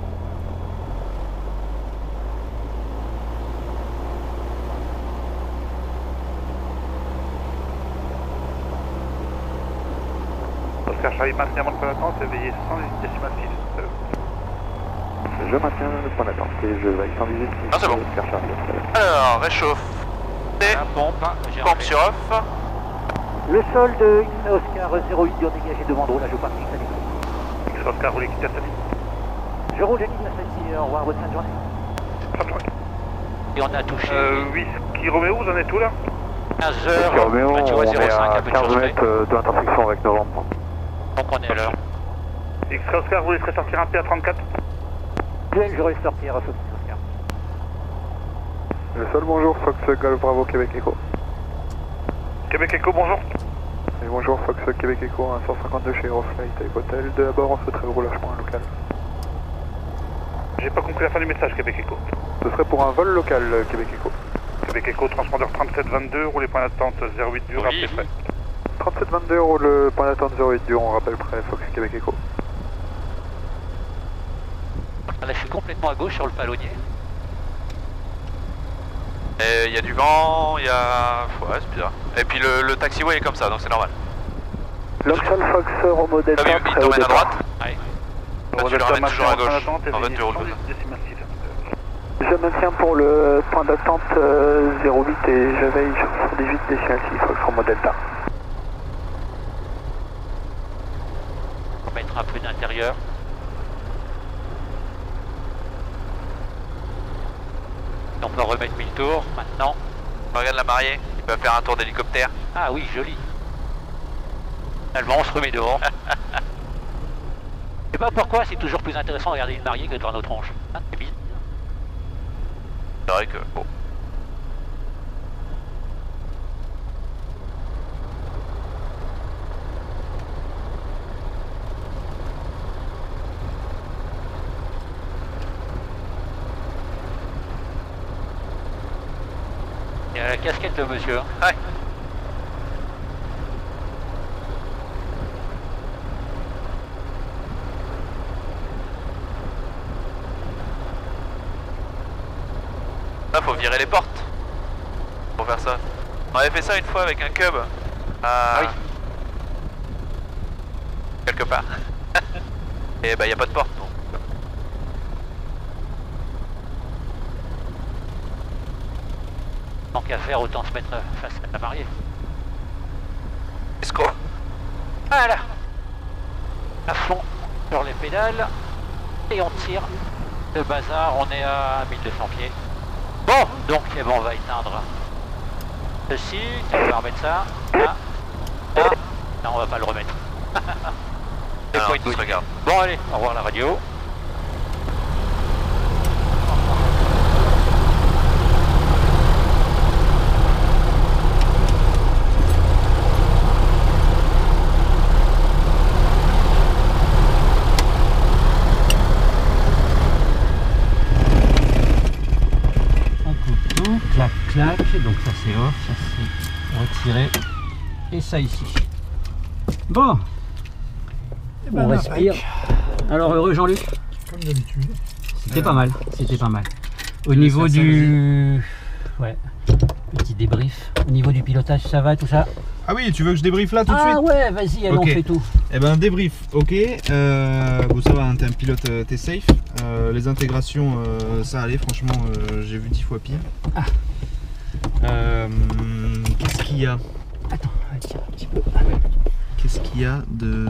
Oscar Charlie, maintenez mon point d'attente et veillez 100 décimal 6. Je maintiens le point d'attente et je vais 118. Ah, c'est bon. Oscar Charlie. Alors, réchauffe. Et pompe sur off. Le sol de Oscar 08 dur dégagé devant roulage au parking sanitaire. Oscar, roulez quitte à Samy. Je roule Jenny, la Samy, au revoir, bonne fin de journée. Et on a touché. Oui, qui Roméo, vous en êtes où là 15h, Roméo, on est à 15 mètres de l'intersection avec Novembre. Donc on est à l'heure. X-Ray Oscar, vous laisserez sortir un P à 34. Duel, je laisse sortir à Oscar. Le sol, bonjour, Fox Golf Bravo Québec Echo. Québec Echo, bonjour. Et bonjour, Fox Québec Echo, 152 chez Aeroflight avec hôtel. De d'abord, on souhaiterait roulage pour un local. J'ai pas compris la fin du message, Québec Echo. Ce serait pour un vol local, Québec Echo. Québec Echo, transpondeur 3722, roulez point d'attente 08 dur, rappelez prêt. 3722, roule point d'attente 08 dur, on rappelle prêt, Fox Québec Echo. Là, je suis complètement à gauche sur le palonnier. Il y a du vent, il y a... Ouais, c'est bizarre. Et puis le taxiway est comme ça, donc c'est normal. Local Fox Romo Delta, Ah oui, il t'emmène à droite. Ouais. Là, tu le ramènes toujours à gauche. En fait, tu roules comme ça. Je maintiens pour le point d'attente 08 et je veille sur 18 décimal 6 Fox Romo Delta. On va mettre un peu d'intérieur. On peut remettre 1000 tours maintenant. Regarde la mariée, il peut faire un tour d'hélicoptère. Ah oui, joli. Finalement, on se remet devant. Je sais pas pourquoi, c'est toujours plus intéressant de regarder une mariée que de voir nos tronches. Hein, c'est bizarre. C'est vrai que... Bon. Il y a la casquette, le monsieur. Ouais. Là, faut virer les portes pour faire ça. On avait fait ça une fois avec un cub. Ah oui. Quelque part. Et bah, y a pas de porte, donc. Tant qu'à faire, autant se mettre face à la mariée. Escroc. Voilà. À fond sur les pédales. Et on tire. Le bazar, on est à 1200 pieds. Bon, donc on va éteindre ceci. On va remettre ça. Là. Là. Non, on va pas le remettre. C'est pas une bonne idée. Bon, allez, au revoir la radio. Clac, clac, donc ça c'est off, ça c'est retiré, et ça ici. Bon, on respire. Alors heureux Jean-Luc? Comme d'habitude. C'était pas mal, c'était pas mal. Au niveau du... Ouais, petit débrief. Au niveau du pilotage, ça va tout ça? Ah oui, tu veux que je débriefe là tout de suite? Ah ouais, vas-y, allons, on fait tout. Eh ben débrief, ok. Bon ça va, hein, t'es un pilote, t'es safe. Les intégrations, ça allait, franchement, j'ai vu 10 fois pire. Ah. Qu'est-ce qu'il y a? Attends, on va tirer un petit peu. Qu'est-ce qu'il y a de...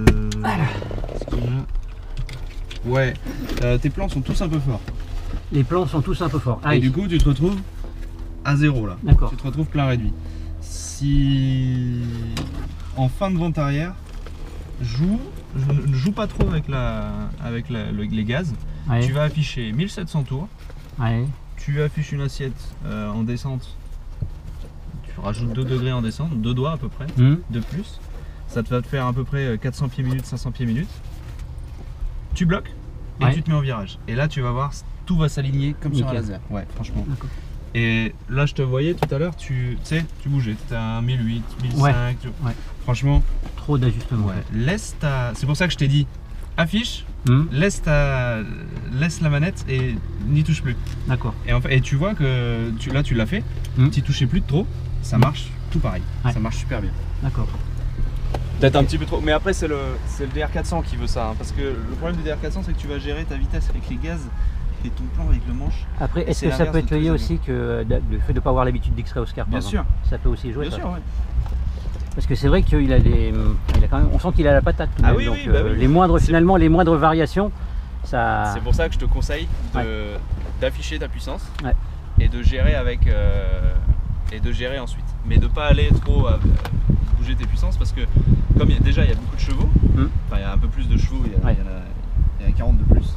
Ouais, tes plans sont tous un peu forts. Les plans sont tous un peu forts. Et du coup, tu te retrouves à zéro là. D'accord. Tu te retrouves plein réduit. Si en fin de vente arrière, je ne joue pas trop avec les gaz. Ouais. Tu vas afficher 1700 tours. Ouais. Tu affiches une assiette en descente. Tu rajoutes 2 degrés en descente, 2 doigts à peu près, de plus. Ça va te faire à peu près 400 pieds minute, 500 pieds minute. Tu bloques et tu te mets en virage. Et là, tu vas voir, tout va s'aligner comme sur un laser. Ouais, franchement. Et là, je te voyais tout à l'heure, tu bougeais, tu étais à 1008, 1005. Ouais. Franchement, trop d'ajustements. Laisse ta. C'est pour ça que je t'ai dit, affiche, laisse la manette et n'y touche plus. D'accord. Et tu vois que là, tu l'as fait, tu touchais plus de trop, ça marche tout pareil. Ça marche super bien. D'accord. Peut-être un petit peu trop, mais après c'est le DR400 qui veut ça, hein, parce que le problème du DR400 c'est que tu vas gérer ta vitesse avec les gaz et ton plan avec le manche. Après, est-ce que ça peut être lié aussi que le fait de ne pas avoir l'habitude d'X-Ray Oscar? Bien sûr. Ça peut aussi jouer. Bien sûr, ouais. Parce que c'est vrai qu'il a quand même, on sent qu'il a la patate. Ah oui, donc, oui, bah oui. Les moindres variations, ça. C'est pour ça que je te conseille d'afficher ta puissance et de gérer ensuite, mais de pas aller trop bouger tes puissances, parce que comme déjà il y a beaucoup de chevaux, enfin il y a un peu plus de chevaux, il y a 40 de plus,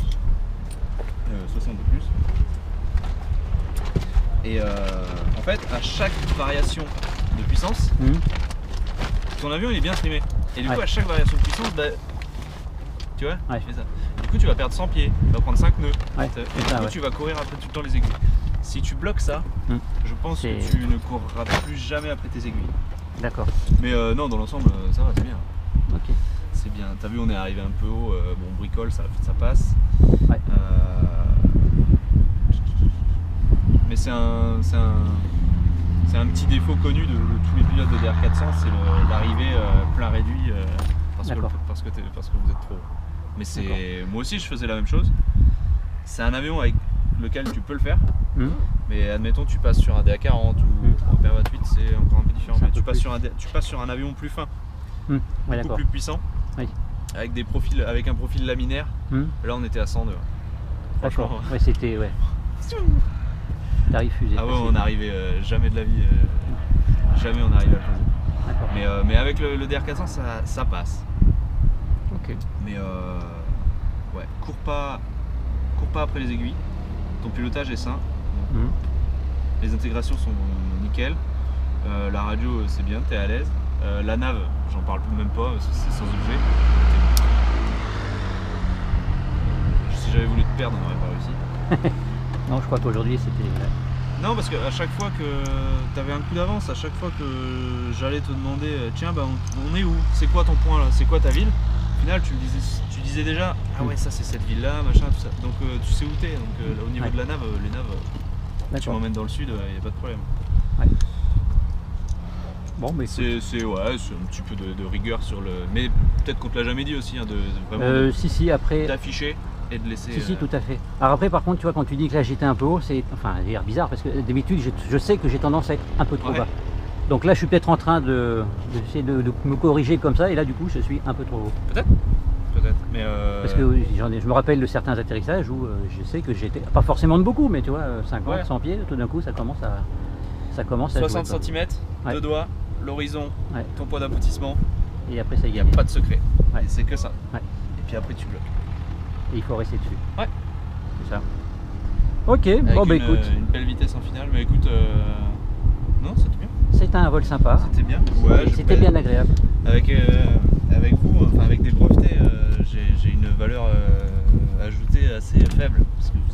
60 de plus, et en fait à chaque variation de puissance, ton avion il est bien trimé, et du coup à chaque variation de puissance, tu vois, tu fais ça. Du coup tu vas perdre 100 pieds, tu vas prendre 5 nœuds, et du coup tu vas courir après tout le temps les aiguilles. Si tu bloques ça, je pense que tu ne courras plus jamais après tes aiguilles. D'accord. Mais non, dans l'ensemble, ça va, c'est bien. Ok. C'est bien. T'as vu, on est arrivé un peu haut. Bon, bricole, ça passe. Ouais. Mais c'est un petit défaut connu de tous les pilotes de DR400, c'est l'arrivée plein réduit parce que vous êtes trop haut. Mais c'est moi aussi, je faisais la même chose. C'est un avion avec lequel tu peux le faire. Mais admettons tu passes sur un DA40 ou un PR28, c'est encore un peu différent. Mais tu passes sur un avion plus fin, beaucoup plus puissant, avec un profil laminaire. Là on était à 102. Franchement. Ouais, c'était tarif fusée. Ah ouais, on n'arrivait jamais de la vie, jamais on arrivait à le poser. Mais avec le DR400 ça passe. Ok. Mais ouais, cours pas après les aiguilles. Ton pilotage est sain. Les intégrations sont nickel. La radio c'est bien, t'es à l'aise. La nav, j'en parle même pas, c'est sans objet. Si j'avais voulu te perdre, on n'aurait pas réussi. Non, je crois qu'aujourd'hui c'était. Non, parce qu'à chaque fois que t'avais un coup d'avance, à chaque fois que j'allais te demander tiens, bah, on est où? C'est quoi ton point là? C'est quoi ta ville? Au final, tu disais déjà, ah ouais, ça c'est cette ville là, machin, tout ça. Donc tu sais où t'es. Donc au niveau de la nav, les naves, tu m'emmènes dans le sud, il n'y a pas de problème. Bon, mais c'est un petit peu de rigueur sur le. Mais peut-être qu'on te l'a jamais dit aussi, hein, de vraiment si, après. D'afficher et de laisser. Si, tout à fait. Alors après, par contre, tu vois, quand tu dis que là j'étais un peu haut, c'est. Enfin, c'est bizarre parce que d'habitude, je sais que j'ai tendance à être un peu trop bas. Donc là, je suis peut-être en train d'essayer de me corriger comme ça, et là, du coup, je suis un peu trop haut. Peut-être. Mais parce que je me rappelle de certains atterrissages où je sais que j'étais, pas forcément de beaucoup, mais tu vois, 50, 100 pieds, tout d'un coup, ça commence à 60 cm, deux doigts, l'horizon, ton point d'aboutissement. Et après, ça y est. Il n'y a pas de secret. C'est que ça. Et puis après, tu bloques. Et il faut rester dessus. C'est ça. Ok, avec bon, bah écoute. Une belle vitesse en finale, mais écoute. Non, c'était bien. C'était un vol sympa. C'était bien. C'était bien agréable. Avec vous, enfin avec des brevetés, j'ai une valeur ajoutée assez faible parce que vous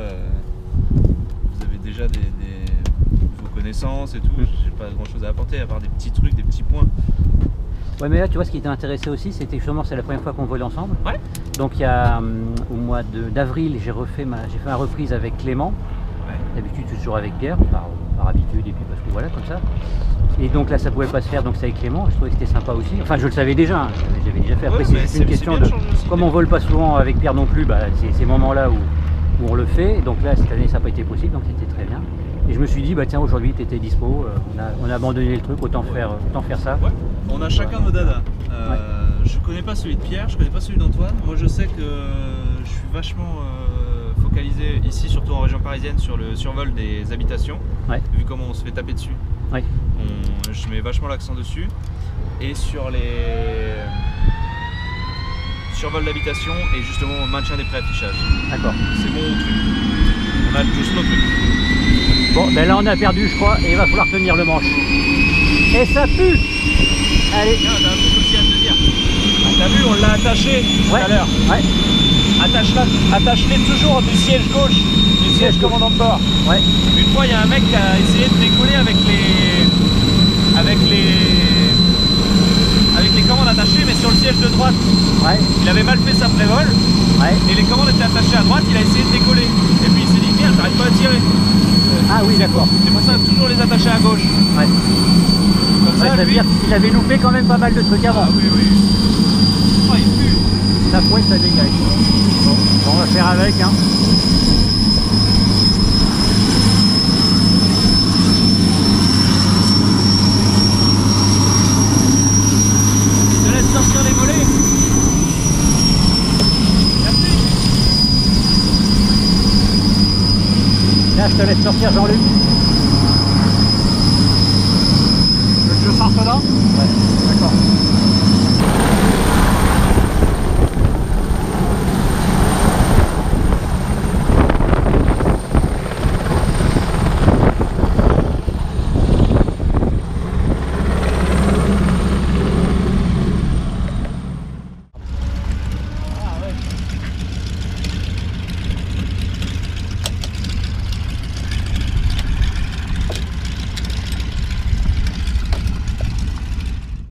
avez déjà vos connaissances et tout. J'ai pas grand chose à apporter à part des petits trucs, des petits points. Ouais, mais là tu vois, ce qui t'a intéressé aussi, c'était justement, c'est la première fois qu'on vole ensemble. Donc il y a au mois d'avril, j'ai fait ma reprise avec Clément. D'habitude je suis toujours avec Pierre par habitude et puis parce que voilà, comme ça. Et donc là ça pouvait pas se faire, donc c'est avec Clément. Je trouvais que c'était sympa aussi. Enfin, je le savais déjà, hein. J'avais déjà fait. Après c'est une question de comme on vole pas souvent avec Pierre non plus, bah, c'est ces moments là où on le fait. Donc là cette année ça n'a pas été possible, donc c'était très bien. Et je me suis dit bah tiens, aujourd'hui tu étais dispo, on a abandonné le truc, autant faire ça. On a chacun nos dadas. Je connais pas celui de Pierre, je connais pas celui d'Antoine. Moi je sais que je suis vachement focalisé ici, surtout en région parisienne, sur le survol des habitations, vu comment on se fait taper dessus. Je mets vachement l'accent dessus. Et sur les survols d'habitation et justement maintien des préaffichages. D'accord. C'est mon truc. On a tous nos trucs. Bon, ben là on a perdu je crois et il va falloir tenir le manche. Et ça pue. Allez. Tiens, t'as un truc aussi à te dire. T'as vu, on l'a attaché tout à l'heure. À attache-les toujours du siège gauche, du siège commandant de bord. Ouais. Une fois, il y a un mec qui a essayé de décoller avec les commandes attachées, mais sur le siège de droite. Ouais. Il avait mal fait sa prévole. Ouais. Et les commandes étaient attachées à droite, il a essayé de décoller. Et puis il s'est dit, merde, j'arrive pas à tirer. Ah oui, d'accord. C'est pour ça toujours les attacher à gauche. Ouais. Comme ça, veut dire qu'il avait loupé quand même pas mal de trucs avant. Ah oui, oui. Oh, il pue. Ça pointe, ça dégage. Bon, on va faire avec, hein. Je te laisse sortir les volets. Merci. Là, je te laisse sortir, Jean-Luc. Je sorte là? Ouais, d'accord.